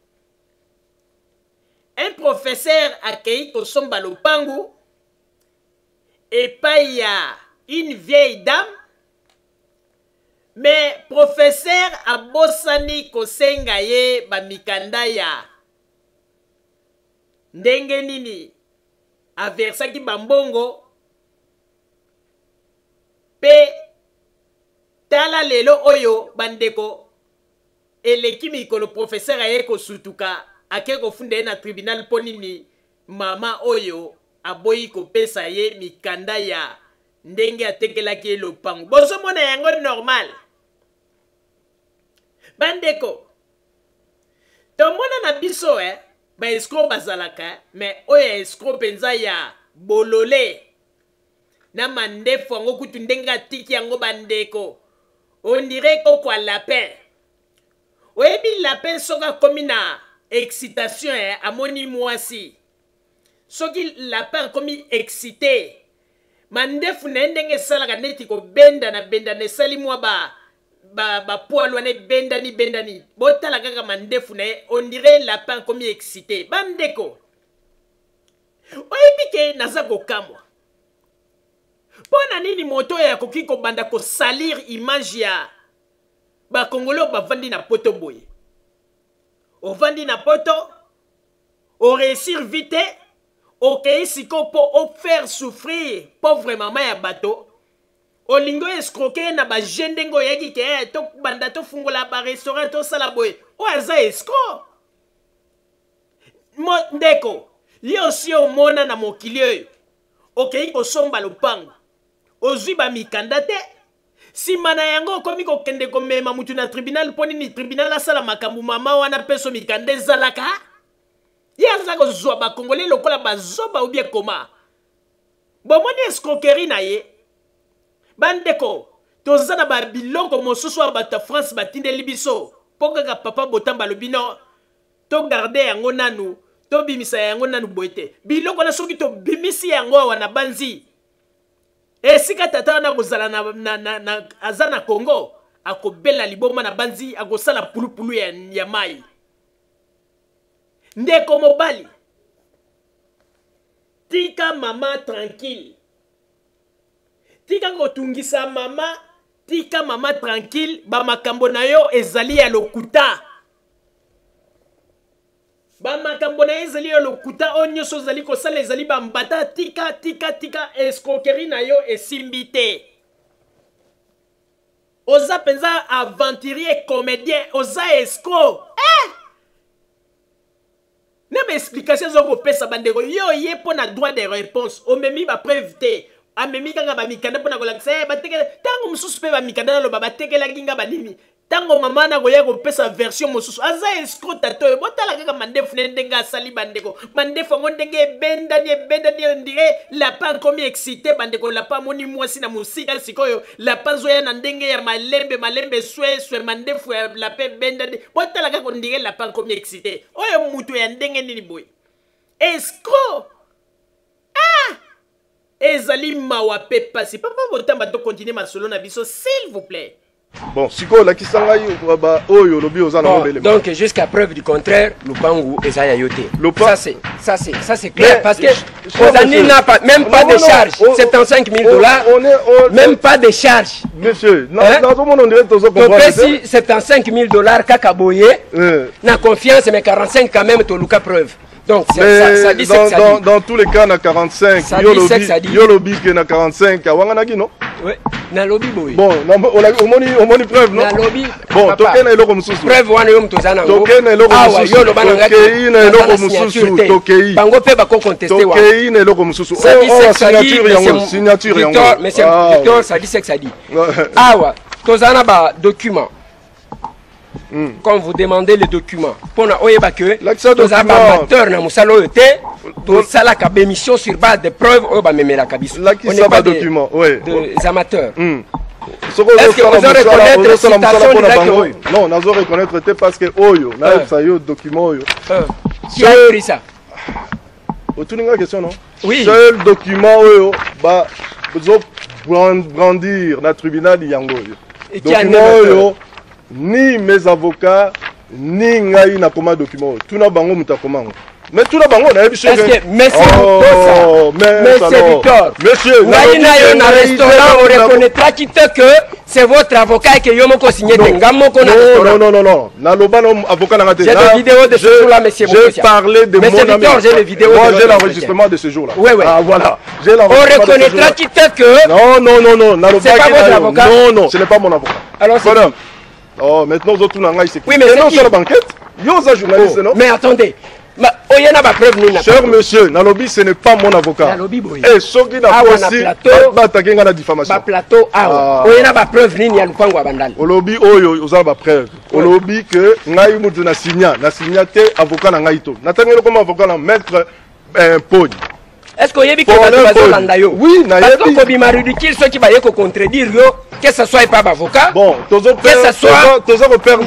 Un professeur akei kosomba lopangu. Et pas il y a une vieille dame. Mais professeur abosani kosenga ye ba mikanda ya ndenge nini aversaki bambongo pe tala lelo oyo bandeko eleki mikolo professeur aye kosutuka ake kofunda ye na tribunal mpo nini mama oyo aboyi kopesa ye mikanda ya ndenge atekelaki ye lopango bozomona yango normal. Bandeko tomona na biso eh ba escroc bazalaka mais oya escroc penza ya bolole na mandefu yango kutu ndenge atiki yango bandeko on dirait ko kwa lapin oyebi lapin soka komi na excitation eh amoni mwasi soki lapin komi excité mandefu na ndenge salaka neti ko benda na benda ne sali mwa ba ba ba poil wane bendani bendani botala kaka mandefu na on dirait lapin komi excité bandeko oyebi ke naza kokamwa Pona nini moto ya koki ko banda ko salir image ya ba Congolais ba vandi na poto boye. O vandi na poto, o réussir vite, o kei siko po o faire souffrir pauvre maman ya bato. O lingo escroquer na ba jendengo yaki ke to banda to fungola ba restaurant to sala boye. O aza escroc. Mo ndeko, yo si o mona na mokili o kei ko somba lopango. O zwi ba mikanda te. Si mana yango komi ko kende ko mema mutu na tribunal poni ni tribunal asala makambu mama wana peso mikande zalaka. Yaza ko zwa ba Congolais lokola ba zoba ou bien koma. Bomoni escroquerie na ye. Bandeko, tozana ba biloko mosusu wa bata France batindeli biso. Poka papa botamba lobino. To garder yango nanu, to bimisa yango nanu boite. Biloko na soki to bimisi yango wana banzi. E sika tata na kozala na, na, na, na azana Congo, ako bela liboma na banzi, ako sala pulu pulu ya, ya mai. Ndeko mobali. Tika mama tranquille. Tika kotungisa mama, tika mama tranquille, ba makambo na yo ezali ya lokuta. Ba makambo na ezali ya lokuta, onyo so zali ko sala ezali ba mbata, tika tika tika escroquerie na yo esimbite. Oza penza aventurier comédien, oza escroc. Eh! Nebe explication zo ko pesa bandeko yo ye pona droit de réponse. O memi ba preuve te. A memi kanga ba mikanda pona ko lakse ba teke tango mususu pe ba mikanda lo ba teke la kinga ba nini. Tango mama na ko ya ko pesa version mususu. Aza escroc tato botala kaka mandef nendenga sali bandeko. Mandef ngo ndenge benda ni benda ni ndire la pan komi excité bandeko la pa moni mwasi na musika sikoyo la pa zo ya na ndenge ya malembe malembe swe swe mandef la pe benda ni botala kaka ndire la pan komi excité. Oyo mutu ya ndenge nini boy. Escroc. Ah! Ezali mawape pasi. Papa botamba to continuer ma solo na biso s'il vous plaît. Bon, siko la kisanga yo ba oyo lobi ozana bon, ngobele. Donc jusqu'à preuve du contraire, Lupangu ezaya yote. Ça c'est ça c'est ça c'est clair. Mais, parce que Ozani n'a pas même pas de charge. soixante-quinze mille dollars. Même pas de charge. Monsieur, dans tout le monde on dirait tozo comprendre. Donc si soixante-quinze mille dollars kakaboye, na confiance mais quarante-cinq quand même to luka preuve. Donc ça, ça dit dans, ça dans, dit. dans tous les cas na quarante-cinq, yo lobby yo lobby que na quarante-cinq awanga ki non? Oui, na lobby boy. Bon, au moni au moni preuve non? Na lobby. Bon, toke na eloko mususu. Preuve wana yo mtozana ngo. Toke na eloko mususu. Yo lobana ngati. Toke na eloko mususu, toke. Bango pe ba ko contester wa. Toke na eloko mususu. Ça dit oh, signature yango, signature yango. Victor, monsieur Victor, ça dit c'est que ça dit. Awa, tozana ba document. Mm. Quand vous demandez les documents, pour na oyeba que tous amateur na musalo yote, tous sala ka bémission sur base de preuves oba memela kabiso. On n'est pas des documents, ouais. Des amateurs. Mm. Est-ce que vous allez reconnaître citation de non, on doit reconnaître parce que oyo, na ça yo document oyo. Qui a écrit ça? Autour question non? Oui. Seul document oyo ba besoin brandir na tribunal yango yo. Document oyo ni mes avocats ni ngai na koma document tout na bango mutakomango mais tout na bango na ebiso est-ce que monsieur oh, monsieur Victor monsieur ngai na yo na restaurant on reconnaîtra qui te que c'est votre avocat que yo moko signé ngamo ko na restaurant non non non na loba no avocat na ngate j'ai des vidéos de ce jour-là monsieur j'ai parlé de mon ami Victor j'ai les vidéos moi j'ai l'enregistrement de ce jour-là oui oui ah voilà j'ai l'enregistrement on reconnaîtra qui te que non non non non na loba c'est pas votre avocat non non ce n'est pas mon avocat alors c'est oh, maintenant, vous avez oui, mais c'est sur la banquette. Vous êtes journaliste, non? Mais attendez. Cher monsieur, Nalobi, ce n'est pas mon avocat. Nalobi, oui. Et ce qui n'a pas aussi, attaqué la diffamation. Plateau, ah, oui. On a preuve, ni a Lupango Abandal. Olobi, oh, vous avez preuve. Olobi, que Naï Moutou na signa, na signa te avocat na Naïto. Natangelo comme avocat na maître un pogne. Est-ce que vous avez vu que vous oui, parce que vous avez ridicule ceux qui vont contredire, que ce soit pas avocat, bon, que ce soit perdre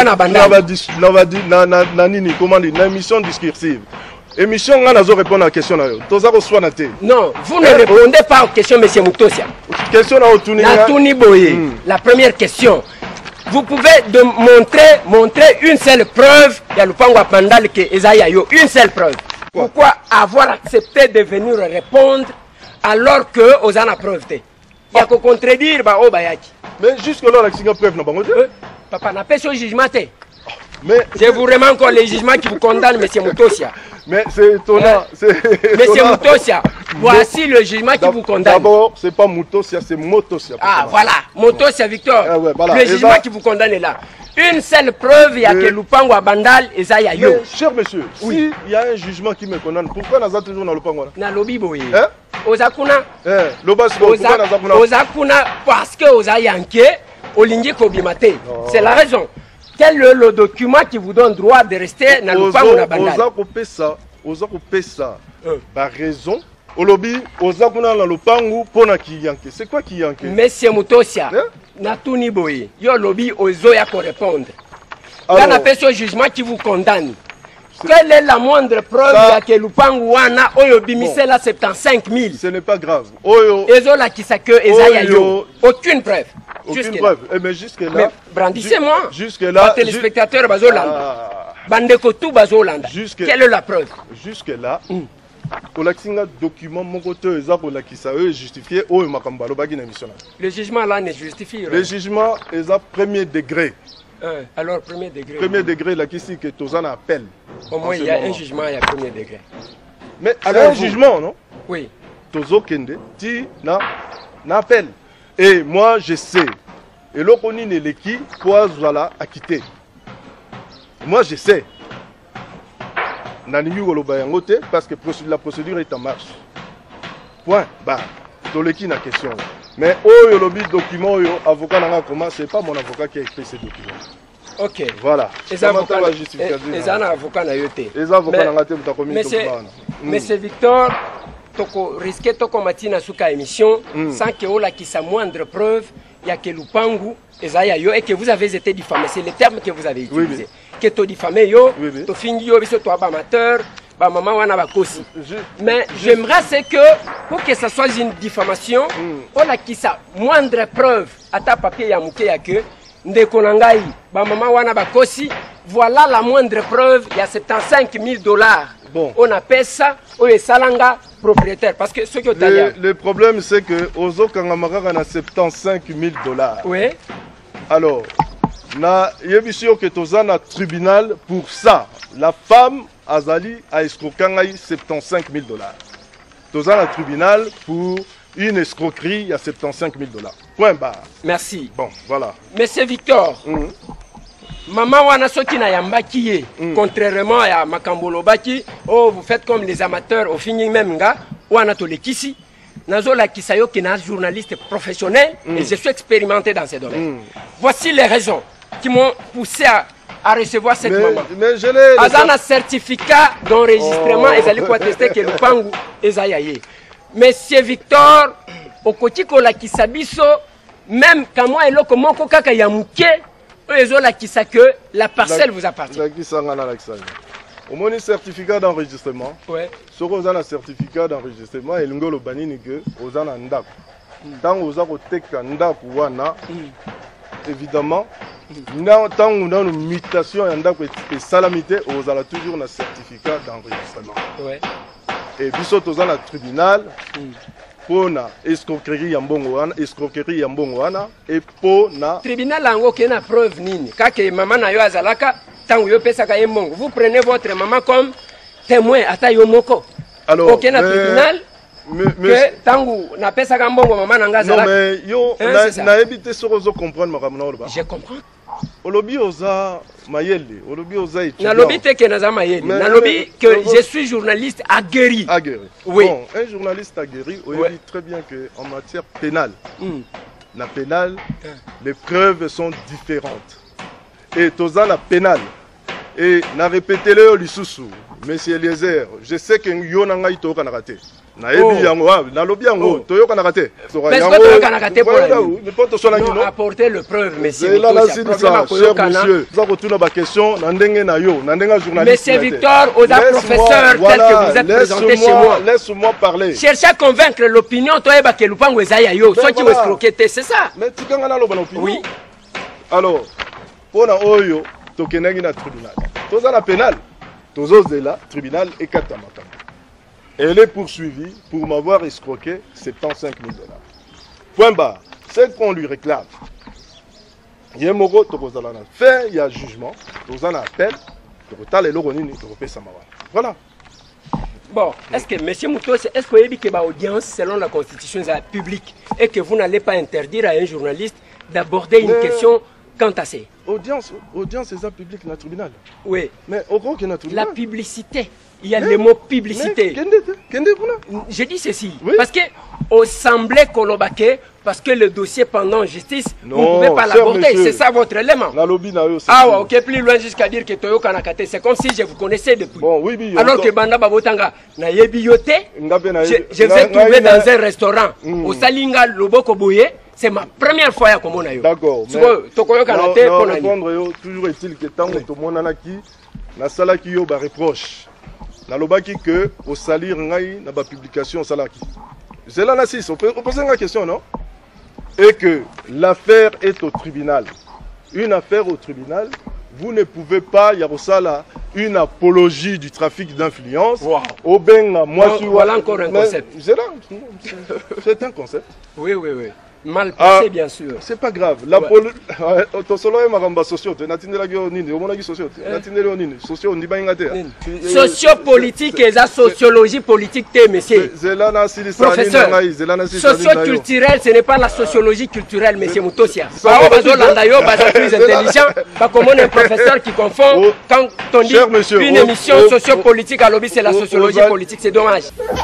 comment dire, émission discursive. Émission, on a répondre à la question. Non, vous ne répondez pas aux questions, monsieur Mutosia. Question à la première question. Vous pouvez de montrer, montrer une seule preuve, il y a le Pango Pandal que Esaïa, une seule preuve. Pourquoi avoir accepté de venir répondre alors que aux ana preuve te. Il y a que contredire ba o bayaki. Mais jusque là la singa preuve na bango te. Papa na pèse au jugement te. Mais je vous remercie encore les jugements qui vous condamnent, monsieur Mutosia. Mais c'est étonnant. Monsieur Mutosia, voici le jugement qui vous condamne. D'abord, c'est pas Mutosia, c'est Motosia. Ah, voilà. Motosia, Victor. Ah, ouais, voilà. Le jugement ça... qui vous condamne est là. Une seule preuve, il y a que Lupango à Bandal et Zaya Yo. Mais, cher monsieur, oui. S'il y a un jugement qui me condamne, pourquoi Naza toujours dans Lupango? Na lobi boy. Hein? Ozakuna. Eh, Lobas, pourquoi Naza Kuna? Ozakuna, parce que Ozayanke, Olingi Kobimate. C'est la raison. Quel est le document qui vous donne droit de rester dans le Lupango à Bandal? Oza kopé ça, Oza kopé ça. Par raison. Olobi, Oza kuna dans le Lupango pour na Kiyanke. C'est quoi Kiyanke? Monsieur Mutosia. Natuni boye, yo lobby ozo ya ko répondre. Là na fait ce jugement qui vous condamne. Quelle est la moindre preuve ya que Lupango wana oyo bimise la soixante-quinze mille? Ce n'est pas grave. Oyo ezo la kisake ezaya yo. Aucune preuve. Aucune preuve. Eh mais jusque là. Mais brandissez-moi. Jusque là. Les téléspectateurs bazolanda. Bandeko tout bazolanda. Quelle est la preuve? Jusque là. Olaxinga document mon côté ezako la kisa eux justifié au makambalo bagi na mission. Le jugement là ne justifie rien. Le jugement est à premier degré. Euh, alors premier degré. Premier degré la kisi que tozana appelle. Au moins il y a un jugement il y a premier degré. Mais alors un jugement non? Oui. Tozo kende ti na na appel. Et moi je sais. Et l'okoni ne leki quoi voilà acquitté. Moi je sais. Parce que la procédure est en marche. Point. Bah, toleki na question. Mais oh yo lobby document yo avocat nanga comment c'est pas mon avocat qui a écrit ces documents. Ok. Voilà. Les avocats la justification. Les avocats na yoté. Les avocats nanga te muta komi to bana. Monsieur Victor, toko risquer toko matina suka émission sans que ola qui sa moindre preuve, il y a que Lupango ezaya yo et que vous avez été diffamé, c'est le terme que vous avez utilisé. Oui, que tu diffamé yo, tu finis yo biso toi amateur, ba maman wana ba kosi. Mais j'aimerais c'est que pour que ça soit une diffamation, on a qui ça moindre preuve à ta papier ya muke ya que ndeko nangai ba maman wana ba kosi, voilà la moindre preuve, il y a soixante-quinze mille dollars. Bon. On appelle ça au salanga propriétaire parce que ce que le, le problème c'est que ozo kangamaka na soixante-quinze mille dollars. Oui. Alors na yebisio que tozana tribunal pour ça. La femme Azali a escroqué soixante-quinze mille dollars. Tozana tribunal pour une escroquerie il y a soixante-quinze mille dollars. Point barre. Merci. Bon, voilà. Monsieur Victor. Mm. Maman wana soki na yambaki ye, mm. contrairement à Makambolo Baki, oh vous faites comme les amateurs au fini même nga, wana tolekisi. Nazo la kisayo qui est journaliste professionnel mm. et je suis expérimenté dans ces domaines. Mm. Voici les raisons qui m'ont poussé à, à recevoir cette mais, maman. Mais je l'ai. Azana certificat d'enregistrement et allez quoi tester que le pangu ezayaye. Monsieur Victor, okotiko la kisabiso, même quand moi et l'autre moko kaka yamuke, ezo la kisa que la parcelle la, vous appartient. La kisanga na la kisanga. Au moins un certificat d'enregistrement. Ouais. Ce qu'on a un certificat d'enregistrement et l'ungolo banini que aux en andako. Tant aux a teka ndako wana. Évidemment, tant on a une mutation ndako et salamité aux a toujours un certificat d'enregistrement. Ouais. Et biso aux en tribunal. Pour na escroquerie ya mbongo wana, escroquerie ya mbongo wana et pour na tribunal lango ke na preuve nini kake mama na yo azalaka tango yo pesa ka mbongo. Vous prenez votre maman comme témoin ata yo moko. Alors OK na tribunal mais tango na pesa ka mbongo mama na ngazalaka. Non mais yo na na éviter ce que comprendre makamna oloba. Je comprends. Olobi oza mayele, olobi oza étudiant. Na lobi te ke naza mayele. Na lobi que je suis journaliste aguerri. Aguerri. Oui. Bon, un journaliste aguerri, on ouais. dit très bien que en matière pénale, mm. la pénale, mm. les preuves sont différentes. Et toza la pénale. Et na répété le lisusu, monsieur Eliezer, je sais que yo nanga ito kanakate. Na ebi yango, na lobi yango, toyo kanakate. Mais ce que kanakate pour la ne pas te sola ngino. Apporter le preuve, monsieur. C'est là là c'est ça, cher monsieur. Ça retourne ma question, na ndenge na yo, na ndenga journaliste. Monsieur Victor, aux professeurs tel que vous êtes présenté chez moi. Laisse-moi parler. Cherchez à convaincre l'opinion, toi ba ke lupango ezaya yo, soit tu escroquer, c'est ça. Mais tu ganga na loba l'opinion. Oui. Alors, pour na oyo tokenaki na tribunal. Toza na pénal. Tozozela tribunal ekata makambo. Elle est poursuivie pour m'avoir escroqué soixante-quinze mille dollars. Point barre. C'est qu'on lui réclame. Il y a un mot, fait, il y a jugement, il y a un appel, voilà. Bon, est-ce que, M. Moutos, est-ce que vous avez que l'audience, selon la Constitution, est publique et que vous n'allez pas interdire à un journaliste d'aborder une mais... question quant à ça? Audience, audience, c'est ça public dans le tribunal. Oui. Mais au gros, qu'il y a la publicité. Il y a mais, le mot publicité. Mais, je dis ceci. Oui? Parce que au semblait Kolobake, parce que le dossier pendant justice, non, vous ne pouvez pas l'aborder. C'est ça votre élément. La lobby n'a eu ah ouais, ok, plus loin jusqu'à dire que Toyo Kanakate, c'est comme si je vous connaissais depuis. Bon, oui, oui, alors que Banda Babotanga n'a yebiyote, je, je vais trouver dans un restaurant mm. au Salinga Loboko Boye. C'est ma première fois à Komonayo. D'accord. Tokoyo Kanate, toujours est-il que tant que tout le monde a qui, la sala qui yo ba reproche. Na lobaki que au salir ngai na ba publication salaki. C'est là là six, on peut poser une question non? Et que l'affaire est au tribunal. Une affaire au tribunal, vous ne pouvez pas y avoir là une apologie du trafic d'influence. Wow. Au ben moi sur voilà encore un concept. C'est là, c'est un concept. Oui oui oui. Mal passé, ah, bien sûr. C'est pas grave. La polo... Sociopolitique et la sociologie politique, monsieur. Professeur, socioculturel, ce n'est pas la sociologie culturelle, monsieur Moutosia. Par exemple, plus intelligent, pas comme un professeur qui confond quand on dit une émission sociopolitique à lobby, c'est la sociologie politique. C'est dommage.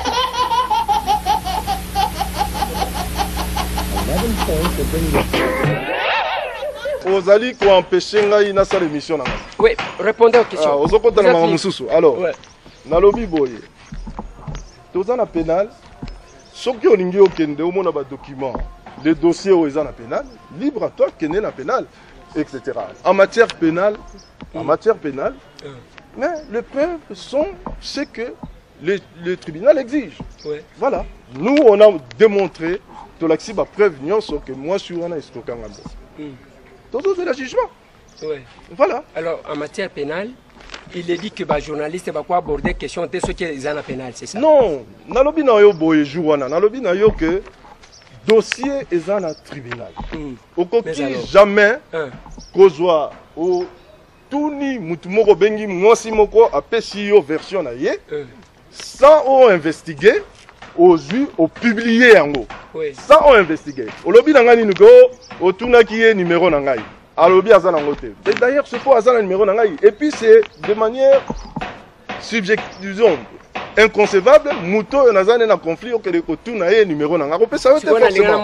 Ozali ko empêcher ngai na sala émission na. Oui, répondez aux questions. Ah, ozokota na mama mususu. Alors, ouais. Na lobby boye. Toza na pénal. Soki olingi okende omona ba document, les dossiers aux na pénal, libre à toi kende na pénal, et cetera. En matière pénale, mm. en matière pénale, mm. mais les preuves sont ce que le, le tribunal exige. Ouais. Voilà. Nous on a démontré Tolaxi va prévenir que moi je suis un escroquant. Tout c'est le jugement. Ouais. Voilà. Alors en matière pénale, il est dit que le journaliste va quoi aborder la question de ce qui est en pénal, c'est ça? Non, na lobi na yo boye jouana, na lobi na yo que dossier est en tribunal. Mm. Au côté jamais kozwa au tuni mutumoko bengi mwasi moko apesi yo version na ye sans o investiguer. Aux yeux, au publier en haut. Oui. Ça, on investigue. Au lobby d'Angani Nuko, au Tuna qui est numéro Nangai. À lobby Azan Angote. Et d'ailleurs, ce faut Azan numéro Nangai. Et puis, c'est de manière subjective, disons, inconcevable. Mouto et Nazan est en conflit au Tuna est numéro Nangai. On peut savoir que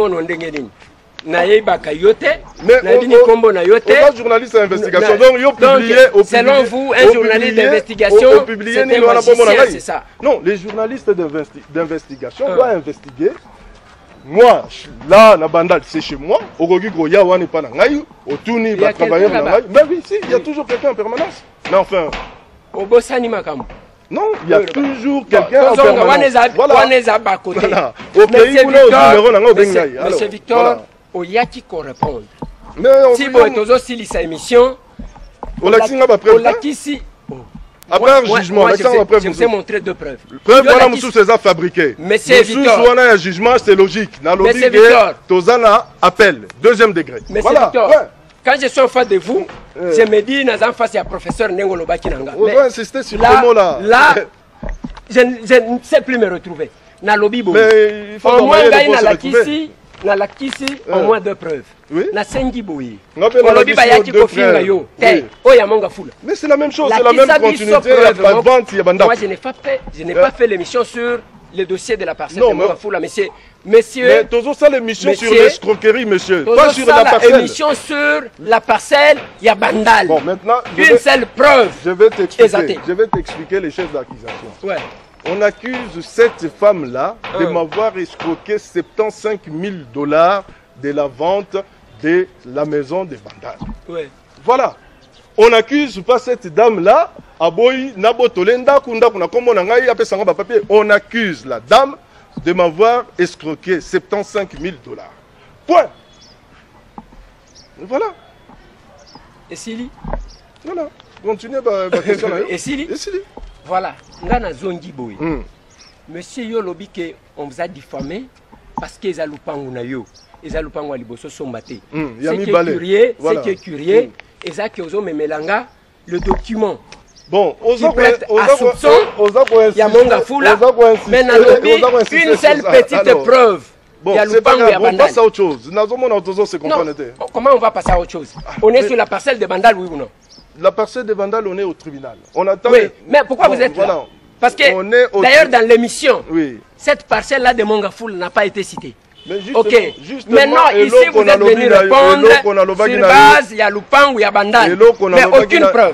Naye Bakayote, mais Nadini Kombo Nayote, un journaliste d'investigation. Donc, il publié au selon vous, un journaliste d'investigation, c'est ça. Non, les journalistes d'investigation doivent investiguer. Moi, là, la bandade, c'est chez moi. Au Gogi Goya, n'est pas Nangaï. Au Touni, va travailler Nangaï. Mais oui, si, il y a toujours quelqu'un en permanence. Mais enfin. Au Bossani Makam. Non, il y a toujours quelqu'un en permanence. Voilà. Voilà. Au pays où nous Monsieur Victor, au Yaki qu'on répond. Si vous êtes aussi lisa émission, on l'a ici. Après un jugement, je vous ai montré deux preuves. Preuve, voilà, nous sommes fabriqués. Monsieur Victor. Si on a un jugement, c'est logique. Monsieur Victor. Tozana appel, deuxième degré. Monsieur Victor. Quand je suis en face de vous, euh. je me dis, dans en face, il y a le professeur Nengolo Bakinanga. On va insister sur ce mot-là. Là, je, je ne sais plus me retrouver. Dans le lobby, mais il faut au moins, il y a la Kisi, dans la Kisi, au moins deux preuves. Oui. Na Sengi Boui. On lobby, il y a deux frères. Mais c'est la même chose, c'est la même continuité. Moi, je n'ai pas fait, je n'ai pas fait l'émission sur le dossier de la parcelle de Mogafoula, monsieur. Monsieur, mais toujours ça l'émission sur l'escroquerie, monsieur. Pas sur la parcelle. L'émission sur la parcelle, il y a Bandal. Bon, maintenant, une vais, seule preuve. Je vais t'expliquer. Je vais t'expliquer les chefs d'accusation. Ouais. On accuse cette femme-là de euh. m'avoir escroqué soixante-quinze mille dollars de la vente de la maison de Bandal. Ouais. Voilà. On n'accuse pas cette dame-là. On accuse la dame de m'avoir escroqué soixante-quinze mille dollars. Point. Voilà. Et Sili? Voilà. Continuez ma question. Et Sili? Et Sili? Voilà. Ngana Zongi Boy. monsieur yo lobi que on vous a diffamé parce que les alupangu na yo les alupangu aliboso sombate c'est qui est curieux c'est qui est curieux et ça que ozo memelanga le document bon qui prête à soupçon ya monga fula mais na lobi une seule petite preuve. Bon, c'est pas grave, on passe à autre chose. Non, comment on va passer à autre chose? On est sur la parcelle de Bandal, oui ou non? La parcelle de Bandal, on est au tribunal. On attend. Oui, mais pourquoi vous êtes là? Parce que d'ailleurs dans l'émission, cette parcelle-là de Mongafoul n'a pas été citée. Ok, maintenant ici vous êtes venu répondre sur base, il y a Lupang ou il y a Bandal, mais aucune preuve.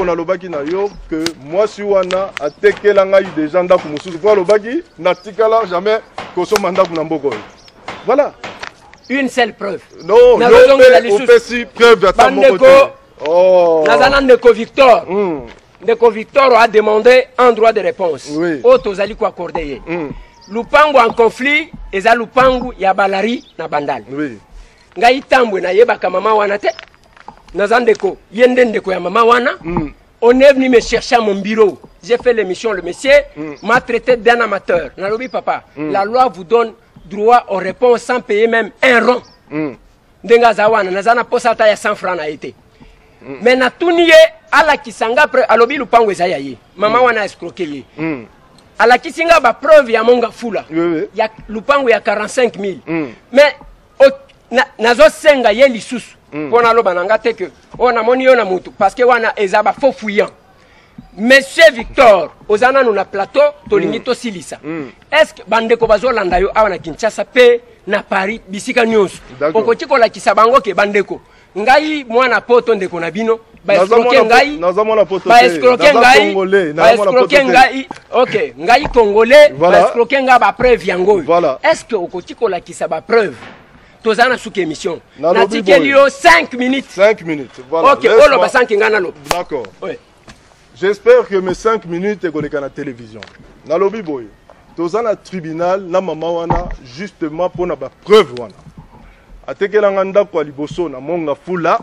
Que moi si wana a tekelanga des gens dans Kumusu, voir le bagi, n'atikala jamais que son mandat pour Nambogoy. Voilà. Une seule preuve. Non, non, on fait si preuve à ta côté. Oh. Nazana Ndeko Victor. Ndeko Victor a demandé un droit de réponse. Oui. Autres ali ko accorder. Lupango en conflit, eza Lupango ya Balari na Bandal. Oui. Ngai tambwe na yeba ka mama wana te. Nazandeko, yende ndeko ya mama wana. Mm. On est venu me chercher à mon bureau. J'ai fait l'émission, le monsieur mm. m'a traité d'un amateur. Nalobi papa, mm. la loi vous donne droit aux réponses sans payer même un rond. Mm. Ndenga zawana nazana posata ya cent francs na été. Mm. Mais na tuniye ala kisanga pre alobi Lupango eza yaye. Mama mm. wana escroqué ye. Mm. Ala kisinga ba preuve ya monga fula. Oui, oui. Ya Lupango ya quarante-cinq mille. Mm. Mais o, na, nazo senga ye lisusu. Mm. Pona loba nanga te que on a moni na mutu parce que wana ezaba faux fouillant. Monsieur Victor, ozana nous na plateau tolingi to silisa. Mm. Est-ce que bandeko bazolanda yo awana Kinshasa pe na Paris bisika news. Okoti ko la kisabango ke bandeko. Ngai mwana poto ndeko na bino ba escroquer ngai ba escroquer ngai ba escroquer ngai OK ngai congolais ba escroquer ngai ba preuve yango. Est-ce que okoti ko la kisaba preuve tozana sous émission na tikelio cinq minutes cinq minutes voilà OK olo ba cinq ngana lo d'accord oui j'espère que mes cinq minutes est koleka na télévision na lobi boy tozana tribunal na mama wana justement pour na ba preuve wana atekela nganda kwa liboso na monga fula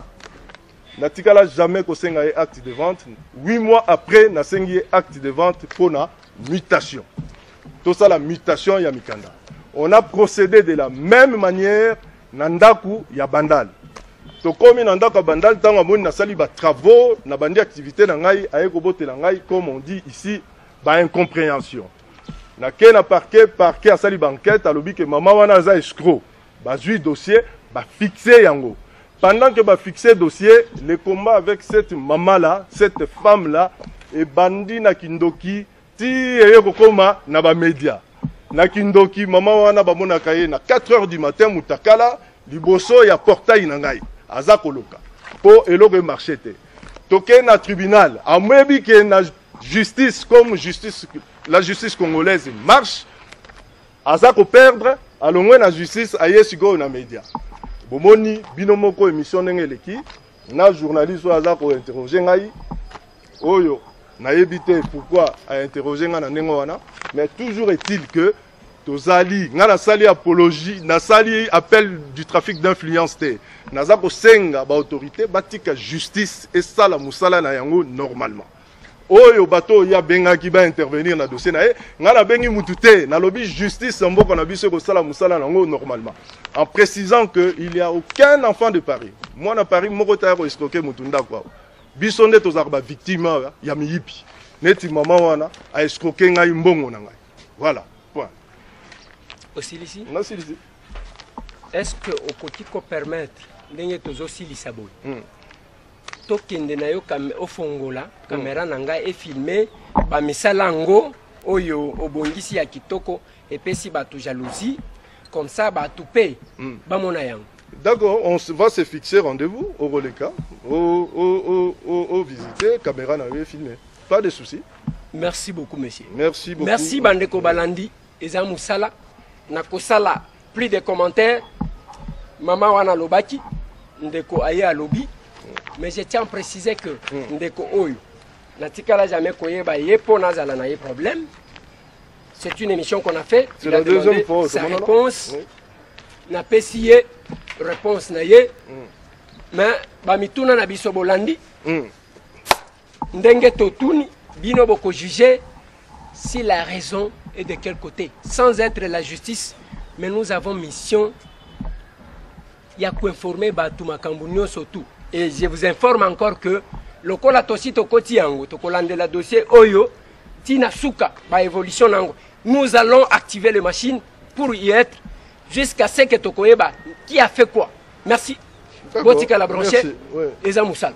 na tikala jamais ko senga e acte de vente huit mois après na sengi acte de vente pour na mutation tout ça la mutation ya mikanda on a procédé de la même manière nandaku ya Bandal to komi nandaku ya Bandal tango moni na sali ba travaux na bandi activité na ngai ayeko botela ngai comme on dit ici ba incompréhension na ke na parquet parquet asali ba enquête alobi que mama wana za escroc ba jui dossier ba fixer yango pendant que ba fixer dossier le combat avec cette maman là cette femme là et bandi na kindoki ti eyeko koma na ba média na kindoki mama wana bamona kaye na quatre heures du matin mutakala liboso ya portail na ngai aza koloka po eloko marché te toke na tribunal amwebi ke na justice comme justice la justice congolaise marche aza ko perdre alongwe na justice aye siko na média bomoni bino moko émission ndenge eleki na journaliste aza ko interroger ngai oyo na yebite pourquoi a interroger nga na ndenge wana mais toujours est-il que tozali nga na sali apologie na sali appel du trafic d'influence te naza ko senga ba autorité batika justice et sala musala na yango normalement oyo bato ya benga ki ba intervenir na dossier na e nga na bengi mutu te na lobi justice mboko na biso ko sala musala na yango normalement en précisant que il y a aucun enfant de Paris moi na Paris moko ta ko escroquer mutu ndakwa biso nde tozaka ba victime ya miyipi neti mama wana a escroquer ngai mbongo na ngai voilà point osilisi na silisi est-ce que au côté ko permettre ndenge tozo silisa boy mm. tokende na yo kam ofongola caméra mm. nanga e filmer ba misala ngo oyo obongisi ya kitoko epesi ba tu jalousie comme ça ba tu paye mm. ba mona yango. D'accord, on va se fixer rendez-vous au Roleka, au, au, au, au visiter, caméra n'avait filmé. Pas de soucis. Merci beaucoup, monsieur. Merci beaucoup. Merci, Bandeko Balandi. Eza Moussala. Nakosala, plus de commentaires. Maman Wana Lobaki. Ndeko Aye Alobi. Mais je tiens à préciser que Ndeko Oyo. Natikala jamais koye ba yepo nazala na ye problème. C'est une émission qu'on a fait. C'est la deuxième fois. Sa réponse. Na pesiye réponse na ye mais bamituna na biso bolandi ndenge totuni bino boko juger si la raison et de quel côté. Sans être la justice, mais nous avons mission. Il y a quoi informer Batuma Kambunio surtout. Et je vous informe encore que le Kola Tosito Kotiango, Tokolande la dossier Oyo, Tina Suka, ba évolution nango. Nous allons activer les machines pour y être jusqu'à ce que Tokoeba, qui a fait quoi. Merci. Botika la branchée, et Zamoussal.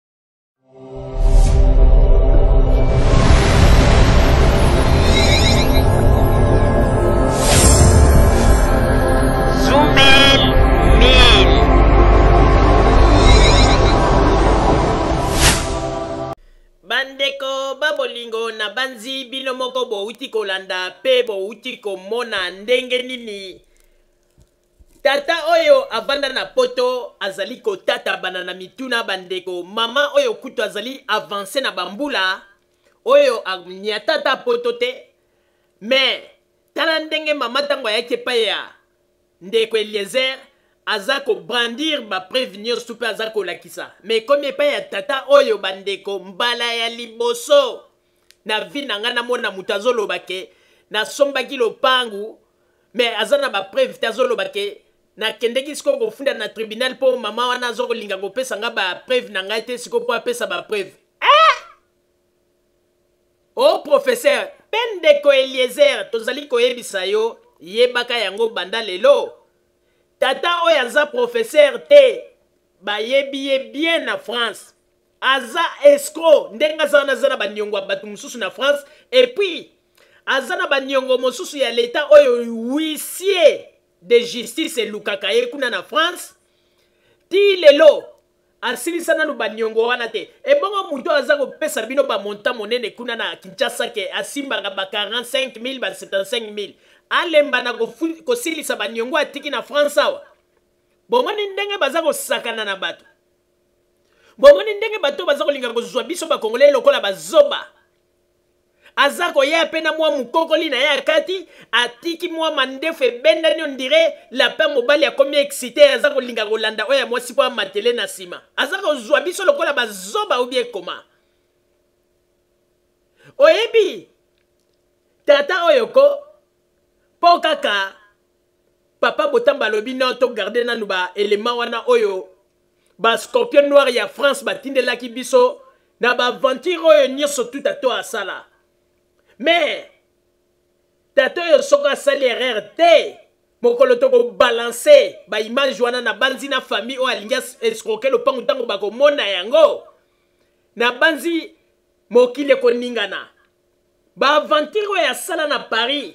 Bandeko babolingo na banzi bino moko bouti kolanda pe bouti komona ndenge nini tata oyo avanda na poto azali kotata bana na mituna bandeko mama oyo kutu azali avancer na bambula oyo anyatata poto te mais tala ndenge mama tango ayaki epai ya ndeko Eliezer aza ko brandir ba prévenir soupe aza ko lakisa mais comme epai ya tata oyo bandeko mbala ya liboso na vi na nga namona mutu azoloba ke nasombaki lopangu mais aza na ba preuve te azoloba ke nakendeki siko kofunda na tribunal mpo mama wana azokolinga kopesa nga ba preuve na ngai te siko mpo apesa ba preuve ah! Oh professeur mpe ndeko Eliezer tozali koyebisa yo yebaka yango banda lelo tata oyo aza professeur te bayebi ye bien na France aza escroc ndenge aza wana aza na baniongo ya bato mosusu na France et puis aza na baniongo mosusu ya leta oyo huissier de justice elukaka ye kuna na France ti lelo asilisa nanu baniongo wana te ebongo mutu aza kopesa bino bamonta monene kuna na Kinshasa ke asimbaka ba quarante-cinq mille ba soixante-quinze mille alemba na kosilisa baniongo atiki na France awa bomoni ndenge baza kosakana na bato bomoni ndenge bato baza kolinga kozwa biso bakongole lokola bazoba aza koya pe na mwa mukokoli na ye akati atiki mwa mandefu ebendani ondire lapin mobali akomi excité aza kolinga kolanda oyo ya mwasi po amatele na nsima aza kozwa biso lokola bazoba obie koma oyebi tata oyo ko po kaka papa Botamba alobi na to garder nanu ba élément wana oyo ba scorpion noir ya France batindelaki biso na ba aventure oyo nyonso tout ato asala mais tata oyo soko asali erreur te mokolo toko balancer ba image wana na banzi na famille oyo alingi escroquer lopango ntango bakomona yango na banzi mokili ekoningana ba aventure oyo asala na Paris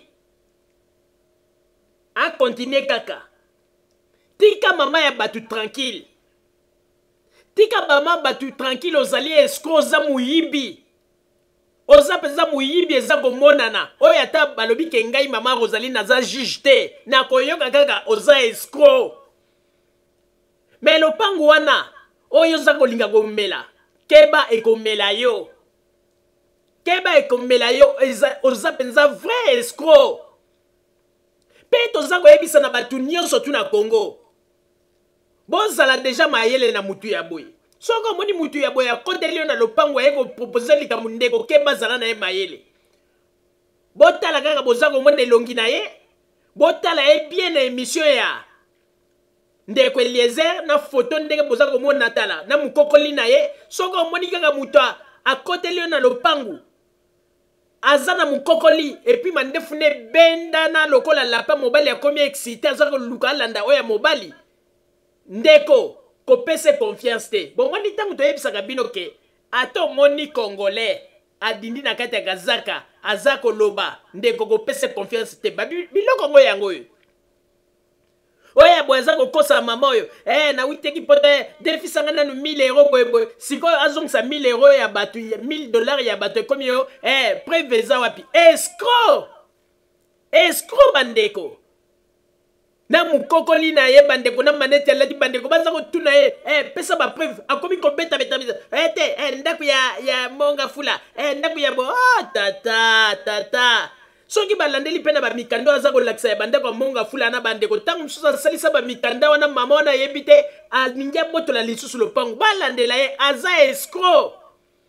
a continuer kaka tika mama ya batu tranquille tika mama batu tranquille ozali escroc oza muyibi oza peza muyibi eza komonana oyo ata balobi ke ngai mama Rosaline aza juge te na koyoka kaka oza escroc mais lopango wana oyo oza kolinga komela keba ekomela yo keba ekomela yo oza penza vrai escroc pe toza koyebisa na bato nyonso tu na Congo bozala deja mayele na mutu ya boye soko omoni mutu ya boye akoteli yo na lopango aye kopropose likambo ndeko ke bazala na ye mayele botala kaka boza komona elongi na ye botala ye bien na émission ya ndeko Eliezer na foto ndenge boza komona tala na mukokoli na ye soko omoni kaka mutu akoteli yo na lopango azana mukokoli et puis mandefune benda na lokola lapin mobali akomi excité azako luka landa oya mobali ndeko kopese confiance te bon wani tangu toyebisaka bino ke ato moni congolais adindi na kati ya kazaka azako loba ndeko kopese confiance te babi biloko ngo yango yo oya boza kokosa mama oyo eh na witeki pote defisanga nanu mille euros boy boy siko azongisa mille euros ya batu mille dollars ya batu komi yo eh preveza wapi escroc escroc bandeko na mukokoli na ye bandeko na manete alati bandeko baza kotuna ye eh pesa ba preuve akomi kobeta beta beta eh te eh ndaku ya ya monga fula eh ndaku ya bo oh tata tata soki balandeli pena ba mikando aza kolakisa ya bandeko monga fula na bandeko tangu mususu salisa ba mikanda wana mama wana yebite aningia botola lisusu lopango balandela ye aza escroc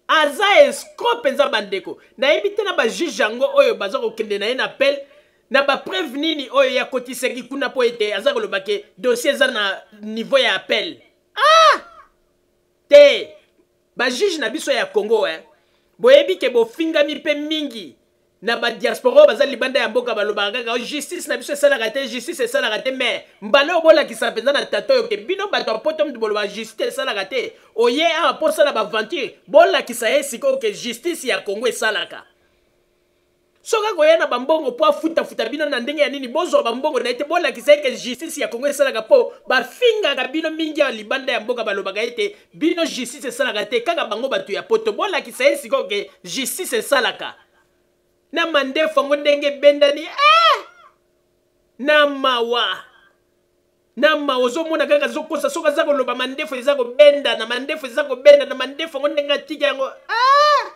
aza escroc penza bandeko nayebi te na ba juge yango oyo baza kokende na ye na appel na ba preuve nini oyo ya kotisaki kuna po ete aza koloba ke dossier eza na niveau ya appel ah te ba juge na biso ya Congo eh boyebi ke bofingami pe mingi na ba diaspora baza libanda ya mboka balobaka kaka justice na biso esalaka te justice esalaka te mais mbala obolakisa mpenza na tato oyo ke bino bato apoto mtu boloba justice esalaka te oye awa mpo osala baventure bolakisa ye sikoyo ke justice ya Congo esalaka soka koya na bambongo mpo afutafuta bino na ndenge ya nini bozwa bambongo na ete bolakisa ye ke justice ya Congo esalaka mpo bafingaka bino mingi ya libanda ya mboka balobaka ete bino justice esalaka te kaka bango bato ya poto bolakisa ye sikoyo ke justice esalaka na mandefu ngo ndenge bendani ah na mawa na mawa ozomona kaka zokosa soka zako loba mandefu ezako benda na mandefu ezako benda na mandefu ngo ndenge atika yango ah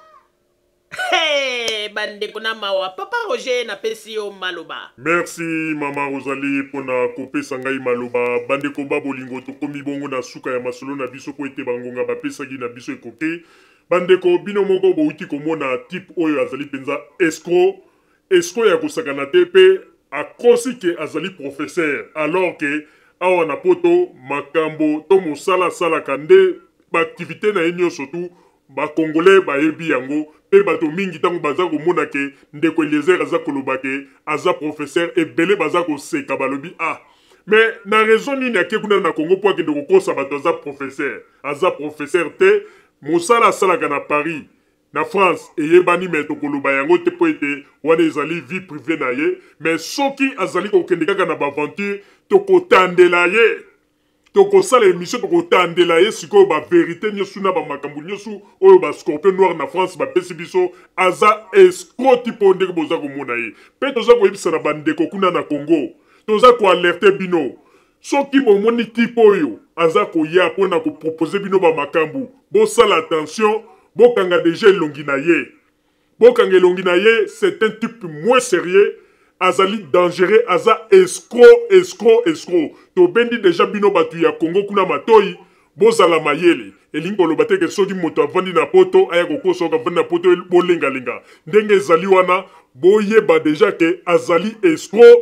hey bandeko na mawa papa Roger na pesi yo maloba. Merci mama Rosalie pona kopesa ngai maloba bandeko babolingo tokomi bongo na suka ya masolo na biso po ete bangonga bapesa gi na biso ekoke bandeko bino moko bouti komona type oyo azali penza escroc escroc ya kosakana te pe akosi ke azali professeur alors que awa na poto makambo to mosala salaka nde baaktivité na ye nyonso tu bakongole bayebi yango pe bato mingi ntango baza komona ke ndeko Eliezer aza koloba ke aza professeur ebele baza koseka balobi ah mais na raison nini ake kuna na Congo po akende kokosa bato aza professeur aza professeur te mosala asalaka na Paris na France eyebani me tokoloba yango te po ete wana ezali vie privée na ye mais soki azali kokende kaka na baventure tokotandela ye tokosala émission tokotandela ye sikoyo baverité nyonso na bamakambo nyonso oyo bascorpion noir na France bapesi biso aza escroc tipo ndenge boza komona ye mpe toza koyebisa na bandeko kuna na Congo toza koalerte bino soki bomoni type oyo aza koya mpona kopropose bino bamakambo bosala attention bokanga deja elongi na ye bokanga elongi na ye c'est un type moins sérieux azali dangereux aza escroc escroc escroc tobendi deja bino bato ya Congo kuna matoi bozala mayele elingi koloba te ke soki moto avandi na poto aya kokosa oka avandi na poto bolengalenga ndenge ezali wana boyeba deja ke azali escroc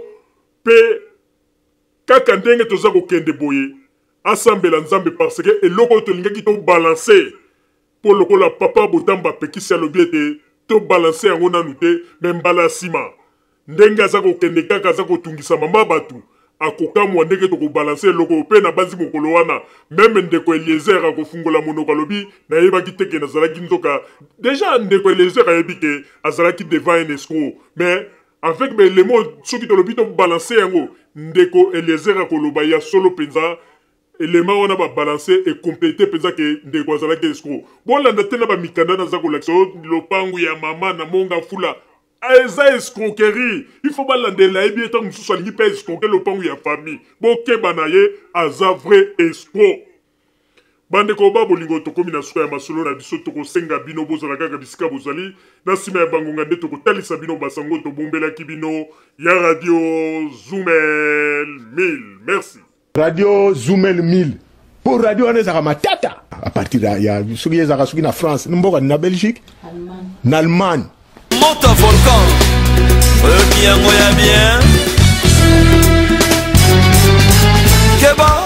pe kaka ndenge toza kokende boye asambela nzambe parce que eloko oyo tolingaki tobalanse mpo lokola papa Botamba pekisi alobi ete tobalanse yango nanu te me mbala nsima ndenge aza kokende kaka aza kotungisa mama bato akokamwa ndenge tokobalanse eloko mpe na banzi mokolo wana meme ndeko Eliezer akofungola monoko alobi nayebaki te ke nazalaki nzoka deja ndeko Eliezer ayebi ke azalaki devant un escroc mais avec mes éléments soki tolobi tobalanse yango ndeko Eliezer akoloba ya solo penza élément wana babalanse e complété penza ke ndeko azalaki escroc bolanda te na bamikanda naza kolakisa lopangu ya mama na monga fula eza escroquerie il faut balandela yebi etango mosusu alingi mpe escroquer lopangu ya famille bokeba na ye aza vrai escroc bandeko babolingo tokomi na suka ya masolo na biso tokosenga bino bozala kaka bisika bozali na nsima ya bangonga nde tokotalisa bino basango tobombelaki bino ya radio Zoumel mille merci radio Zoumel mille pour radio wana ezaka matata à partir ya soki ezaka soki na France mboka na Belgique na Allemagne monte un volcan oyo kiyango ya bien keba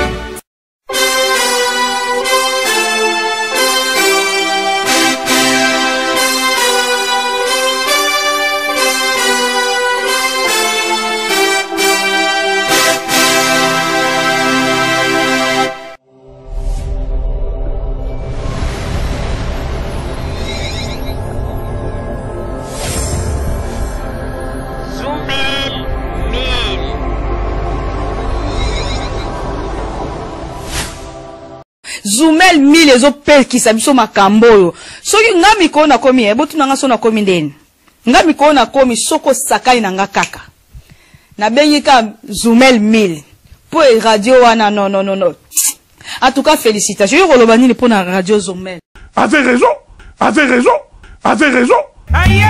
Zoumel mille ezopekisa biso makambo oyo soki nga mikolo nakomi e botu nanga so nakomi ndeni nga mikolo nakomi soko sakai nanga kaka nabengi ka Zoumel mille po e radio wana non non non non en tout cas félicitations yo koloba nini po na radio Zoumel avez raison avez raison avez raison aïe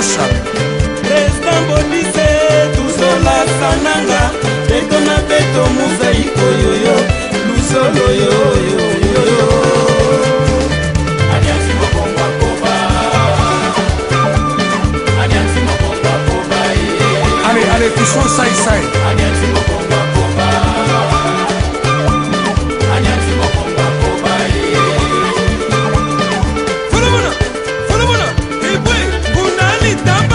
Rocha. Président Bonise, Tuzola Sananga, Betona Beto Mosaïko Yoyo, Lusolo Yoyo Yoyo. Allez, allez, touchons ça et ça. Follow, follow, follow, hey boy, Bunali Tamba.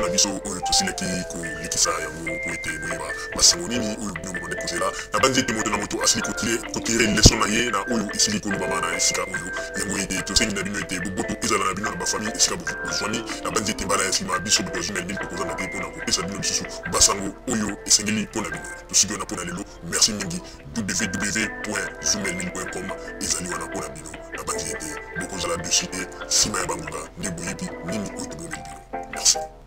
émission na biso oyo tosilaki kolikisa yango po ete boyeba masango nini oyo bino bokonde kozela na banzi ete moto na moto asili kotire leson na ye na oyo esili kolobama na esika oyo yango ete tosengi na bino ete boboto ezala na bino na bafamille esika bozwani na banzi ete mbala ya nsima biso boto azumeli bino tokozanga te mpona kopesa bino lisusu basango oyo esengeli mpona bino tosiki wana mpona lelo merci mingi www point zumel mille point com ezali wana mpona bino na banzi ete bokozala dossier nsima ya bangonga nde boyebi nini oyo tobomeli bino merci.